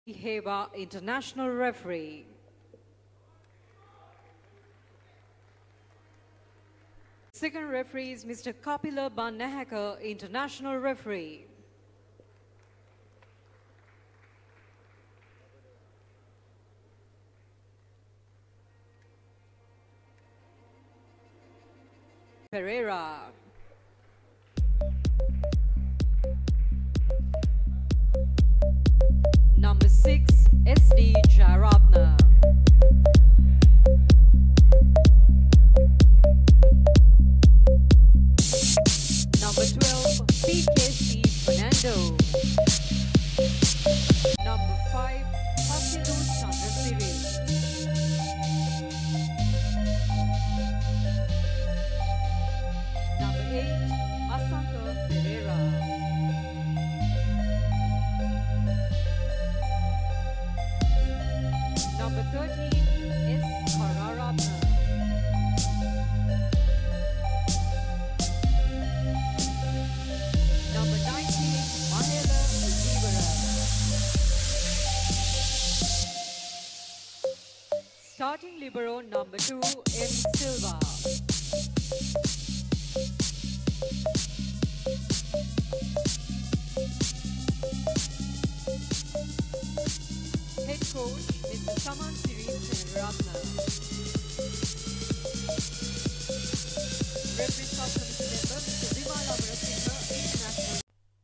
Heba International Referee. Second referee is Mr. Kapila Bannahaka, International Referee. Pereira. Number 6, SD Jayaratna. Number 12, PKC Fernando. Number 5, Hasidu Chandrasiri. Number 8, Asanta Pereira. Number 13, S. Kararatna. Number 19, Mahela Azivara. Starting libero number 2, M. Silva. Head coach, Mr. Saman Siri Senaratna. Referee subcommittee member, Mr. Vimal Amarasinghe, International.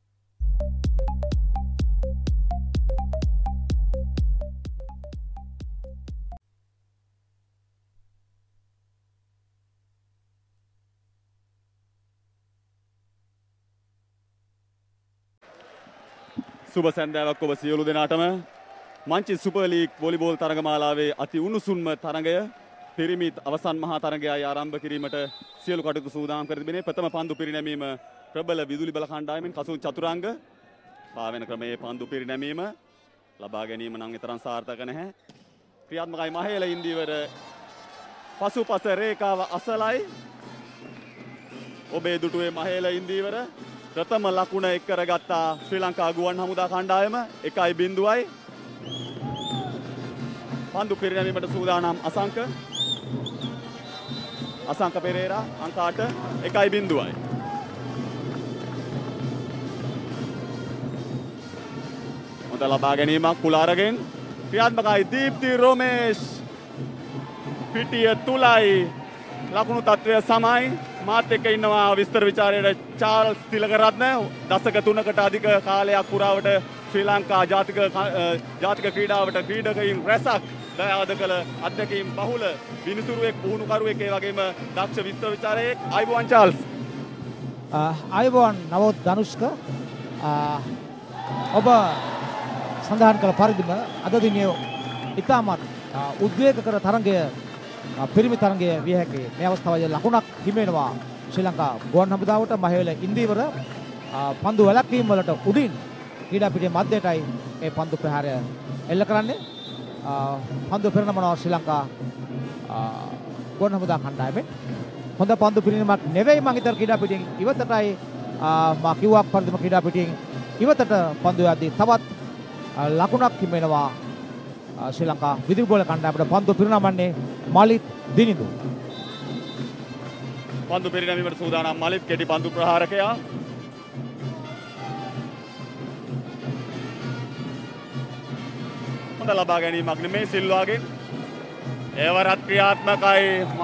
සුබ සන්ධ්‍යාවක් ඔබ සියලු දෙනාටම Munchee super league volleyball තරගමාලාවේ අති උණුසුම්ම තරගය පිරිමිත් අවසන් මහා තරගයයි ආරම්භ කිරීමට සියලු කටයුතු සූදානම් කර තිබෙනේ. ප්‍රථම පන්දු පිරිනැමීම ප්‍රබල විදුලි බල කණ්ඩායමෙන් කසුන් චතුරංග පාවෙන ක්‍රමයේ පන්දු පිරිනැමීම ලබා ගැනීම නම් තරම් සාර්ථක නැහැ. ක්‍රියාත්මකයි මහේල ඉන්දිවර පසුපස රේඛාව අසලයි ඔබේ දුටුවේ මහේල ඉන්දිවර ප්‍රථම ලකුණ එක් කරගත්තා ශ්‍රී ලංකා ගුවන් හමුදා කණ්ඩායම 1-0යි. පන්දු පිරිනැමීමට සූදානම් අසංක පෙරේරා අංක 8 1-0යි. හොඳ ලබා ගැනීමක් කුලාරගෙන් ක්‍රියාත්මකයි දීප්ති රොමේෂ් පිටිය තුලයි ලකුණු තත්ත්වය සමයි. මාත් එක්ක ඉන්නවා විස්තර විචාරයේ චාල්ස් තිලකරත්න. දශක 3කට අධික කාලයක් පුරාවට ශ්‍රී ලංකා ජාතික ක්‍රීඩාවට ක්‍රීඩකයින් රැසක් දායාද කළ අධ්‍යක්ෂින් බහුල විනිසුරුවෙක් පුහුණුකරුවෙක් ඒ වගේම දක්ෂ විස්තර විචාරයෙක්. ආයිබෝන් චාල්ස්. ආයිබෝන් නවෝත් ධනුෂ්ක. ඔබ සඳහන් කළ පරිදිම අද දිනේ ඉතාමත් උද්වේගකර තරගය පිරිමි තරගය විය හැකි. මේ අවස්ථාවේ ලකුණක් හිමිවෙනවා ශ්‍රී ලංකා ගුවන් හමුදාවට. මහේල ඉන්දිවර පන්දු වැළැක්වීම වලට උඩින් ක්‍රීඩා පිටියේ මැදයටයි මේ පන්දු ප්‍රහාරය එල්ල කරන්නේ. පන්දු පෙරනමනවා ශ්‍රී ලංකා ගුවන් හමුදා කණ්ඩායමෙන්. හොඳ පන්දු පිරිනීමක් නෙවෙයි මං හිතන ක්‍රීඩා පිටියෙන් ඉවතටයි මා කිව්වා පරිදිම ක්‍රීඩා පිටියෙන් ඉවතට පන්දු යද්දී තවත් ලකුණක් හිමිවෙනවා ශ්‍රී ලංකා විදුලි බෝල කණ්ඩායමට. පන්දු පිරිනමන්නේ මලිත් දිනිඳු. පන්දු පිරිනැමීමට සූදානම් මලිත් කෙටි පන්දු ප්‍රහාරකයා. හොඳ ලබා ගැනීමක් නෙමේ සිල්වාගෙන්. ඒවරත් ක්‍රියාත්මකයි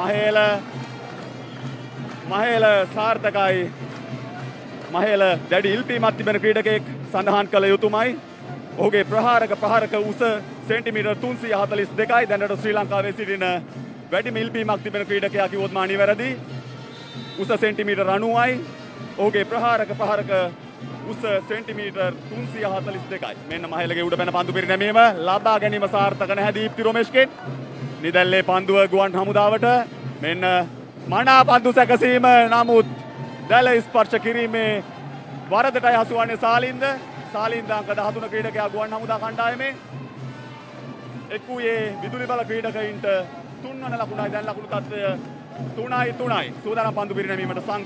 මහේල සාර්ථකයි. මහේල දැඩි ඉල්පීමක් තිබෙන ක්‍රීඩකයෙක් සඳහන් කළ යුතුමයි. ඔහුගේ ප්‍රහාරක උස සෙන්ටිමීටර් 342යි. දැනට ශ්‍රී ලංකාවේ සිටින වැඩිම ඉල්පීමක් තිබෙන ක්‍රීඩකයා කිව්වොත් මා නිවැරදි. උස සෙන්ටිමීටර් 90යි. ඔහුගේ ප්‍රහාරක උස සෙන්ටිමීටර් 342යි. මෙන්න මහේලගේ උඩ පැන පන්දු පිරිනැමීම ලබා ගැනීම සාර්ථක නැහැ දීප්ති රොමේෂ්ගෙන්. නිදැල්ලේ පන්දුව ගුවන් හමුදාවට. මෙන්න මනා පන්දු සැකසීම නමුත් දැල ස්පර්ශ කිරීමේ වරදටයි හසුවන්නේ සාලින්ද. සාලින්ද අංක 13 ක්‍රීඩකයා ගුවන් හමුදා කණ්ඩායමේ. එක්කුවේ විදුලි බල ක්‍රීඩකයින්ට 3 වන ලකුණයි. දැන් ලකුණු තත්ත්වය 3-3යි. සූදානම් පන්දු පිරිනැමීමට සංක.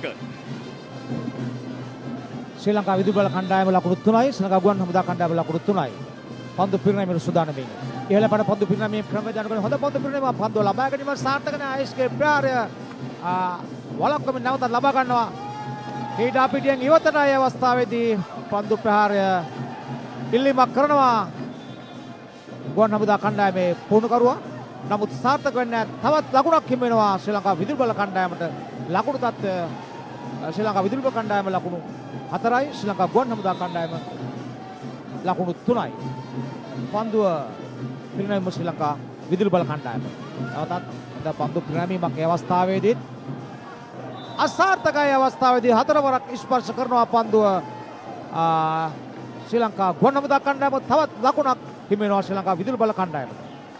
ශ්‍රී ලංකා විදුලි බල කණ්ඩායම ලකුණු 3යි. ශ්‍රී ලංකා ගුවන් හමුදා කණ්ඩායම ලකුණු 3යි. පන්දු පිරිනැමීමට සූදානම් වෙන්නේ. ඉහළ පැන පන්දු පිරිනැමීම ක්‍රමවේදයන් කරන හොඳ පන්දු පිරිනැමීම පන්දුව ලබා ගැනීම සාර්ථක නැහැ. ආයුෂ්ගේ ප්‍රහාරය වළක්වමින් නැවතත් ලබා ගන්නවා. ක්‍රීඩා පිටියෙන් ඉවතට ඒ අවස්ථාවේදී පන්දු ප්‍රහාරය ඉල්ලීමක් කරනවා ගුවන් හමුදා කණ්ඩායමේ පුහුණුකරුවා. නමුත් සාර්ථක වෙන්නේ නැහැ. තවත් ලකුණක් හිමි වෙනවා ශ්‍රී ලංකා විදුලි බල කණ්ඩායමට. ලකුණු තත්ත්වය ශ්‍රී ලංකා විදුලි බල කණ්ඩායම ලකුණු 4යි, ශ්‍රී ලංකා ගුවන් හමුදා කණ්ඩායම ලකුණු 3යි. පන්දුව පිරිනැමීම ශ්‍රී ලංකා විදුලි බල කණ්ඩායම. නැවතත් පන්දු පිරිනැමීමක් ඒ අවස්ථාවේදීත් අසාර්ථකයි. අවස්ථාවේදී හතරවරක් ස්පර්ශ කරනවා පන්දුව ශ්‍රී ලංකා ගුවන් හමුදා කණ්ඩායම. තවත් ලකුණක් හිමි වෙනවා ශ්‍රී ලංකා විදුලි බල කණ්ඩායම.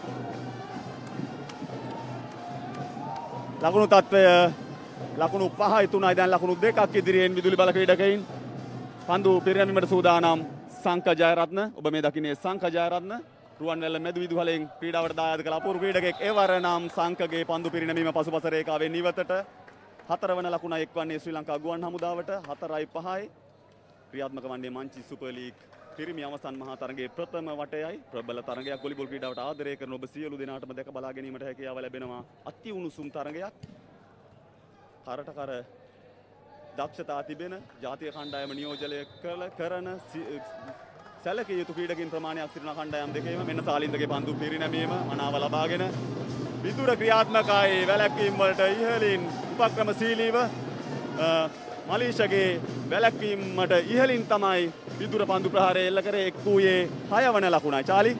ලකුණු තත්ත්වය ලකුණු 5යි 3යි දැන් ලකුණු 2ක් ඉදිරියෙන් විදුලි බල ක්‍රීඩකයින්. පන්දු පිරිනැමීමට සූදානම් සංක ජයරත්න. ඔබ මේ දකින්නේ සංක ජයරත්න රුවන්වැල්ල මැදු විදුහලෙන් ක්‍රීඩාවට දායාද කළ අපූර්ව ක්‍රීඩකෙක්. එවර නම් සංකගේ පන්දු පිරිනැමීම පසුපස රේඛාවෙන් ඉවතට. 4 වන ලකුණයි එක්වන්නේ ශ්‍රී ලංකා ගුවන් හමුදාවට. 4යි 5යි ක්‍රියාත්මක වන්නේ මංචි සුපර් ලීග් පිරිමි අවසන් මහා තරගයේ ප්‍රථම වටයයි. ප්‍රබල තරගයක් වොලිබෝල් ක්‍රීඩාවට ආදරය කරන ඔබ සියලු දෙනාටම දැක බලා ගැනීමට හැකියාව ලැබෙනවා. අති උණුසුම් තරගයක්. කරට කර දක්ෂතා තිබෙන ජාතික කණ්ඩායම නියෝජනය කරන සැලකිය යුතු ක්‍රීඩකින් ප්‍රමාණයක් සිටින කණ්ඩායම් දෙකේම මෙන්න සාලින්දගේ පන්දු පිරිනැමීම මනාව ලබාගෙන විදුර ක්‍රියාත්මකයි. වැලැක්වීම් වලට ඉහළින් උපක්‍රමශීලීව මලීෂගේ වැලැක්වීමට ඉහළින් තමයි විදුර පන්දු ප්‍රහාරය එල්ල කරේ. එක් වූයේ 6 වන ලකුණයි. චාලි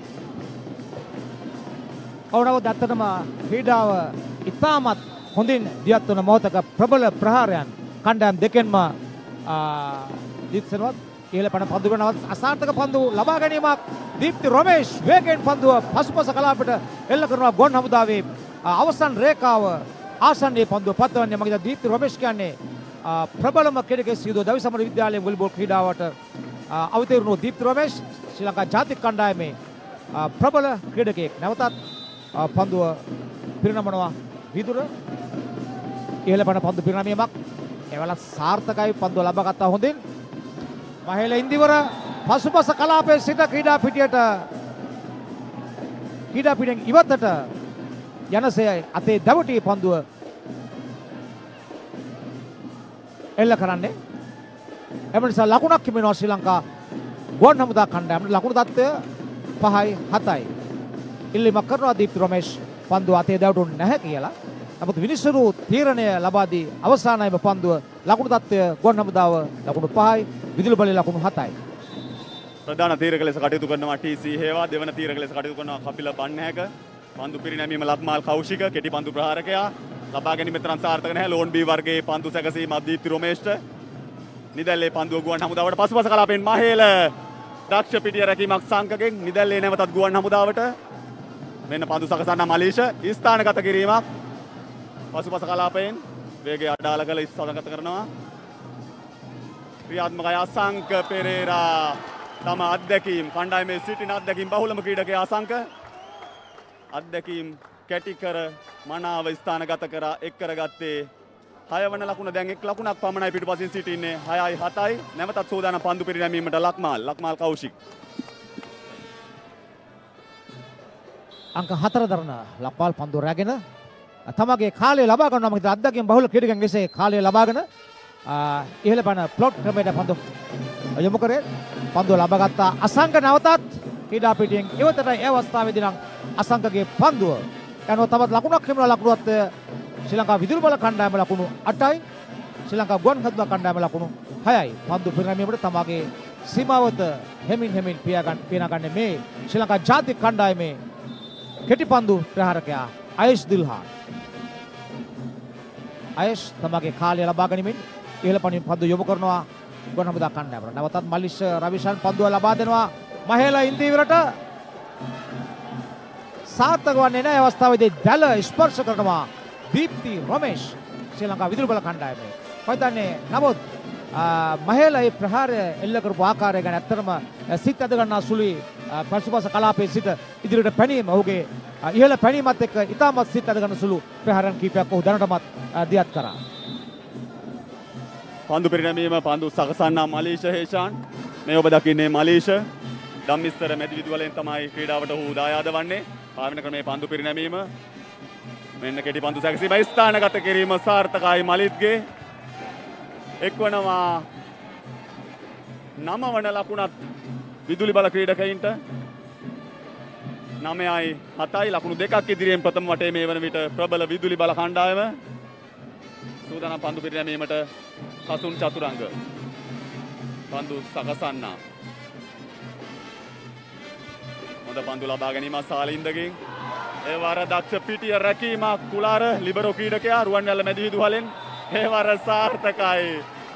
ඔව් දත්තනම ක්‍රීඩාව ඉතාමත් හොඳින් දියත් වන මොහොතක ප්‍රබල ප්‍රහාරයන් කණ්ඩායම් දෙකෙන්ම දිත්සනවත්. ඉහළ පැන පන්දු කරනවත් අසාර්ථක පන්දු ලබා ගැනීමක්. දීප්ති රොමේෂ් වේගයෙන් පන්දුව පසුපස කලාපට එල්ල කරනවා ගුවන් හමුදාවේ අවසන් රේඛාව ආසන්නයේ පන්දුව පත්වන්නේ. මගේ දීප්ති රොමේෂ් කියන්නේ ප්‍රබලම කෙනෙක් සියදු දවි සමර විද්‍යාලයේ වොලිබෝල් ක්‍රීඩාවට අවතීර්ණ වූ දීප්ති රොමේෂ් ශ්‍රී ලංකා ජාතික කණ්ඩායමේ ප්‍රබල ක්‍රීඩකයෙක්. නැවතත් පන්දුව පිරිනමනවා විදුර. ඉහළ පැන පන්දු පිරිනමීමක්. එවලත් සාර්ථකයි. පන්දුව ලබා ගත්තා හොඳින්. මහේල ඉන්දිවර පසුපස කලාපයේ සිට ක්‍රීඩා පිටියෙන් ඉවතට යනසේ අතේ දවටි පන්දුව එල්ල කරන්නේ. එම නිසා ලකුණක් හිමිනවා ශ්‍රී ලංකා ගුවන් හමුදා කණ්ඩායමට. ලකුණු තත්ත්වය 5යි 7යි. ඉල්ලීමක් කරනවා දීප්ති රොමේෂ් පන්දුව අතේ දවටුන්නේ නැහැ කියලා. නමුත් විනිසුරු තීරණය ලබා දී අවසානයේම පන්දුව ලකුණු තත්ත්වය ගුවන් හමුදාව ලකුණු 5යි විදුලි බලය ලකුණු 7යි. ප්‍රධාන තීරක ලෙස කටයුතු කරනවා ටී.සී. හේවා. දෙවන තීරක ලෙස කටයුතු කරනවා කපිල බන්නහැක. පන්දු පිරිනැමීම ලක්මාල් කෞශික කෙටි පන්දු ප්‍රහාරකයා. ලබා ගැනීම තරම් සාර්ථක නැහැ. ලෝන් බී වර්ගයේ පන්දු සැකසීම දීප්ති රොමේෂ්ට. නිදැල්ලේ පන්දුව ගුවන් හමුදාවට පසුපස කලාපෙන් මහේල දක්ෂ පිටිය රැකීමක් සංකගෙන් නිදැල්ලේ නැවතත් ගුවන් හමුදාවට. මෙන්න පන්දු සකසන්න මලීෂ ස්ථානගත කිරීමක්. පසුපස කලාපයෙන් වේගය අඩාල කළ ඉස්සතගත කරනවා. ක්‍රියාත්මකයි අසංක පෙරේරා. තම අත්දැකීම් කණ්ඩායමේ සිටින අත්දැකීම් බහුලම ක්‍රීඩකයා අසංක. අත්දැකීම් කැටි කර මනාව ස්ථානගත කර එක් කරගත්තේ 6 වන ලකුණ. දැන් එක් ලකුණක් පමණයි පිටුපසින් සිටින්නේ. 6යි 7යි. නැවතත් සෝදානම් පන්දු පිරිනැමීමට ලක්මාල් කෞශික්. අංක 4 දරන ලක්මාල් පන්දුව රැගෙන තමගේ කාලය ලබා ගන්නවා. මම අත්දැකීම් බහුල ක්‍රීඩකයන් ලෙස කාලය ලබාගෙන ඉහළ පැන ප්ලොට් ක්‍රමයට පන්දු යොමු කරේ. පන්දුව ලබා ගත්තා අසංක. නැවතත් ක්‍රීඩා පිටියෙන් ඉවතට ඒ අවස්ථාවේදී නම් අසංකගේ පන්දුව යනවා. තවත් ලකුණක් හිමිනවා. ලකුණුවත් ශ්‍රී ලංකා විදුලි බල කණ්ඩායම ලකුණු 8යි. ශ්‍රී ලංකා ගුවන් හමුදා කණ්ඩායම ලකුණු 6යි. පන්දු පිරිනැමීමට තමගේ සීමාවත හෙමින් පියාගන්නේ මේ ශ්‍රී ලංකා ජාතික කණ්ඩායමේ කෙටි පන්දු ප්‍රහාරකයා අයෂ් දිල්හාන්. අයෂ් තමගේ කාලය ලබා ගැනීමෙන් ඉහළ පනින් පන්දු යොමු කරනවා ගුවන් හමුදා කණ්ඩායමට. නැවතත් මලිෂ් රවිෂාන් පන්දුව ලබා දෙනවා මහේල ඉන්දිවරට. සාර්ථක වන්නේ නැහැ. අවස්ථාවේදී දැල ස්පර්ශ කරනවා දීප්ති රොමේෂ් ශ්‍රී ලංකා විදුලි බල කණ්ඩායමේ. කොයිතන්නේ නමුත් මහේල ඒ ප්‍රහාරය එල්ල කරපු ආකාරය ගැන ඇත්තටම සිත් ඇද ගන්නා සුළුයි. පසුපස කලාපයේ සිට ඉදිරියට පැනීම ඔහුගේ ඉහළ පැනීමත් එක්ක ඉතාමත් සිත් ඇද ගන්න සුළු ප්‍රහාරයන් කීපයක් ඔහු දැනටමත් දියත් කරා. පන්දු පිරිනැමීම පන්දු සකසන්නා මලීෂ හේෂාන්. මේ ඔබ දකින්නේ මලීෂ ධම්මිස්තර මැදි විදුවලෙන් තමයි ක්‍රීඩාවට ඔහු දායාද වන්නේ. පාවින ක්‍රමයේ පන්දු පිරිනැමීම. මෙන්න කෙටි පන්දු සැකසීම ස්ථානගත කිරීම සාර්ථකයි මලිත්ගේ. එක්වනවා 9 වන ලකුණත් විදුලි බල ක්‍රීඩකයින්ට. 9යි 7යි ලකුණු දෙකක් ඉදිරියෙන් ප්‍රථම වටේ මේ වන විට ප්‍රබල විදුලි බල කණ්ඩායම. සූදානම් පන්දු පිරිනැමීමට කසුන් චතුරංග. පන්දු සකසන්නා. හොඳ පන්දු ලබා ගැනීම සාලින්දගෙන්. ඒ වර දක්ෂ පිටිය රැකීමක් කුලාර ලිබරෝ ක්‍රීඩකයා රුවන්වැල්ල මැදි විදුහලෙන්. ඒ වර සාර්ථකයි.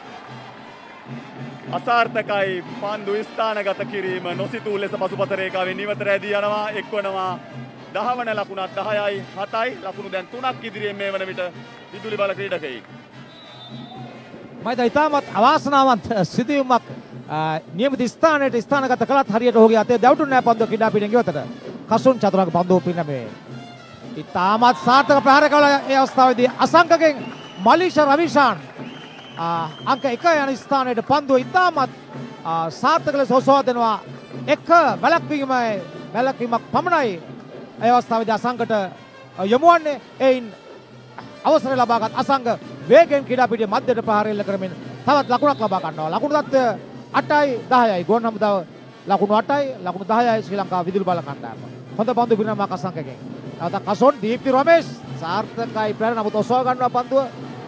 අසාර්ථකයි පන්දු ස්ථානගත කිරීම නොසිතූ ලෙස පසුපස රේඛාවෙන් නිවත රැදී යනවා. එක්වනවා 10 වන ලකුණත් 10යි 7යි ලකුණු දැන් 3ක් ඉදිරියෙන් මේ වන විට විදුලි බල ක්‍රීඩකයින්. මයිද ඉතාමත් අවාසනාවන්ත සිදුවීමක් නියමිත ස්ථානයට ස්ථානගත කළත් හරියට ඔහුගේ අතේ දැවටුනේ නැහැ පන්දුව ක්‍රීඩා පිටින් ඉවතට. කසුන් චතුරංග පන්දුව පිරිනැමේ. ඉතාමත් සාර්ථක ප්‍රහාර කළ ඒ අවස්ථාවේදී අසංකගෙන් මලීෂ රවිෂාන් අංක 1 යන ස්ථානයට පන්දුව ඉතාමත් සාර්ථක ලෙස ඔසවා දෙනවා. එක වැලක්වීමක් පමණයි ඒ අවස්ථාවේදී අසංකට යොමු වන්නේ. එයින් අවසර ලබාගත් අසංග වේගෙන් ක්‍රීඩා පිටියේ මැදට ප්‍රහාර එල්ල කරමින් තවත් ලකුණක් ලබා ගන්නවා. ලකුණු තත්ත්වය 8යි 10යි. ගෝන් හමුදාව ලකුණු 8යි ලකුණු 10යි ශ්‍රී ලංකා විදුලි බල කණ්ඩායම. හොඳ පන්දු පිරිනැමීමක් අසංකගෙන්. තවත් කසොන් දීප්ති රමේෂ් සාර්ථකයි ප්‍රහාර නමුත් ඔසවා ගන්නවා පන්දුව.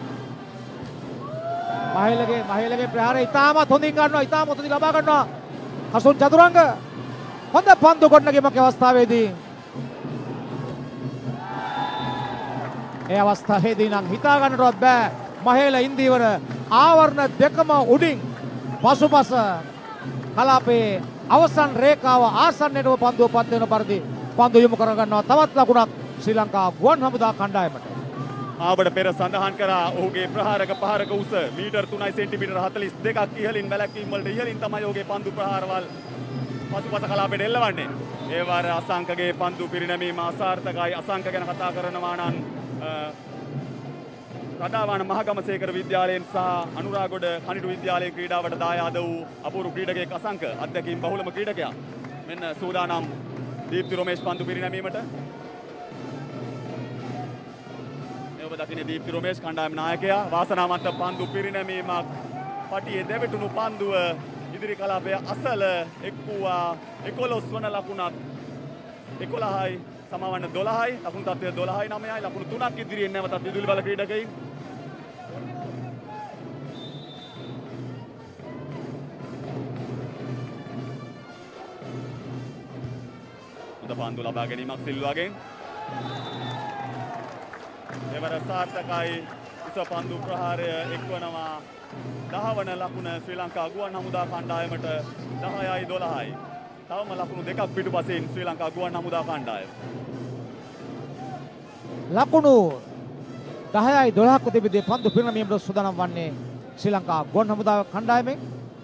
මහේලගේ ප්‍රහාරය ඉතාමත් හොඳින් ගන්නවා. ඉතාමත් හොඳින් ලබා ගන්නවා. කසොන් චතුරංග හොඳ පන්දු ගොඩනැගීමක් අවස්ථාවේදී. ඒ අවස්ථාවේදී නම් හිතා ගන්නටවත් බෑ. මහේල ඉන්දීවර ආවරණ දෙකම උඩින් පසුපස කලාපයේ අවසන් රේඛාව ආසන්නයටම පන්දුව පත් වෙන පරිදි පන්දුව යොමු කර ගන්නවා. තවත් ලකුණක් ශ්‍රී ලංකා ගුවන් හමුදා කණ්ඩායමට. ආබඩ පෙර සඳහන් කරා ඔහුගේ ප්‍රහාරක උස මීටර් 3යි සෙන්ටිමීටර් 42ක් ඉහළින් වැලැක්වීම වලට ඉහළින් තමයි ඔහුගේ පන්දු ප්‍රහාරවල් පසුපස කලාපයට එල්ලවන්නේ. ඒ වාර අසංකගේ පන්දු පිරිනැමීම අසාර්ථකයි. අසංක ගැන කතා කරනවා නම් රටාවාන මහගමසේකර විද්‍යාලයෙන් සහ අනුරාගොඩ කනිටු විද්‍යාලයේ ක්‍රීඩාවට දායාද වූ අපූර්ව ක්‍රීඩකයෙක් අසංක අත්දැකීම් බහුලම ක්‍රීඩකයා. මෙන්න සූදානම් දීප්ති රොමේෂ් පන්දු පිරිනැමීමට. මේ ඔබ දකින්නේ දීප්ති රොමේෂ් කණ්ඩායම නායකයා. වාසනාවන්ත පන්දු පිරිනැමීමක්. පටියේ දෙවටුණු පන්දුව ඉදිරි කලාපයේ අසල එක්වුවා 11 වන ලකුණක් 11යි සමවන්න 12යි ලකුණු තත්ත්වය 12යි 9යි ලකුණු 3ක් ඉදිරියෙන් නැවතත් විදුලි බල ක්‍රීඩකයින්. උද පන්දු ලබා ගැනීමක් සිල්වාගෙන්. එවර සාර්ථකයි උස පන්දු ප්‍රහාරය එක්වනවා 10 වන ලකුණ ශ්‍රී ලංකා ගුවන් හමුදා කණ්ඩායමට 10යි 12යි. තවම ලකුණු දෙකක් පිටුපසින් ශ්‍රී ලංකා ගුවන් හමුදා කණ්ඩායම. ලකුණු 10යි 12ක් තිබෙද්දී පන්දු පිරිනැමීමට සූදානම් වන්නේ ශ්‍රී ලංකා ගුවන් හමුදා කණ්ඩායමෙන්.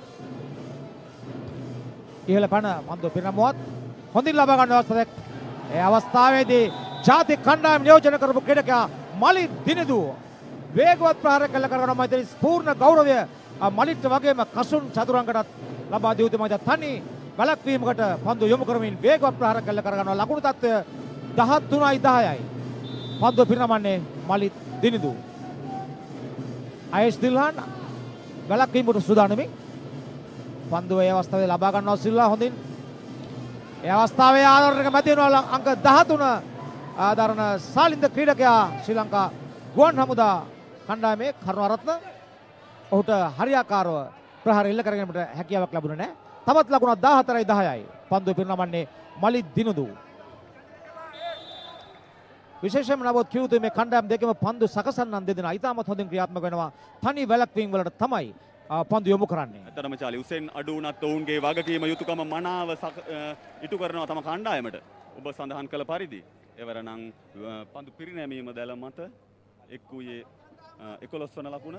ඉහළ පැන පන්දු පිරිනැමුවත් හොඳින් ලබා ගන්න අවස්ථාවක්. ඒ අවස්ථාවේදී ජාතික කණ්ඩායම නියෝජනය කරපු ක්‍රීඩකයා මලි දිනිදු වේගවත් ප්‍රහාර කළ කරනවා. මයිතේ පූර්ණ ගෞරවය මලිට වගේම කසුන් චතුරංගටත් ලබා දී උතුමයි තනි වැලක්වීමකට පන්දු යොමු කරමින් වේගවත් ප්‍රහාර කළ කරගන්නවා. ලකුණු තත්ත්වය 13යි 10යි. පන්දුව පිරිනමන්නේ මලිත් දිනිදු. අයස් දිල්හන් වැලක්වීමට සූදානමින් පන්දුව ඒ අවස්ථාවේ ලබා ගන්නවා සිල්වා හොඳින්. ඒ අවස්ථාවේ ආදරණක මැද වෙනවා අංක 13 ආදරණ සාලින්ද ක්‍රීඩකයා ශ්‍රී ලංකා ගුවන් හමුදා කණ්ඩායමේ කරුණාරත්න. ඔහුට හරියාකාරව ප්‍රහාර එල්ල කරගැනීමට හැකියාවක් ලැබුණේ නැහැ. තවත් ලකුණක් 14යි 10යි. පන්දුව පිරිනමන්නේ මලිත් දිනිදු. විශේෂයෙන්ම නමුත් කිව්තු මේ කණ්ඩායම් දෙකම පන්දු සකසන්නන් දෙදෙනා ඉතාමත් හොඳින් ක්‍රියාත්මක වෙනවා. තනි වැලක්වීම් වලට තමයි පන්දු යොමු කරන්නේ. ඇත්තටම චාලි උසෙන් අඩු වුණත් ඔවුන්ගේ වගකීම යුතුයකම මනාව ඉටු කරනවා තම කණ්ඩායමට. ඔබ සඳහන් කළ පරිදි එවරනම් පන්දු පිරිනැමීම දැල මත එක් වූයේ 11 වන ලකුණ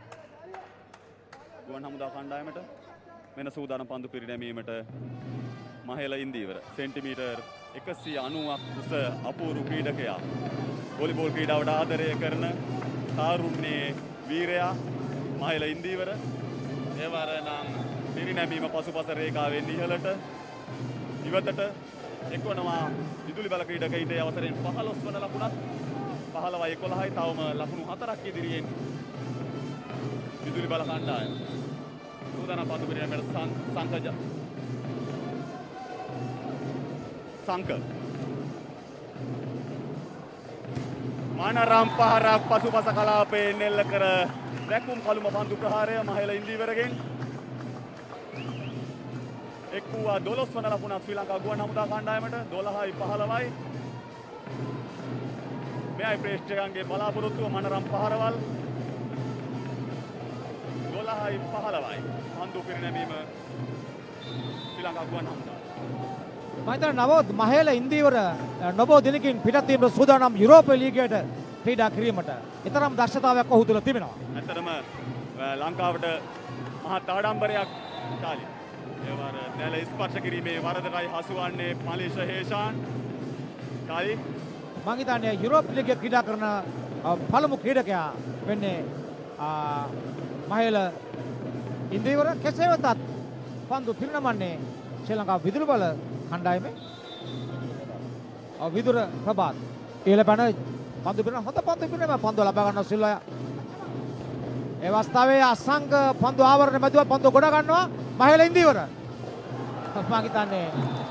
ගුවන් හමුදා කණ්ඩායමට. වෙන සූදානම් පන්දු පිරිනැමීමට මහේල ඉන්දීවර සෙන්ටිමීටර් 190ක් උස අපූර්ව ක්‍රීඩකයා. වොලිබෝල් ක්‍රීඩාවට ආදරය කරන තාරුණ්‍යයේ වීරයා මහේල ඉන්දීවර. එවර නම් පිරිනැමීම පසුපස රේඛාවෙන් ඉහළට ඉවතට එක්වනවා විදුලි බල ක්‍රීඩකයින්ට අවසරයෙන් 15 වන ලකුණක් 15යි 11යි තවම ලකුණු 4ක් ඉදිරියෙන් විදුලි බල කණ්ඩායම සූදානම් පන්දු පිරිනැමීමට සංක මනරම් පහරක් පසුපස කලාපේ නෙල්ල කර රැකුම් කළුම පන්දු ප්‍රහාරය මහේල ඉන්දීවරගෙන් එක් වූ 12 වන ලකුණක් ශ්‍රී ලංකා ගුවන් හමුදා කණ්ඩායමට 12යි 15යි මෙයයි ප්‍රේක්ෂකයන්ගේ බලාපොරොත්තුව මනරම් පහරවල් 12යි 15යි පන්දු පිරිනැමීම ශ්‍රී ලංකා ගුවන් හමුදා මම හිතන්නේ නවෝත් මහේල ඉන්දීවර නොබෝ දිනකින් පිටත් වීමට සූදානම් යුරෝපා ලීගයට ක්‍රීඩා කිරීමට ඊතරම් දක්ෂතාවයක් ඔහු තුළ තිබෙනවා. ඇත්තටම ලංකාවට මහත් ආඩම්බරයක් කාලේ. ඒ වර දැල ස්පර්ශ කිරීමේ වරදටයි හසුවන්නේ මලේෂ හේෂාන්. කාලේ මම හිතන්නේ යුරෝපා ලීගයේ ක්‍රීඩා කරන පළමු ක්‍රීඩකයා වෙන්නේ මහේල ඉන්දීවර. කෙසේ වෙතත් පන්දු පිරිනමන්නේ ශ්‍රී ලංකා විදුලි බල කණ්ඩායමේ විදුර ප්‍රභාත් ඉහළ පැන පන්දු පිරිනම හොඳ පන්දු පිරිනම පන්දු ලබා ගන්නවා සිල්වා. ඒ අවස්ථාවේ අසංක පන්දු ආවරණ මැදුව පන්දු ගොඩ ගන්නවා මහේල ඉන්දීවර. මම හිතන්නේ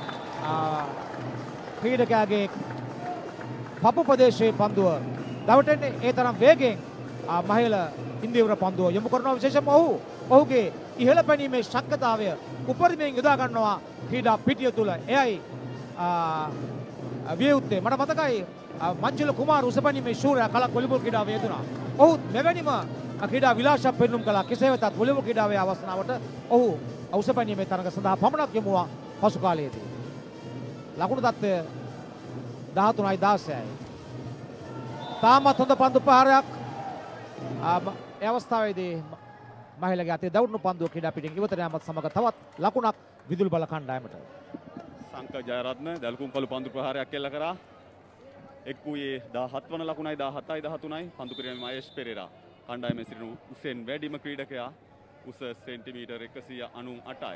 ක්‍රීඩකයාගේ පපු ප්‍රදේශයේ පන්දුව දවටන්නේ ඒ තරම් වේගෙන් මහේල ඉන්දීවර පන්දුව යොමු කරනවා. විශේෂයෙන්ම ඔහුගේ ඉහළ පැනීමේ ශක්තිතාවය උපරිමයෙන් යොදා ගන්නවා ක්‍රීඩා පිටිය තුල. එයයි වියුත්තේ මට මතකයි මංජුල කුමාර උසපැනීමේ ශූරයා කලක් වොලිබෝල් ක්‍රීඩාවේ යෙදුනා. ඔහු මෙවැනිම ක්‍රීඩා විලාසයක් පෙන්눔 කළා. කෙසේ වෙතත් වොලිබෝල් ක්‍රීඩාවේ අවස්ථාවට ඔහු උසපැනීමේ තරඟ සඳහා පමණක් යොමුවා පසු කාලයේදී. ලකුණු තත්ත්වය 13යි 16යි. තාමත් හොඳ පන්දු ප්‍රහාරයක් ඒ අවස්ථාවේදී මහේලගේ අතේ දවුණු පන්දුව ක්‍රීඩා පිටින් ඉවතට යාමත් සමග තවත් ලකුණක් විදුලි බල කණ්ඩායමට. සංක ජයරත්න දැල්කුම් කළු පන්දු ප්‍රහාරයක් එල්ල කරා. එක් වූයේ 17 වන ලකුණයි 17යි 13යි පන්දු පිරිනැමීම මහේෂ් පෙරේරා. කණ්ඩායමේ සිටින උසෙන් වැඩිම ක්‍රීඩකයා උස සෙන්ටිමීටර් 198යි.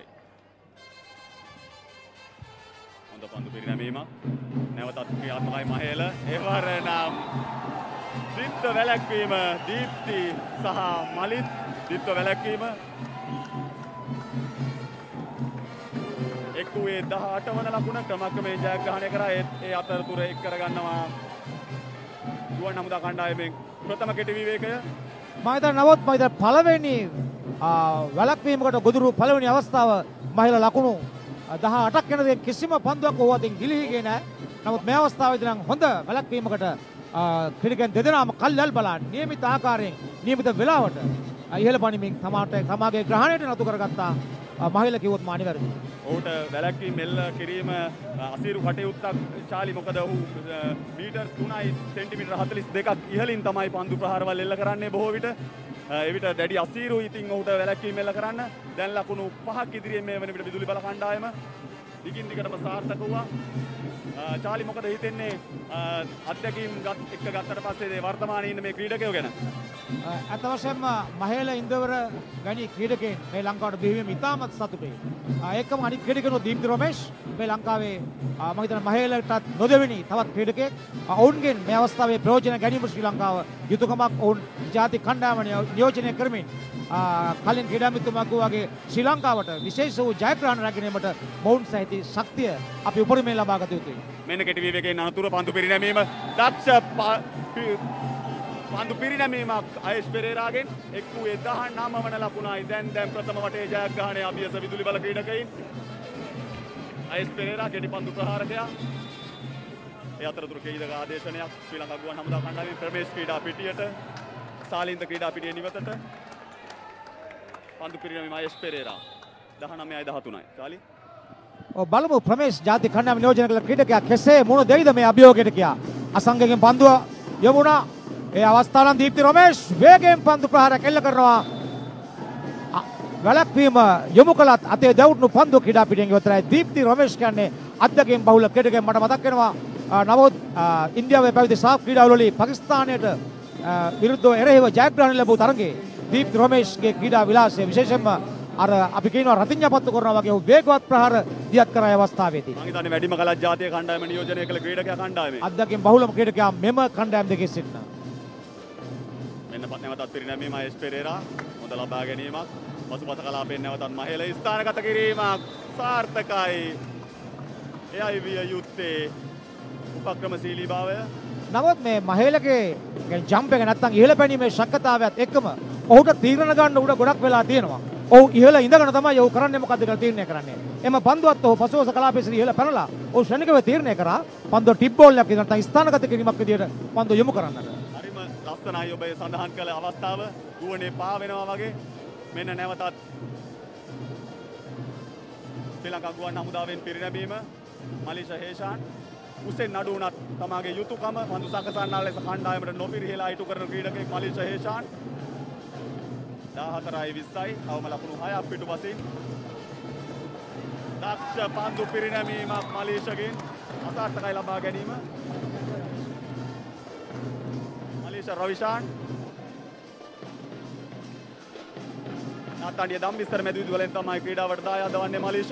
හොඳ පන්දු පිරිනැමීම නැවතත් ක්‍රියාත්මකයි මහේල. එවර නම් දිත්ත වැලැක්වීම දීප්ති සහ මලිත් දිත්ත වැලැක්වීම එක් වූයේ 18 වන ලකුණ ක්‍රමක්‍රමයෙන් ජයග්‍රහණය කරා. ඒ අතරතුර එක් කරගන්නවා ගුවන් හමුදා කණ්ඩායමෙන් ප්‍රථම කෙටි විවේකය. මම හිතන්නේ නවොත් මම හිතන්නේ පළවෙනි වැලක්වීමකට ගොදුරු පළවෙනි අවස්ථාව මහේල ලකුණු 18ක් යනදී කිසිම පන්දුවක් ඔහු අතින් ගිලිහි ගියේ නැහැ. නමුත් මේ අවස්ථාවේදී නම් හොඳ වැලක්වීමකට ක්‍රීඩකයන් දෙදෙනාම කල්යල් බලන්න නියමිත ආකාරයෙන් නියමිත වෙලාවට ඉහළ පනිමින් තමාගේ ග්‍රහණයට නතු කරගත්තා මහේල කිව්වොත් මා නිවැරදි. ඔහුට වැලැක්වීම එල්ල කිරීම අසීරු කටයුත්තක් චාලි. මොකද ඔහු මීටර් 3යි සෙන්ටිමීටර් 42ක් ඉහළින් තමයි පන්දු ප්‍රහාරවල් එල්ල කරන්නේ බොහෝ විට. එවිට දැඩි අසීරුයි ඉතින් ඔහුට වැලැක්වීම එල්ල කරන්න. දැන් ලකුණු 5ක් ඉදිරියෙන් මේ වන විට විදුලි බල කණ්ඩායම දිගින් දිගටම සාර්ථක වුණා. චාලි මොකද හිතෙන්නේ අත්දැකීම් එක්ක ගත්තට පස්සේ වර්තමානයේ ඉන්න මේ ක්‍රීඩකයෝ ගැන? අත වශයෙන්ම මහේල ඉන්දවර ගැනි ක්‍රීඩකයන් මේ ලංකාවට බිහිවීම ඉතාමත් සතුටුයි. ඒකම අනිත් ක්‍රීඩකයෝ දීප්ති රොමේෂ් මේ ලංකාවේ මම හිතන මහේලටත් නොදෙවෙනි තවත් ක්‍රීඩකයෙක්. ඔවුන්ගෙන් මේ අවස්ථාවේ ප්‍රයෝජන ගැනීම ශ්‍රී ලංකාව යුතුයකමක් ඔවුන් ජාතික කණ්ඩායම නියෝජනය කරමින් කලින් ක්‍රීඩා මිතුමා වගේ ශ්‍රී ලංකාවට විශේෂ වූ ජයග්‍රහණ රැගෙනීමට මොවුන් සහිත ශක්තිය අපි උපරිමයෙන් ලබා ගත යුතුයි. මෙන්න කෙටි විවේකයෙන් අනතුරු පන්දු පිරිනැමීම දක්ෂ පන්දු පිරිනැමීමක් අයේෂ් පෙරේරාගෙන්. එක් වූයේ 19 වන ලකුණයි. දැන් ප්‍රථම වටේ ජයග්‍රහණය අභියස විදුලි බල ක්‍රීඩකයින්. අයේෂ් පෙරේරා කෙටි පන්දු ප්‍රහාරකයා. ඒ අතරතුර කීදක ආදේශනයක් ශ්‍රී ලංකා ගුවන් හමුදා කණ්ඩායමේ ප්‍රමේෂ් ක්‍රීඩා පිටියට සාලින්ද ක්‍රීඩා පිටියේ නිවතට පන්දු පිරිනැමීම අයේෂ් පෙරේරා 19යි 13යි. චාලි බලමු ප්‍රමේෂ් ජාතික කණ්ඩායම නියෝජනය කළ ක්‍රීඩකයා කෙසේ මුණ දෙයිද මේ අභියෝගයට කියා. අසංගයෙන් පන්දුව යමුණා. ඒ අවස්ථාවන් දීප්ති රොමේෂ් වේගයෙන් පන්දු ප්‍රහාරයක් එල්ල කරනවා. වැලක්වීම යොමු කළත් අතේ දැවුණු පන්දු ක්‍රීඩා පිටියෙන් ඉවතරයි. දීප්ති රොමේෂ් කියන්නේ අත්දැකීම් බහුල ක්‍රීඩකයෙක්. මට මතක් වෙනවා නමුත් ඉන්දියාවේ පැවති සාෆ් ක්‍රීඩාවලදී පාකිස්තානයට විරුද්ධව එරෙහිව ජයග්‍රහණ ලැබූ තරගයේ දීප්ති රොමේෂ්ගේ ක්‍රීඩා විලාසය විශේෂයෙන්ම අර අපි කියනවා රතිඤ්ඤා පත්තු කරනවා වගේ ඔහු වේගවත් ප්‍රහාර දියත් කරා අවස්ථාවේදී. මම හිතන්නේ වැඩිම කලක් ජාතික කණ්ඩායම නියෝජනය කළ ක්‍රීඩකයා කණ්ඩායමේ. අත්දැකීම් බහුලම ක්‍රීඩකයා මෙම කණ්ඩායම් දෙකේ සිටින. මෙන්න නැවතත් පිරිනැමීම අයස් පෙරේරා හොඳ ලබා ගැනීමක්. පසුපස කලාපයෙන් නැවතත් මහේල ස්ථානගත කිරීමක් සාර්ථකයි. එයයි විය යුත්තේ උපක්‍රමශීලී භාවය. නමුත් මේ මහේලගේ ජම්ප් එක නැත්තම් ඉහළ පැනීමේ ශක්තිතාවයත් එක්කම ඔහුට තීරණ ගන්න උඩ ගොඩක් වෙලා තියෙනවා. ඔහු ඉහළ ඉඳගෙන තමයි ඔහු කරන්නේ මොකද්ද කියලා තීරණය කරන්නේ. එම පන්දුවත් ඔහු පසුවස කලාපයේ ඉහළ පැනලා ඔහු ශනිකව තීරණය කරා පන්දුව ටිප් බෝල් එකක් නැත්තම් ස්ථානගත කිරීමක් විදියට පන්දුව යොමු කරන්නට. හරිම ලස්සනයි ඔබ සඳහන් කළ අවස්ථාව. ගුවනේ පා වෙනවා වගේ. මෙන්න නැවතත් ශ්‍රී ලංකා ගුවන් හමුදාවෙන් පිරිනැමීම මලීෂ හේෂාන් උසෙන් නඩු වුණත් තමාගේ යුතුයකම පන්දු සකසන්නා ලෙස කණ්ඩායමට නොපිරිහෙලා ඉටු කරන ක්‍රීඩකෙක් මලීෂ හේෂාන් 14:20යි අවම ලකුණු 6ක් පිටුපසින් දක්ෂ පන්දු පිරිනැමීමක් මලීෂගෙන් අසාර්ථකයි ලබා ගැනීම මලීෂ රවිෂාන් නාතානිය දම්බිස්තර මැදිවිදු වලින් තමයි ක්‍රීඩාවට දායාද වන්නේ මලීෂ.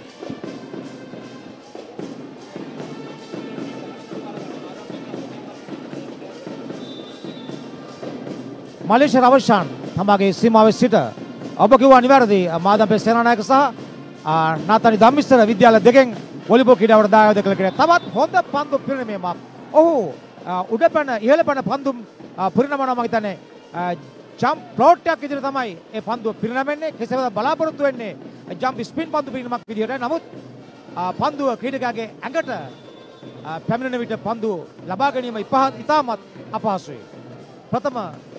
මලීෂ රවිෂාන් තමාගේ සීමාවේ සිට ඔබ කිව්වා නිවැරදි මාදම්පේ සේනානායක සහ නාතානි දම්බිස්තර විද්‍යාල දෙකෙන් වොලිබෝල් ක්‍රීඩාවට දායාද කළ කෙනෙක්. තවත් හොඳ පන්දු පිරිනැමීමක්. ඔහු උඩ පැන ඉහළ පැන පන්දු පිරිනමනවා මම හිතන්නේ ජම්ප් ප්ලොට් එකක් විදිහට තමයි ඒ පන්දුව පිරිනැමෙන්නේ. කෙසේවත් බලාපොරොත්තු වෙන්නේ ජම්ප් ස්පින් පන්දු පිරිනමක් විදිහට. නමුත් පන්දුව ක්‍රීඩකයාගේ ඇඟට පැමිණෙන විට පන්දුව ලබා ගැනීම ඉතාමත් අපහසුයි. ප්‍රථම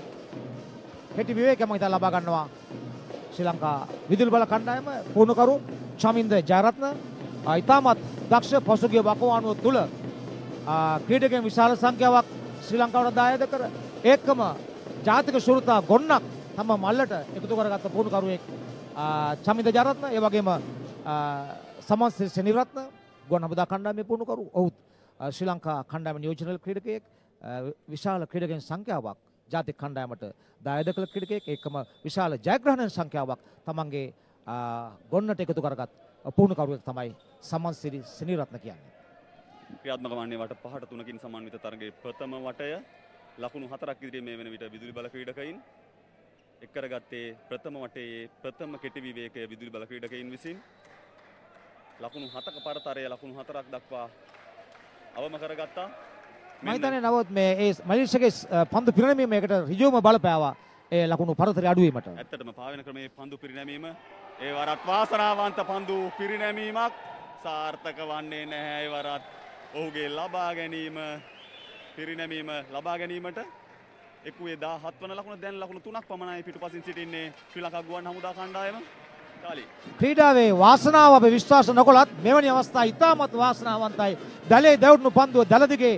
කෙටි විවේකයක් මම හිතා ලබා ගන්නවා ශ්‍රී ලංකා විදුලි බල කණ්ඩායම පුහුණුකරු චමින්ද ජයරත්න. ඉතාමත් දක්ෂ පසුගිය වකවානුව තුල ක්‍රීඩකයන් විශාල සංඛ්‍යාවක් ශ්‍රී ලංකාවට දායාද කර ඒකම ජාතික ශුරතා ගොන්නක් තම මල්ලට එකතු කරගත්ත පුහුණුකරුවෙක් චමින්ද ජයරත්න. ඒ වගේම සමන්ස් සෙනිරත්න ගුවන් හමුදා කණ්ඩායමේ පුහුණුකරු. ඔහු ශ්‍රී ලංකා කණ්ඩායම නියෝජනය ක්‍රීඩකයෙක්. විශාල ක්‍රීඩකයන් සංඛ්‍යාවක් ජාතික කණ්ඩායමට දායාද කළ ක්‍රීඩකයෙක්. ඒකම විශාල ජයග්‍රහණ සංඛ්‍යාවක් තමන්ගේ ගොන්නට එකතු කරගත් පුහුණුකරුවෙක් තමයි සමන්ස් සෙනිරත්න කියන්නේ. ක්‍රියාත්මක වන්නේ වට 5ට 3කින් සමන්විත තරගයේ ප්‍රථම වටය ලකුණු 4ක් ඉදිරියේ මේ වෙන විට විදුලි බල ක්‍රීඩකයින් එක් කරගත්තේ ප්‍රථම වටයේ ප්‍රථම කෙටි විවේකය විදුලි බල ක්‍රීඩකයින් විසින් ලකුණු 7ක පරතරය ලකුණු 4ක් දක්වා අවම කරගත්තා. මම හිතන්නේ නමුත් මේ ඒ මලීෂගේ පන්දු පිරිනැමීම ඒකට ඍජුවම බලපෑවා ඒ ලකුණු පරතරය අඩු වීමට. ඇත්තටම පාවෙන ක්‍රමයේ පන්දු පිරිනැමීම ඒ වරත් වාසනාවන්ත පන්දු පිරිනැමීමක් සාර්ථක වන්නේ නැහැ. ඒ වරත් ඔහුගේ ලබා ගැනීම පිරිනැමීම ලබා ගැනීමට එකුවේ 17 වන ලකුණ දැන් ලකුණු 3ක් පමණයි පිටුපසින් සිටින්නේ ශ්‍රී ලංකා ගුවන් හමුදා කණ්ඩායම. ක්‍රීඩාවේ වාසනාව අපි විශ්වාස නොකළත් මෙවැනි අවස්ථා ඉතාමත් වාසනාවන්තයි. දලේ දැවුණු පන්දුව දල දිගේ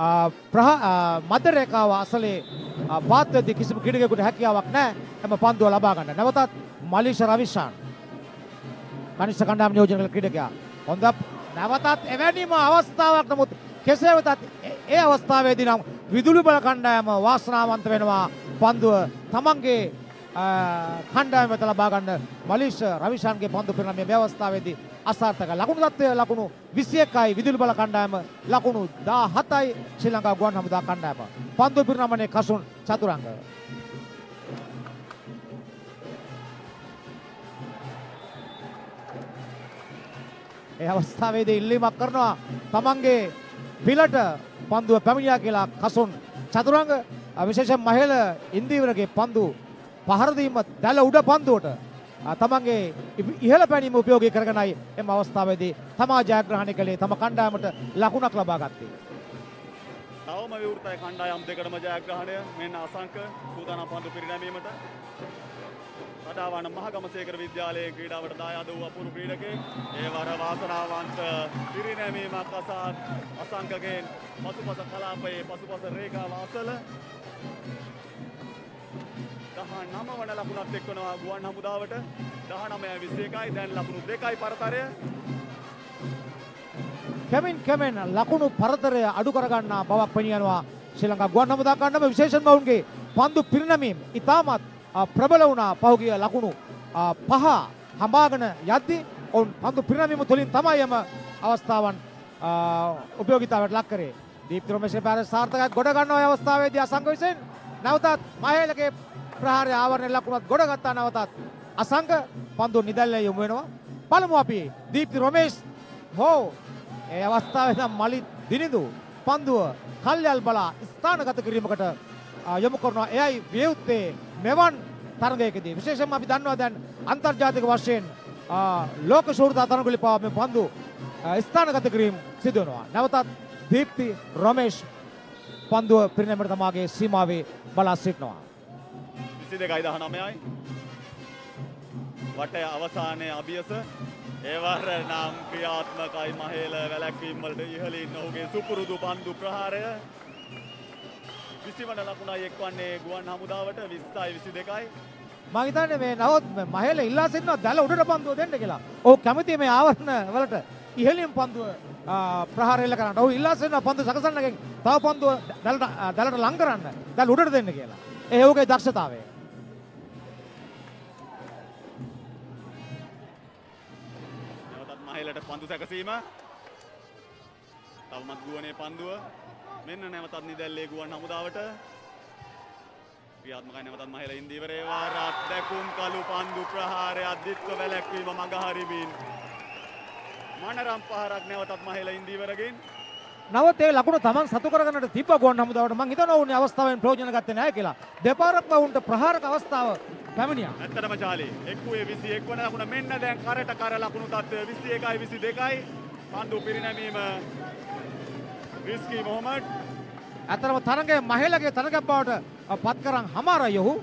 මධ්‍ය රේඛාව අසලේ පාත්වේදී කිසිම ක්‍රීඩකයෙකුට හැකියාවක් නැහැ එම පන්දුව ලබා ගන්න. නැවතත් මලීෂ රවිෂාන් කනිෂ්ඨ කණ්ඩායම නියෝජනය කළ ක්‍රීඩකයා. හොඳ නැවතත් එවැනිම අවස්ථාවක්. නමුත් කෙසේ වෙතත් ඒ අවස්ථාවේදී නම් විදුලි බල කණ්ඩායම වාසනාවන්ත වෙනවා පන්දුව තමන්ගේ කණ්ඩායම වෙත ලබා ගන්න. මලීෂ රවිෂාන්ගේ පන්දු පිරිනැමීමේ මේ අවස්ථාවේදී අසාර්ථක ලකුණු තත්ත්වය ලකුණු 21යි විදුලි බල කණ්ඩායම ලකුණු 17යි ශ්‍රී ලංකා ගුවන් හමුදා කණ්ඩායම. පන්දු පිරිනමන්නේ කසුන් චතුරංග. ඒ අවස්ථාවේදී ඉල්ලීමක් කරනවා තමන්ගේ පිලට පන්දුව පැමිණියා කියලා කසුන් චතුරංග. විශේෂයෙන් මහේල ඉන්දීවරගේ පන්දු පහර දීම දැල උඩ පන්දුවට තමන්ගේ ඉහළ පැනීම උපයෝගී කරගෙනයි එම අවස්ථාවේදී තමා ජයග්‍රහණය කළේ. තම කණ්ඩායමට ලකුණක් ලබා ගත්තේ. තවම විවෘතයි කණ්ඩායම් දෙකටම ජයග්‍රහණය. මෙන්න අසංක සූදානම් පන්දු පිරිනැමීමට රඩාවන මහගමසේකර විද්‍යාලයේ ක්‍රීඩාවට දායාද වූ අපූර්ව ක්‍රීඩකයෙක්. ඒ වර වාසනාවන්ත පිරිනැමීමක් අසංකගෙන් පසුපස කලාපයේ පසුපස රේඛාව අසල 19 වන ලකුණත් එක්වනවා ගුවන් හමුදාවට. 19:21යි දැන් ලකුණු 2යි පරතරය. කැමෙන් ලකුණු පරතරය අඩු කරගන්නා බවක් පෙනියනවා ශ්‍රී ලංකා ගුවන් හමුදා කණ්ඩායම. විශේෂයෙන්ම ඔවුන්ගේ පන්දු පිරිනැමීම ඉතාමත් ප්‍රබල වුණා පහුගිය ලකුණු පහ හඹාගෙන යද්දී ඔවුන් පන්දු පිරිනැමීම තුළින් තමයි යම අවස්ථාවන් උපයෝගීතාවට ලක් කරේ. දීප්ති රොමේෂ් පාරේ සාර්ථකව ගොඩ ගන්නා අවස්ථාවේදී අසංක විසින් නැවතත් මහේලගේ ප්‍රහාරය ආවරණය ලකුණුවත් ගොඩ ගත්තා. නැවතත් අසංක පන්දු නිදැල්ලේ යොමු වෙනවා. බලමු අපි දීප්ති රොමේෂ් ඒ අවස්ථාවේ නම් මලිත් දිනිඳු පන්දුව කල්යල් බලා ස්ථානගත කිරීමකට යොමු කරනවා. එයයි වියුත්තේ මෙවන් තරගයකදී විශේෂයෙන්ම අපි දන්නවා දැන් අන්තර්ජාතික වශයෙන් ලෝක ශූරතා තරගවල පාව මේ පන්දු ස්ථානගත කිරීම සිදු වෙනවා. නැවතත් දීප්ති රොමේෂ් පන්දුව පිරිනැමීමට තමාගේ සීමාවේ බලා සිටිනවා. 22:19යි. වටේ අවසානයේ අභියස ඒවර නම් ක්‍රියාත්මකයි මහේල වැලැක්වීම් වලට ඉහළින් ඔහුගේ සුපුරුදු පන්දු ප්‍රහාරය 20 වන ලකුණයි එක්වන්නේ ගුවන් හමුදාවට 20:22යි. මම හිතන්නේ මේ නවත් මහේල ඉල්ලා සිටිනවා දැල උඩට පන්දුව දෙන්න කියලා. ඔහු කැමති මේ ආවරණ වලට ඉහළින් පන්දුව ප්‍රහාරය එල්ල කරන්න. ඔහු ඉල්ලා සිටිනවා පන්දු සකසන්නගෙන් තව පන්දුව දැලට ලං කරන්න. දැල් උඩට දෙන්න කියලා. ඒ ඔහුගේ දක්ෂතාවය. මහේලට පන්දු සැකසීම. තවමත් ගුවනේ පන්දුව. මෙන්න නැවතත් නිදැල්ලේ ගුවන් හමුදාවට. ක්‍රියාත්මකයි නැවතත් මහේල ඉන්දිවරේ වාරත් දැකුම් කළු පන්දු ප්‍රහාරය අධිත්ව වැලැක්වීම මඟ හරිමින්. මනරම් පහරක් නැවතත් මහේල ඉන්දිවරගෙන්. නවත් ඒ ලකුණ Taman සතු කරගන්නට තිබ්බ ගුවන් හමුදාවට මං හිතනවා උන්නේ අවස්ථාවෙන් ප්‍රයෝජන ගත්තේ නැහැ කියලා. දෙපාරක්ම වුන්ට ප්‍රහාරක අවස්ථාව පැමිණියා. ඇත්තටම චාලි එක්කුවේ 21 වන ලකුණ මෙන්න දැන් කරට කර ලකුණු තත්ත්වය 21යි 22යි. පන්දු පිරිනැමීම රිස්කි මොහමඩ්. ඇත්තටම තරගයේ මහේලගේ තරගයක් බවට පත් කරන් හමාරයි ඔහු.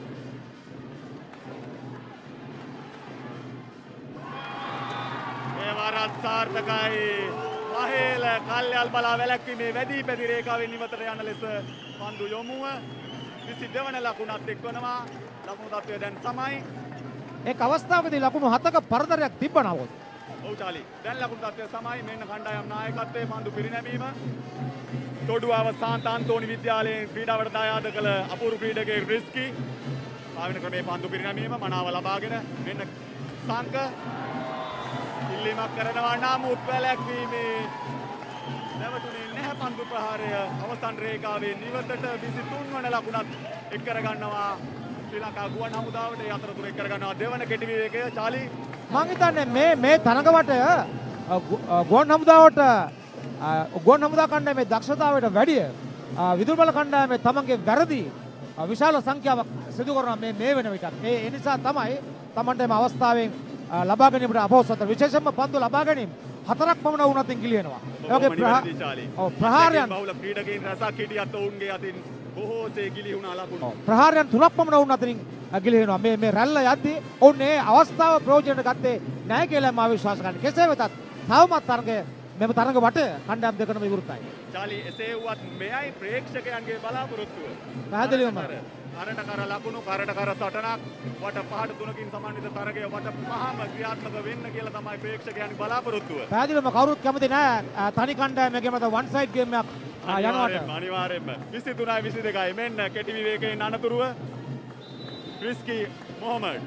ඒ වරත් සාර්ථකයි. මහේල කල්යල් බලා වැලැක්වීමේ වැඩි පැති රේඛාවෙන් ඉවතට යන ලෙස පන්දු යොමුව 22 වන ලකුණත් එක්වනවා. ලකුණු තත්ත්වය දැන් සමයි. එක් අවස්ථාවකදී ලකුණු 7ක පරතරයක් තිබ්බනවොත්. ඔව් චාලි. දැන් ලකුණු තත්ත්වය සමයි. මෙන්න කණ්ඩායම් නායකත්වයේ පන්දු පිරිනැමීම. තොඩුවාව සාන්ත අන්තෝනි විද්‍යාලයෙන් ක්‍රීඩාවට දායාද කළ අපූර්ව ක්‍රීඩකයෙක් රිස්කි. පාවෙන ක්‍රමේ පන්දු පිරිනැමීම මනාව ලබාගෙන මෙන්න සංක ඉල්ලීමක් කරනවා නමුත් වැලැක්වීමේ නැවතුනේ නැහැ පන්දු ප්‍රහාරය. අවසන් රේඛාවේ නිවතට 23 වන ලකුණත් එක් කරගන්නවා ශ්‍රී ලංකා ගුවන් හමුදාවට. ඒ අතරතුර එක් කරගන්නවා දෙවන කෙටි විවේකය. චාලි මං හිතන්නේ මේ තරඟවට ගුවන් හමුදාවට ගුවන් හමුදා කණ්ඩායමේ දක්ෂතාවයට වැඩිය විදුලි බල කණ්ඩායමේ තමන්ගේ වැරදි විශාල සංඛ්‍යාවක් සිදු කරනවා මේ වෙන විටත්. ඒ නිසා තමයි තමන්ට මේ අවස්ථාවෙන් ලබා ගැනීමට අපහසුතර. විශේෂයෙන්ම පන්දු ලබා ගැනීම 4ක් පමණ වුණත් ගිලිනවා. ඒ වගේ ප්‍රහාරයන් බහුල ක්‍රීඩකයන් රසක් හිටියත් ඔවුන්ගේ අතින් බොහෝසේ ගිලිහුණා ලකුණු. ප්‍රහාරයන් 3ක් පමණ වුණ අතරින් ගිලිනවා. මේ රැල්ල යද්දී ඔවුන් මේ අවස්ථාව ප්‍රයෝජනට ගත්තේ නැහැ කියලා මම විශ්වාස කරනවා. කෙසේ වෙතත් තවමත් තරගය මෙම තරග වටය කණ්ඩායම් දෙකම විවෘතයි. චාලි එසේ වුවත් මෙයයි ප්‍රේක්ෂකයන්ගේ බලාපොරොත්තුව. පැහැදිලිවම කරට කර ලකුණු කරට කර සටනක් වට පහට තුනකින් සමන්විත තරගය වට පහම ක්‍රියාත්මක වෙන්න කියලා තමයි ප්‍රේක්ෂකයන්ගේ බලාපොරොත්තුව. පැහැදිලිවම කවුරුත් කැමති නැහැ තනි කණ්ඩායමකගේ මත වන් සයිඩ් ගේම් එකක් යනවට. අනිවාර්යෙන්ම 23යි 22යි මෙන්න කෙටි විවේකයෙන් අනතුරුව රිස්කි මොහමඩ්.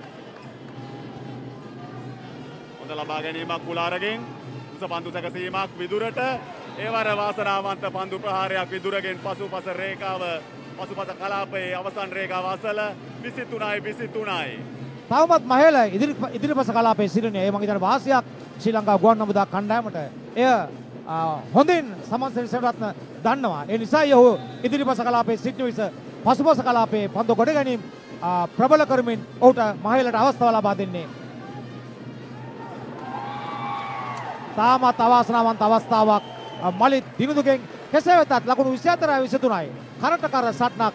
හොඳ ලබා ගැනීමක් කුලාරගෙන් උස පන්දු සැකසීමක් විදුරට. ඒවර වාසනාවන්ත පන්දු ප්‍රහාරයක් විදුරගෙන් පසුපස රේඛාව පසුපස කලාපයේ අවසන් රේඛාව අසල 23යි. තවමත් මහේල ඉදිරිපස කලාපයේ සිටිනේ. ඒ මම හිතන වාසියක් ශ්‍රී ලංකා ගුවන් හමුදා කණ්ඩායමට. එය හොඳින් සමන්සරි සේවරත්න දන්නවා. ඒ නිසායි ඔහු ඉදිරිපස කලාපයේ සිටින විස පසුපස කලාපයේ පන්දු ගොඩ ගැනීම ප්‍රබල කරමින් ඔහුට මහේලට අවස්ථාව ලබා දෙන්නේ. තාමත් අවාසනාවන්ත අවස්ථාවක් මලිත් දිනුදුගෙන්. කෙසේ වෙතත් ලකුණු 24යි 23යි. කරට කර සටනක්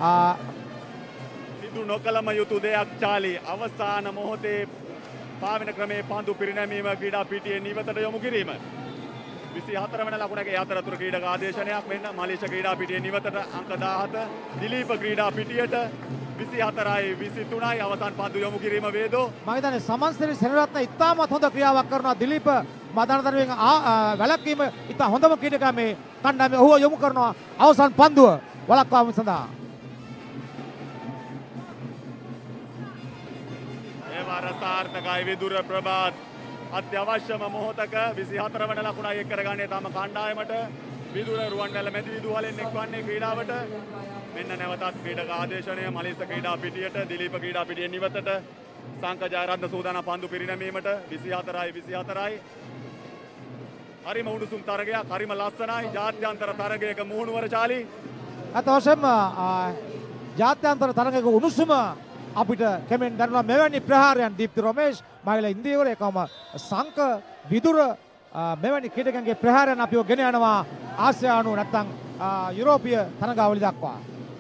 සිදු නොකළම යුතු දෙයක් චාලි. අවසාන මොහොතේ පාවෙන ක්‍රමේ පන්දු පිරිනැමීම ක්‍රීඩා පිටියේ නිවතට යොමු කිරීම. 24 වන ලකුණගේ අතරතුර ක්‍රීඩක ආදේශනයක් වෙන්න මලේෂියා ක්‍රීඩා පිටියේ නිවතට අංක 17 දිලීප ක්‍රීඩා පිටියට 24යි 23යි අවසන් පන්දු යොමු කිරීම වේදෝ. මම හිතන්නේ සමන්සිරි සෙනරත්න ඉතාමත් හොඳ ක්‍රියාවක් කරනවා. දිලීප මදානතරයෙන් වැළැක්වීම ඉතා හොඳම ක්‍රීඩකයා මේ කණ්ඩායමේ ඔහුව යොමු කරනවා අවසන් පන්දුව වළක්වාම සඳහා. සාර්ථකයි විදුර ප්‍රභාත් අත්‍යවශ්‍යම මොහොතක 24 වන ලකුණයි එක් කරගන්නේ තම කණ්ඩායමට විදුර රුවන්වැල්ල මැදි විදුහලෙන් එක්වන්නේ ක්‍රීඩාවට මෙන්න නැවතත් ක්‍රීඩක ආදේශනය මලිස ක්‍රීඩා පිටියට දිලීප ක්‍රීඩා පිටියෙන් ඉවතට සංක ජයරත්න සූදානම් පන්දු පිරිනැමීමට 24යි හරිම උණුසුම් තරගයක් හරිම ලස්සනයි ජාත්‍යන්තර තරගයක මුහුණුවර චාලි අත වශයෙන්ම ජාත්‍යන්තර තරගයක උණුසුම අපිට කැමෙන් දැනෙනවා මෙවැනි ප්‍රහාරයන් දීප්ති රොමේෂ් මහිලා ඉන්දියවල එකම සංක විදුර මෙවැනි ක්‍රීඩකයන්ගේ ප්‍රහාරයන් අපිව ගෙන යනවා ආසියානු නැත්නම් යුරෝපීය තරගාවලි දක්වා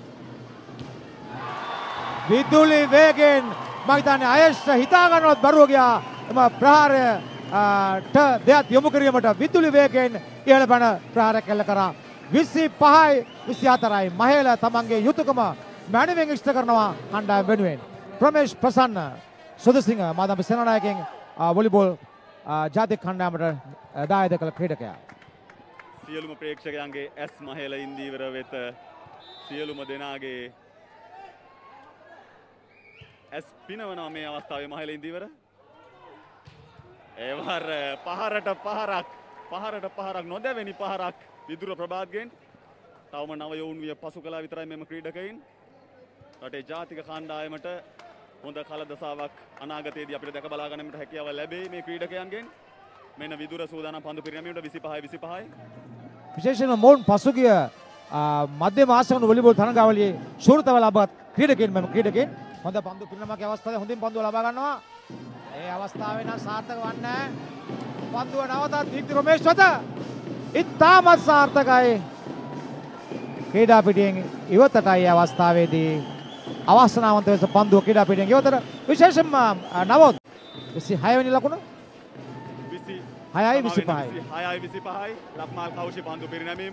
විදුලි වේගෙන් මම හිතන්නේ අයෂ් හිතා ගන්නවත් බරුව ගියා එම ප්‍රහාරයට දෙයක් යොමු කිරීමට විදුලි වේගෙන් ඉහළ පැන ප්‍රහාරයක් කළ කරා 25යි 24යි මහේල තමන්ගේ යුතුයකම මැනවින් ඉෂ්ට කරනවා කණ්ඩායම වෙනුවෙන් ප්‍රමේෂ් ප්‍රසන්න සුදසිංහ මාදම්පි සේනානායකයන් වොලිබෝල් ජාතික කණ්ඩායමට දායද කළ ක්‍රීඩකයා සියලුම ප්‍රේක්ෂකයන්ගේ ඇස් මහේල ඉන්දීවර වෙත සියලුම දෙනාගේ ඇස් පිනවනවා මේ අවස්ථාවේ මහේල ඉන්දීවර ඒවර පහරට පහරක් නොදැවෙනි පහරක් විදුර ප්‍රභාත්ගෙන් තවම නව යොවුන් විය පසු කළා විතරයි මෙම ක්‍රීඩකයින් රටේ ජාතික කණ්ඩායමට හොඳ කලදසාවක් අනාගතයේදී අපිට දැක බලා ගැනීමට හැකියාව ලැබෙයි මේ ක්‍රීඩකයන්ගෙන් මෙන්න විදුර සූදානම් පන්දු පිරිනැමීමට 25යි විශේෂයෙන්ම මොවුන් පසුගිය මධ්‍යම ආසියානු වොලිබෝල් තරගාවලියේ ශූරතාව ලබාගත් ක්‍රීඩකයින් මෙම ක්‍රීඩකයින් හොඳ පන්දු පිරිනැමීමේ අවස්ථාවේ හොඳින් පන්දුව ලබා ගන්නවා ඒ අවස්ථාවේ නම් සාර්ථක වන්නේ පන්දුව නවතත් දීප්ති රොමේෂ් වෙත ඉතාමත් සාර්ථකයි ක්‍රීඩා පිටියෙන් ඉවතටයි අවස්ථාවේදී අවසනාවන්ත ලෙස පන්දුව ක්‍රීඩා පිටියෙන් ඉවතට විශේෂයෙන්ම නවොත් 26 වෙනි ලකුණ 26යි 25යි ලක්මාල් කෞෂි පන්දු පිරිනැමීම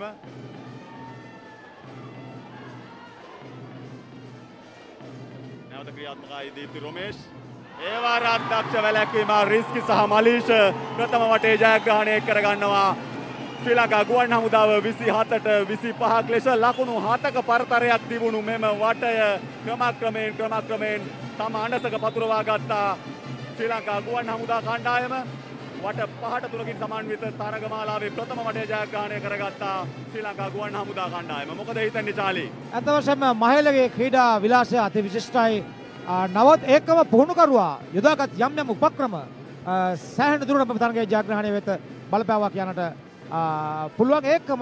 නැවත ක්‍රියාත්මකයි දීප්ති රොමේෂ් ඒ වාර අධ්‍යක්ෂ වැලැක්වීම රිස්කි සහ මලීෂ ප්‍රථම වටේ ජයග්‍රහණය කර ගන්නවා ශ්‍රී ලංකා ගුවන් හමුදාව 27ට 25ක් ලෙස ලකුණු 7ක පරතරයක් තිබුණු මෙම වටය ක්‍රමක්‍රමයෙන් තම අඬසක පතුරවා ගත්තා ශ්‍රී ලංකා ගුවන් හමුදා කණ්ඩායම වට 5ට 3කින් සමන්විත තරගමාලාවේ ප්‍රථම වටේ ජයග්‍රහණය කරගත්තා ශ්‍රී ලංකා ගුවන් හමුදා කණ්ඩායම මොකද හිතන්නේ චාලි අත වශයෙන්ම මහේලගේ ක්‍රීඩා විලාසය අති විශිෂ්ටයි නවත් ඒකම පුහුණුකරුවා යොදාගත් යම් උපක්‍රම සෑහෙන දුරට තරගයේ ජයග්‍රහණය වෙත බලපෑවා කියනට පුළුවන් ඒකම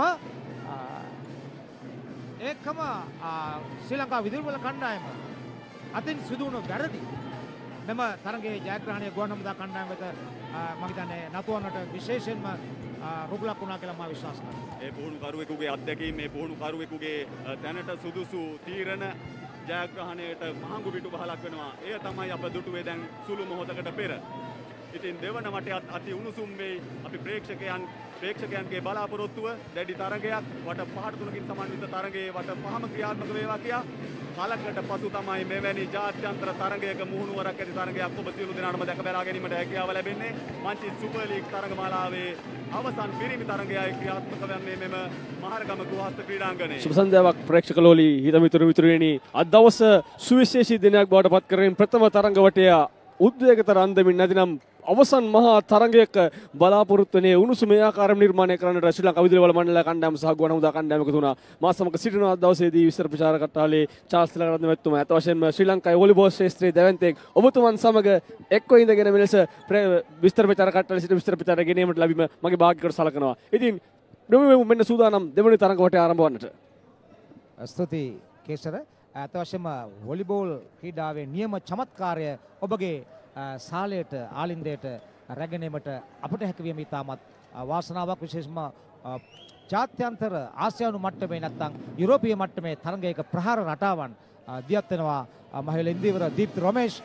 ශ්‍රී ලංකා විදුලි කණ්ඩායම අතින් සිදුවුණු වැරදි මෙම තරගයේ ජයග්‍රහණය ගුවන් හමුදා කණ්ඩායම වෙත මම හිතන්නේ නතුවන්නට විශේෂයෙන්ම රුකුලක් වුණා කියලා මම විශ්වාස කරනවා. ඒ පුහුණුකරුවෙකුගේ අත්දැකීම් මේ පුහුණුකරුවෙකුගේ දැනට සුදුසු තීරණ ජයග්‍රහණයට මහඟු පිටු පහලක් වෙනවා. එය තමයි අප දුටුවේ දැන් සුළු මොහොතකට පෙර. ඉතින් දෙවන වටයත් අති උණුසුම් වෙයි. අපි ප්‍රේක්ෂකයන්ගේ බලාපොරොත්තුව දැඩි තරගයක් වට 5ට 3කින් සමන්විත තරගයේ වට 5ම ක්‍රියාත්මක වේවා කියා කාලකට පසු තමයි මෙවැනි ජාත්‍යන්තර තරගයක මුහුණුවරක් ඇති තරගයක් ඔබ සියලු දෙනාටම දැක බලා ගැනීමට හැකියාව ලැබෙන්නේ. මංචි සුපර් ලීග් තරගමාලාවේ අවසන් පිරිමි තරගයයි ක්‍රියාත්මක වන්නේ මෙම මහරගම ගෘහස්ත ක්‍රීඩාංගණයේ. සුබ සන්ධ්‍යාවක් ප්‍රේක්ෂකලෝලි හිත මිතුරෙනි අද දවස සුවිශේෂී දිනයක් බවට පත් කරමින් ප්‍රථම තරඟ වටය උද්වේගතර අන්දමින් නැතිනම් අවසන් මහා තරගයක බලාපොරොත්තු වෙනේ උණුසුම ආකාරයෙන් නිර්මාණය කරන්නට ශ්‍රී ලංකා විදුලි බල මණ්ඩල කණ්ඩායම සහ ගුවන් හමුදා කණ්ඩායම එකතු වුණා. මා සමග සිටින අද දවසේදී විස්තර ප්‍රචාරක කට්ටාලේ චාල්ස් තිලකරත්න මැතිතුමා අත වශයෙන්ම ශ්‍රී ලංකාවේ වොලිබෝල් ශාස්ත්‍රයේ දැවැන්තෙක් ඔබතුමන් සමග එක්ව ඉඳගෙන මෙලෙස විස්තර ප්‍රචාරක කට්ටාලේ සිට විස්තර ප්‍රචාරය ගෙනීමට ලැබීම මගේ භාග්‍යකට සලකනවා. ඉතින් මෙන්න සූදානම් දෙවනි තරඟ වටේ ආරම්භ වන්නට. ස්තුතියි කේසර. අත වශයෙන්ම වොලිබෝල් ක්‍රීඩාවේ නියම චමත්කාරය ඔබගේ ශාලයට ආලින්දයට රැගෙනීමට අපට හැකියවීම ඉතාමත් වාසනාවක් විශේෂම ජාත්‍යන්තර ආසියානු මට්ටමේ නැත්නම් යුරෝපීය මට්ටමේ තරගයක ප්‍රහාර රටාවන් දියත් වෙනවා මහිල ඉන්දිවර දීප්ති රොමේෂ්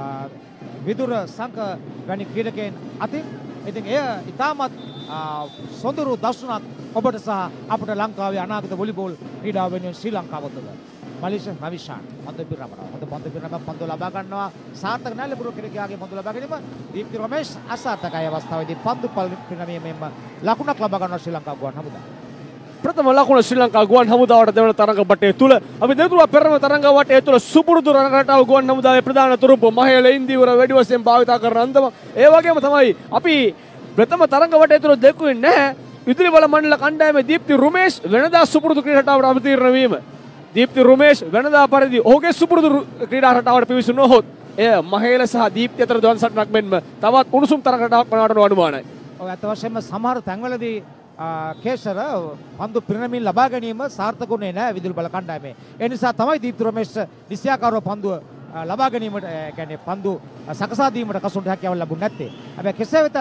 විදුර සංක වැනි ක්‍රීඩකයන් අතින් ඉතින් එය ඉතාමත් සොඳුරු දර්ශනක් ඔබට සහ අපට ලංකාවේ අනාගත වොලිබෝල් ක්‍රීඩාව වෙනුවෙන් ශ්‍රී ලංකාව තුළ මලිෂ රවිශාන් පන්දු පිරමනවා. හොඳ පන්දු පිරමීම පන්දු ලබා ගන්නවා. සාර්ථක නැහැ ලැබුණු කෙනෙක්ගේ පන්දු ලබා ගැනීම. දීප්ති රොමේෂ් අසාර්ථකයි අවස්ථාවේදී පන්දු පිරමීමෙන් ලකුණක් ලබා ගන්නවා ශ්‍රී ලංකා ගුවන් හමුදා. ප්‍රථම ලකුණ ශ්‍රී ලංකා ගුවන් හමුදාවට දෙවන තරඟ වටේ තුල අපි දෙතුවා පෙරම තරඟ වටේ තුල සුපුරුදු රටාව ගුවන් හමුදාවේ ප්‍රධාන තුරුප්පු මහේල ඉන්දිවර වැඩි වශයෙන් භාවිත කරන අන්දම ඒ වගේම තමයි අපි ප්‍රථම තරඟ වටේ තුල දෙකුවේ නැහැ විදුලි බල මණ්ඩල කණ්ඩායමේ දීප්ති රුමේෂ් වෙනදා සුපුරුදු ක්‍රීඩාවට අවතීර්ණ වීම දීප්ති රුමේෂ් වෙනදා පරිදි ඔහුගේ සුපුරුදු ක්‍රීඩා රටාවට පිවිසුනොත් එය මහේල සහ දීප්ති අතර දවස් 8ක් මෙන්ම තවත් උණුසුම් තරඟ රටාවක් වනවට අනුමානයි. ඔය අත වශයෙන්ම සමහර තැන්වලදී කේසර පන්දු පිරිනැමීම් ලබා ගැනීම සාර්ථකුනේ නැහැ විදුලි බල කණ්ඩායමේ. ඒ නිසා තමයි දීප්ති රමේෂ් නිශ්චයාකාරව පන්දුව ලබා ගැනීමට කියන්නේ පන්දු සකසා දීමට කසුන්ට හැකියාව ලැබුණ නැත්තේ. හැබැයි කෙසේ වෙතත්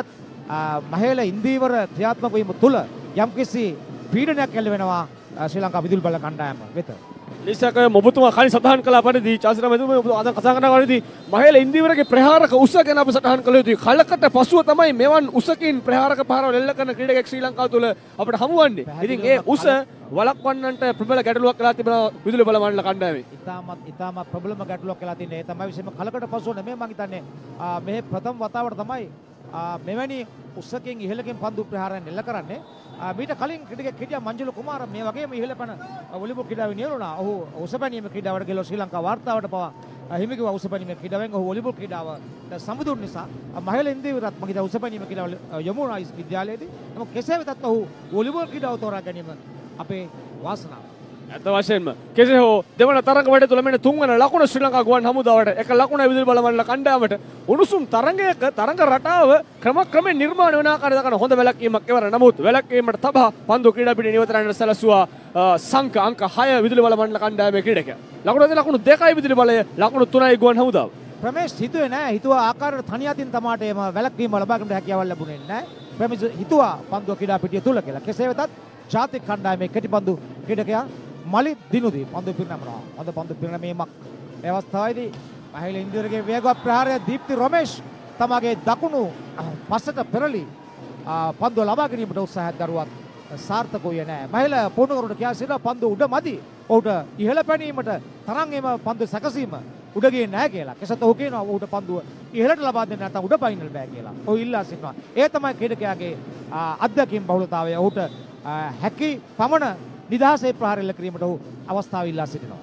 මහේල ඉන්දීවර ක්‍රියාත්මක වීම තුළ යම්කිසි පීඩනයක් එල්ල වෙනවා ශ්‍රී ලංකා විදුලි බල කණ්ඩායම වෙත. නිසක ඔබතුමා කලින් සටහන් කළ පරිදි චාසිරා මෙතුමා අද කතා කරන පරිදි මහේල ඉන්දිවරගේ ප්‍රහාරක උස ගැන අපි සටහන් කළ යුතුයි. කලකට පසුව තමයි මෙවන් උසකින් ප්‍රහාරක පහරවල් එල්ල කරන ක්‍රීඩකෙක් ශ්‍රී ලංකාව තුළ අපිට හමු වන්නේ. ඉතින් ඒ උස වළක්වන්නට ප්‍රබල ගැටලුවක් වෙලා තිබෙනවා විදුලි බල මණ්ඩල කණ්ඩායමේ. ඉතාමත් ප්‍රබලම ගැටලුවක් වෙලා තින්නේ. ඒ තමයි විශේෂම කලකට පසුව නෙමෙයි මම හිතන්නේ මේ ප්‍රථම වතාවට තමයි මෙවැනි උසකින් ඉහළකින් පන්දු ප්‍රහාරයන් එල්ල කරන්නේ. මීට කලින් ක්‍රීඩකෙක් හිටියා මංජුල කුමාර මේ වගේම ඉහළ පැන වොලිබෝල් ක්‍රීඩාවේ නියලුණා. ඔහු උසපැනීම ක්‍රීඩාවට ගිහලා ශ්‍රී ලංකා වාර්තාවට පවා හිමිකව උසපැනීම ක්‍රීඩාවෙන් ඔහු වොලිබෝල් ක්‍රීඩාවට සමුදුන් නිසා මහේල ඉන්දිවරත් මම හිතා උසපැනීම ක්‍රීඩාව යමු වුණා විද්‍යාලයේදී. නමුත් කෙසේ වෙතත් ඔහු වොලිබෝල් ක්‍රීඩාව තෝරා ගැනීම අපේ වාසනාව. ඇත්ත වශයෙන්ම කෙසේ හෝ දෙවන තරඟ වැඩ තුල මෙන්න තුන්වන ලකුණ ශ්‍රී ලංකා ගුවන් හමුදාවට එක ලකුණ විදුලි බල මණ්ඩල කණ්ඩායමට උණුසුම් තරඟයක තරඟ රටාව ක්‍රමක්‍රමයෙන් නිර්මාණය වන ආකාරය දක්වන හොඳ වැලක්වීමක් එවර. නමුත් වැලක්වීමට තබා පන්දු ක්‍රීඩා පිටින් ඉවතරන්න සැලසුවා සංක අංක 6 විදුලි බල මණ්ඩල කණ්ඩායමේ ක්‍රීඩකයා. ලකුණු 2යි විදුලි බලය ලකුණු 3යි ගුවන් හමුදාව. ප්‍රමේෂ් හිතුවේ නෑ හිතුවා ආකාරයට තනි අතින් තමාට එම වැලක්වීම ලබා ගන්නට හැකියාවක් ලැබුණේ නෑ. ප්‍රමේෂ් හිතුවා පන්දුව ක්‍රීඩා පිටිය තුල කියලා. කෙසේ වෙතත් ජාතික කණ්ඩායමේ කෙටි පන්දු ක්‍රීඩකයා මලි දිනුදී පන්දු පිරිනමනවා. හොඳ පන්දු පිරිනැමීමක්. ඒ අවස්ථාවේදී මහේල ඉන්දිවරගේ වේගවත් ප්‍රහාරය දීප්ති රමේෂ් තමගේ දකුණු පස්සට පෙරලි පන්දුව ලබා ගැනීමට උත්සාහයක් දරුවත් සාර්ථක වුයේ නැහැ. මහේල පොණුකරුට කියා සිටින පන්දු උඩ මදි. ඔහුට ඉහළ පැනීමට තරම් එම පන්දු සැකසීම උඩ ගියේ නැහැ කියලා. කෙසත් ඔහු කියනවා ඔහුට පන්දුව ඉහළට ලබා දෙන්න නැත්නම් උඩ පයින්නල් බෑ කියලා. ඔහු ඉල්ලා සිටිනවා. ඒ තමයි ක්‍රීඩකයාගේ අත්දැකීම් බහුලතාවය. ඔහුට හැකි පමණ නිදහසේ ප්‍රහාර එල්ල කිරීමට ඔහු අවස්ථාව ඉල්ලා සිටිනවා.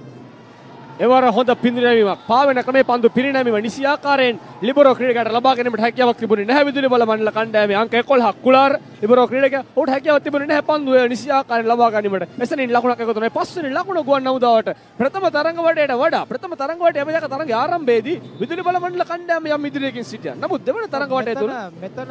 එවර හොඳ පිරිනැමීමක් පාවෙන ක්‍රමේ පන්දු පිරිනැමීම නිසි ආකාරයෙන් ලිබරෝ ක්‍රීඩකයාට ලබා ගැනීමට හැකියාවක් තිබුණේ නැහැ විදුලි බල මණ්ඩල කණ්ඩායමේ අංක 11 කුලාර් ලිබරෝ ක්‍රීඩකයා ඔහුට හැකියාවක් තිබුණේ නැහැ පන්දුව නිසි ආකාරයෙන් ලබා ගැනීමට. එසැනින් ලකුණක් එකතු වෙනවා. පස්වෙනි ලකුණ ගුවන් හමුදාවට ප්‍රථම තරඟ වටේට වඩා ප්‍රථම තරඟ වටේ අපි දැක තරඟයේ ආරම්භයේදී විදුලි බල මණ්ඩල කණ්ඩායම යම් ඉදිරියකින් සිටියා. නමුත් දෙවන තරඟ වටේ තුල මෙතන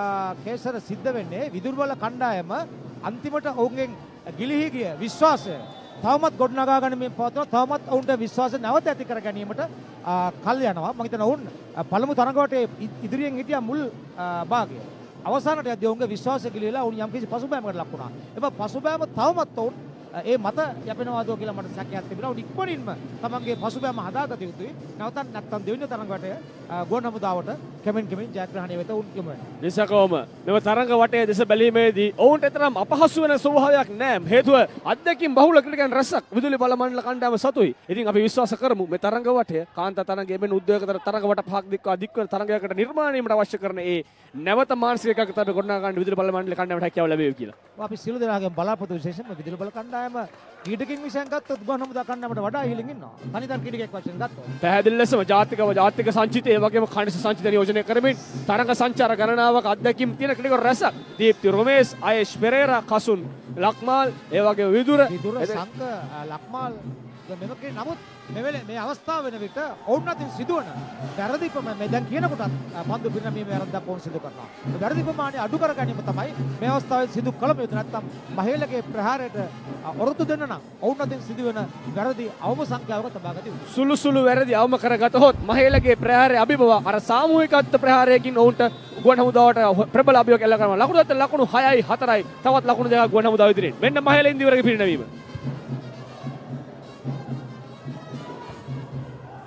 කේසර සිද්ධ වෙන්නේ විදුලි බල කණ්ඩායම අන්තිමට ඔවුන්ගෙන් ගිලිහි ගිය විශ්වාසය තවමත් ගොඩනගා ගැනීම පවත්වනවා. තවමත් ඔවුන්ට විශ්වාසය නැවත ඇති කර ගැනීමට කල් යනවා. මම හිතනවා ඔවුන් පළමු තරඟවට ඉදිරියෙන් හිටියා මුල් භාගය. අවසානට යද්දී ඔවුන්ගේ විශ්වාසය ගිලිහිලා ඔවුන් යම්කිසි පසුබෑමකට ලක් වුණා. එබ පසුබෑම තවමත් ඔවුන් ඒ මත යැපෙනවාද කියලා මට සැකයක් තිබුණා. ඔවුන් ඉක්මනින්ම තමන්ගේ පසුබෑම හදාගත යුතුයි. නැවතත් නැත්තම් දෙවෙනි තරඟවට ගුවන් හමුදාවට කෙමෙන් ජයග්‍රහණය වෙත ඔවුන් යමු වෙනවා. නිසකවම මෙව තරඟ වටේ දෙස බැලීමේදී ඔවුන්ට එතරම් අපහසු වෙන ස්වභාවයක් නැහැ. හේතුව අත්දැකීම් බහුල ක්‍රීඩකයන් රැසක් විදුලි බල මණ්ඩල කණ්ඩායම සතුයි. ඉතින් අපි විශ්වාස කරමු මේ තරඟ වටය කාන්තා තරඟයේ මෙන්න උද්වේගකර තරඟ වට පහක් දික්වන තරඟයකට නිර්මාණය වීමට අවශ්‍ය කරන ඒ නැවත මානසික එකඟතාවය ගොඩනගා ගන්න විදුලි බල මණ්ඩල කණ්ඩායමට හැකියාව ලැබෙවි කියලා. අපි සියලු දෙනාගෙන් බලාපොරොත්තු විශේෂයෙන්ම විදුලි බල කණ්ඩායම ක්‍රීඩකින් විෂයන් ගත්තොත් ගුවන් හමුදා කණ්ඩායමට වඩා ඉහළින් ඉන්නවා. තනිතර ක්‍රීඩකයෙක් වශයෙන් ගත්තොත්. පැහැදිලි ලෙසම ජාතික සංචිතය ඒ වගේම කණිස සංචිතය නියෝජනය කරමින් තරඟ සංචාර ගණනාවක් අත්දැකීම් තියෙන ක්‍රීඩකයෝ රැසක් දීප්ති රොමේස්, අයේෂ් පෙරේරා, කසුන් ලක්මාල්, ඒ වගේ විදුර සංක ලක්මාල් මෙමකේ නමුත් මේ අවස්ථාව වෙන විට ඔවුන් අතින් සිදුවන වැරදි ප්‍රමාණය දැන් කියනකොටත් පන්දු පිරිනැමීමේ වැරද්දක් ඔවුන් සිදු කරනවා. වැරදි ප්‍රමාණය අඩු කර ගැනීම තමයි මේ අවස්ථාවේ සිදු කළ යුතු. නැත්නම් මහේලගේ ප්‍රහාරයට ඔරොත්තු දෙන්න නම් ඔවුන් අතින් සිදුවෙන වැරදි අවම සංඛ්‍යාවක තබා ගත යුතුයි. සුළු වැරදි අවම කරගතහොත් මහේලගේ ප්‍රහාරය අභිබව අර සාමූහිකත්ව ප්‍රහාරයකින් ඔවුන්ට ගුවන් හමුදාවට ප්‍රබල අභියෝගයක් එල්ල කරනවා. ලකුණු 6යි 4යි තවත් ලකුණු දෙකක් ගුවන් හමුදාව ඉදිරියෙන්. මෙන්න මහේල ඉන්දිවරගේ පිරිනැමීම.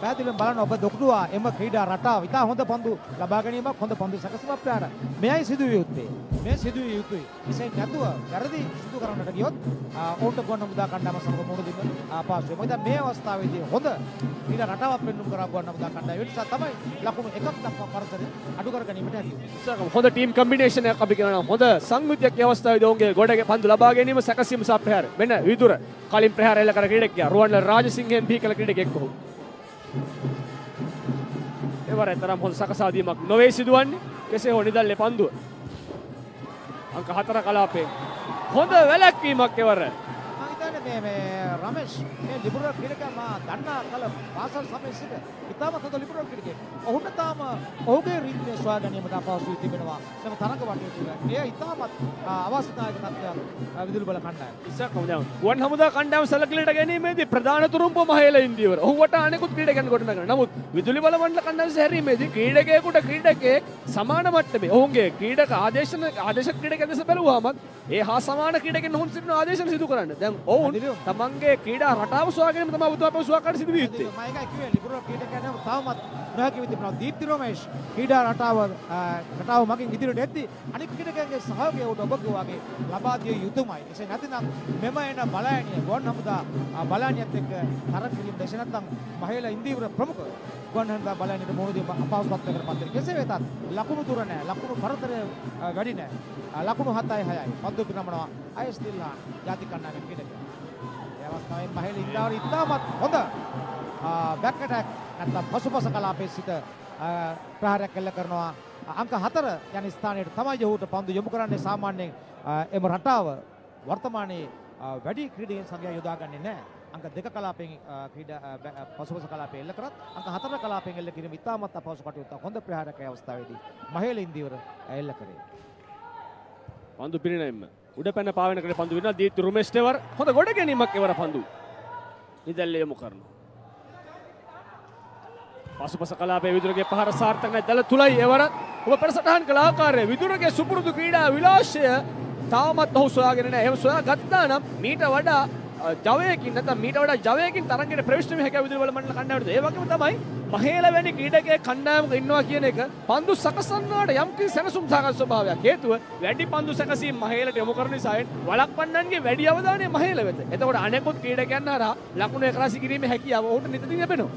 පැහැදිලිවම බලන්න ඔබ දොකටුවා එම ක්‍රීඩා රටාව ඉතා හොඳ පන්දු ලබා ගැනීමක් හොඳ පන්දු සැකසීමක් ප්‍රාණ මෙයයි සිදුවිය යුත්තේ මේ සිදුවිය යුතුයි එසේ නැතුව වැරදි සිදු කරන්නට ගියොත් ඔවුන්ට ගොන්න මුදා කණ්ඩායම සමග මුහුණ දෙන්න අපහසුයි මොකද මේ අවස්ථාවේදී හොඳ ක්‍රීඩා රටාවක් පෙන්වුම් කරා ගොන්න මුදා කණ්ඩායම ඒ නිසා තමයි ලකුණු එකක් දක්වා පරතරය අඩු කර ගැනීමට හැකියි හොඳ ටීම් කම්බිනේෂන් එකක් අපි කරනවා හොඳ සංයුතියක් අවස්ථාවේදී ඔවුන්ගේ ගොඩේ පන්දු ලබා ගැනීම සැකසීම සහ ප්‍රහාර වෙන විදුර කලින් ප්‍රහාර එල්ල කර ක්‍රීඩකයා රුවන්වැලි රාජසිංහෙන් බිහිකල ක්‍රීඩකයෙක් ඔහු එවර තරම් හොඳ සකසාදීමක් නොවේ සිදුවන්නේ කෙසේ හෝ නිදල්ලේ පන්දුව අංක 4 කලාපේ හොඳ වැලැක්වීමක් එවර මම හිතන්නේ මේ රමේෂ් මේ ලිබරල් ක්‍රීඩකයා මා දන්නා කල පාසල් සමයේ සිට ඉතාමත් හොඳ ලිබරල් ක්‍රීඩකයෙක්. ඔහුට තාම ඔහුගේ රිද්මය සොයා ගැනීමට අපහසුයි තිබෙනවා. එම තරඟ වටේ තිබෙනවා. එය ඉතාමත් අවස්ථාවක තත්ත්වයක් විදුලි බල කණ්ඩායම. ඉස්සක්කම දැන් ගුවන් හමුදා කණ්ඩායම සැලකිලිට ගැනීමේදී ප්‍රධාන තුරුම්ප මහේල ඉන්දියවර. ඔහු වට අනෙකුත් ක්‍රීඩකයන් ගොඩනගනවා. නමුත් විදුලි බල මණ්ඩල කණ්ඩායම හැරීමේදී ක්‍රීඩකයෙකුට ක්‍රීඩකයෙක් සමාන මට්ටමේ ඔවුන්ගේ ක්‍රීඩක ආදේශ ක්‍රීඩකයන් දැස බැලුවාම ඒ හා සමාන ක්‍රීඩකයන් ඔවුන් සිටින ආදේශන සිදු කරන්න. දැන් ඔවුන් තමන්ගේ ක්‍රීඩා රටාව සොයා ගැනීම තමයි බුදුහාම සොයා ගන්න සිදු විය යුත්තේ. මම ඒකයි කිව්වේ ලිබරල් ක්‍රීඩකයන් තවමත් නොහැකි විදිහට දීප්ති රමේෂ් ක්‍රීඩා රටාව මගින් ඉදිරියට එද්දී අනිත් ක්‍රීඩකයන්ගේ සහයෝගය උඩ ඔබ කිව්වාගේ ලබා දිය යුතුමයි. එසේ නැතිනම් මෙම එන බලයනිය ගුවන් හමුදා බලයනියත් එක්ක තරඟ කිරීම දැස නැත්නම් මහේල ඉන්දියවර ප්‍රමුඛ ගුවන් හමුදා බලයනියට මොහොත අපහසුතාවයකට පත් වෙන. කෙසේ වෙතත් ලකුණු තුර නැහැ. ලකුණු පරතරය වැඩි නැහැ. ලකුණු 7යි 6යි. පන්දු පිනමනවා අයස් දිල්ලාන් ජාතික කණ්ඩායමේ ක්‍රීඩකයා. ඒ අවස්ථාවේ මහේල ඉන්දියාව ඉතාමත් හොඳ බැක් ඇටැක් නැත්නම් පසුපස කලාපයේ සිට ප්‍රහාරයක් එල්ල කරනවා. අංක 4 යන ස්ථානයට තමයි ඔහුට පන්දු යොමු කරන්නේ. සාමාන්‍යයෙන් එම රටාව වර්තමානයේ වැඩි ක්‍රීඩකයන් සංඛ්‍යාව යොදාගන්නේ නැහැ. අංක 2 කලාපයෙන් පසුපස කලාපයේ එල්ල කරත් අංක 4 කලාපයෙන් එල්ල කිරීම ඉතාමත් අපහසු කටයුත්තක්. හොඳ ප්‍රහාරක අවස්ථාවේදී මහේල ඉන්දියවර එල්ල කරේ. පන්දු පිරිනැමීම උඩ පැන පාවෙන කලේ පන්දු වෙනවා. දීප්ති රමේෂ් තෙවර හොඳ ගොඩ ගැනීමක් එවර පන්දු නිදැල්ලේ යොමු කරනවා. පසුපස කලාපයේ විදුරගේ පහර සාර්ථක නැහැ. දල තුලයි එවර ඔබ පෙරසටහන් කළ ආකාරය විදුරගේ සුපුරුදු ක්‍රීඩා විලාසය තාමත් ඔහු සොයාගෙන නැහැ. එහෙම සොයා ගත්තා නම් මීට වඩා ජවයකින් නැත්නම් මීට වඩා ජවයකින් තරඟයට ප්‍රවිෂ්ඨ වෙන්න හැකියාව විදුලි බල මණ්ඩල කණ්ඩායමට. ඒ වගේම තමයි මහේල වැනි ක්‍රීඩකයෙක් කණ්ඩායමක ඉන්නවා කියන එක පන්දු සකසන්නාට යම්කිසි සැනසුම් සහගත ස්වභාවයක්. හේතුව වැඩි පන්දු සැකසීම් මහේලට යොමු කරන නිසා වළක්වන්නන්ගේ වැඩි අවධානය මහේල වෙත. එතකොට අනෙකුත් ක්‍රීඩකයන් හරහා ලකුණු එකරාසි කිරීමේ හැකියාව ඔහුට නිතින් ලැබෙනවා.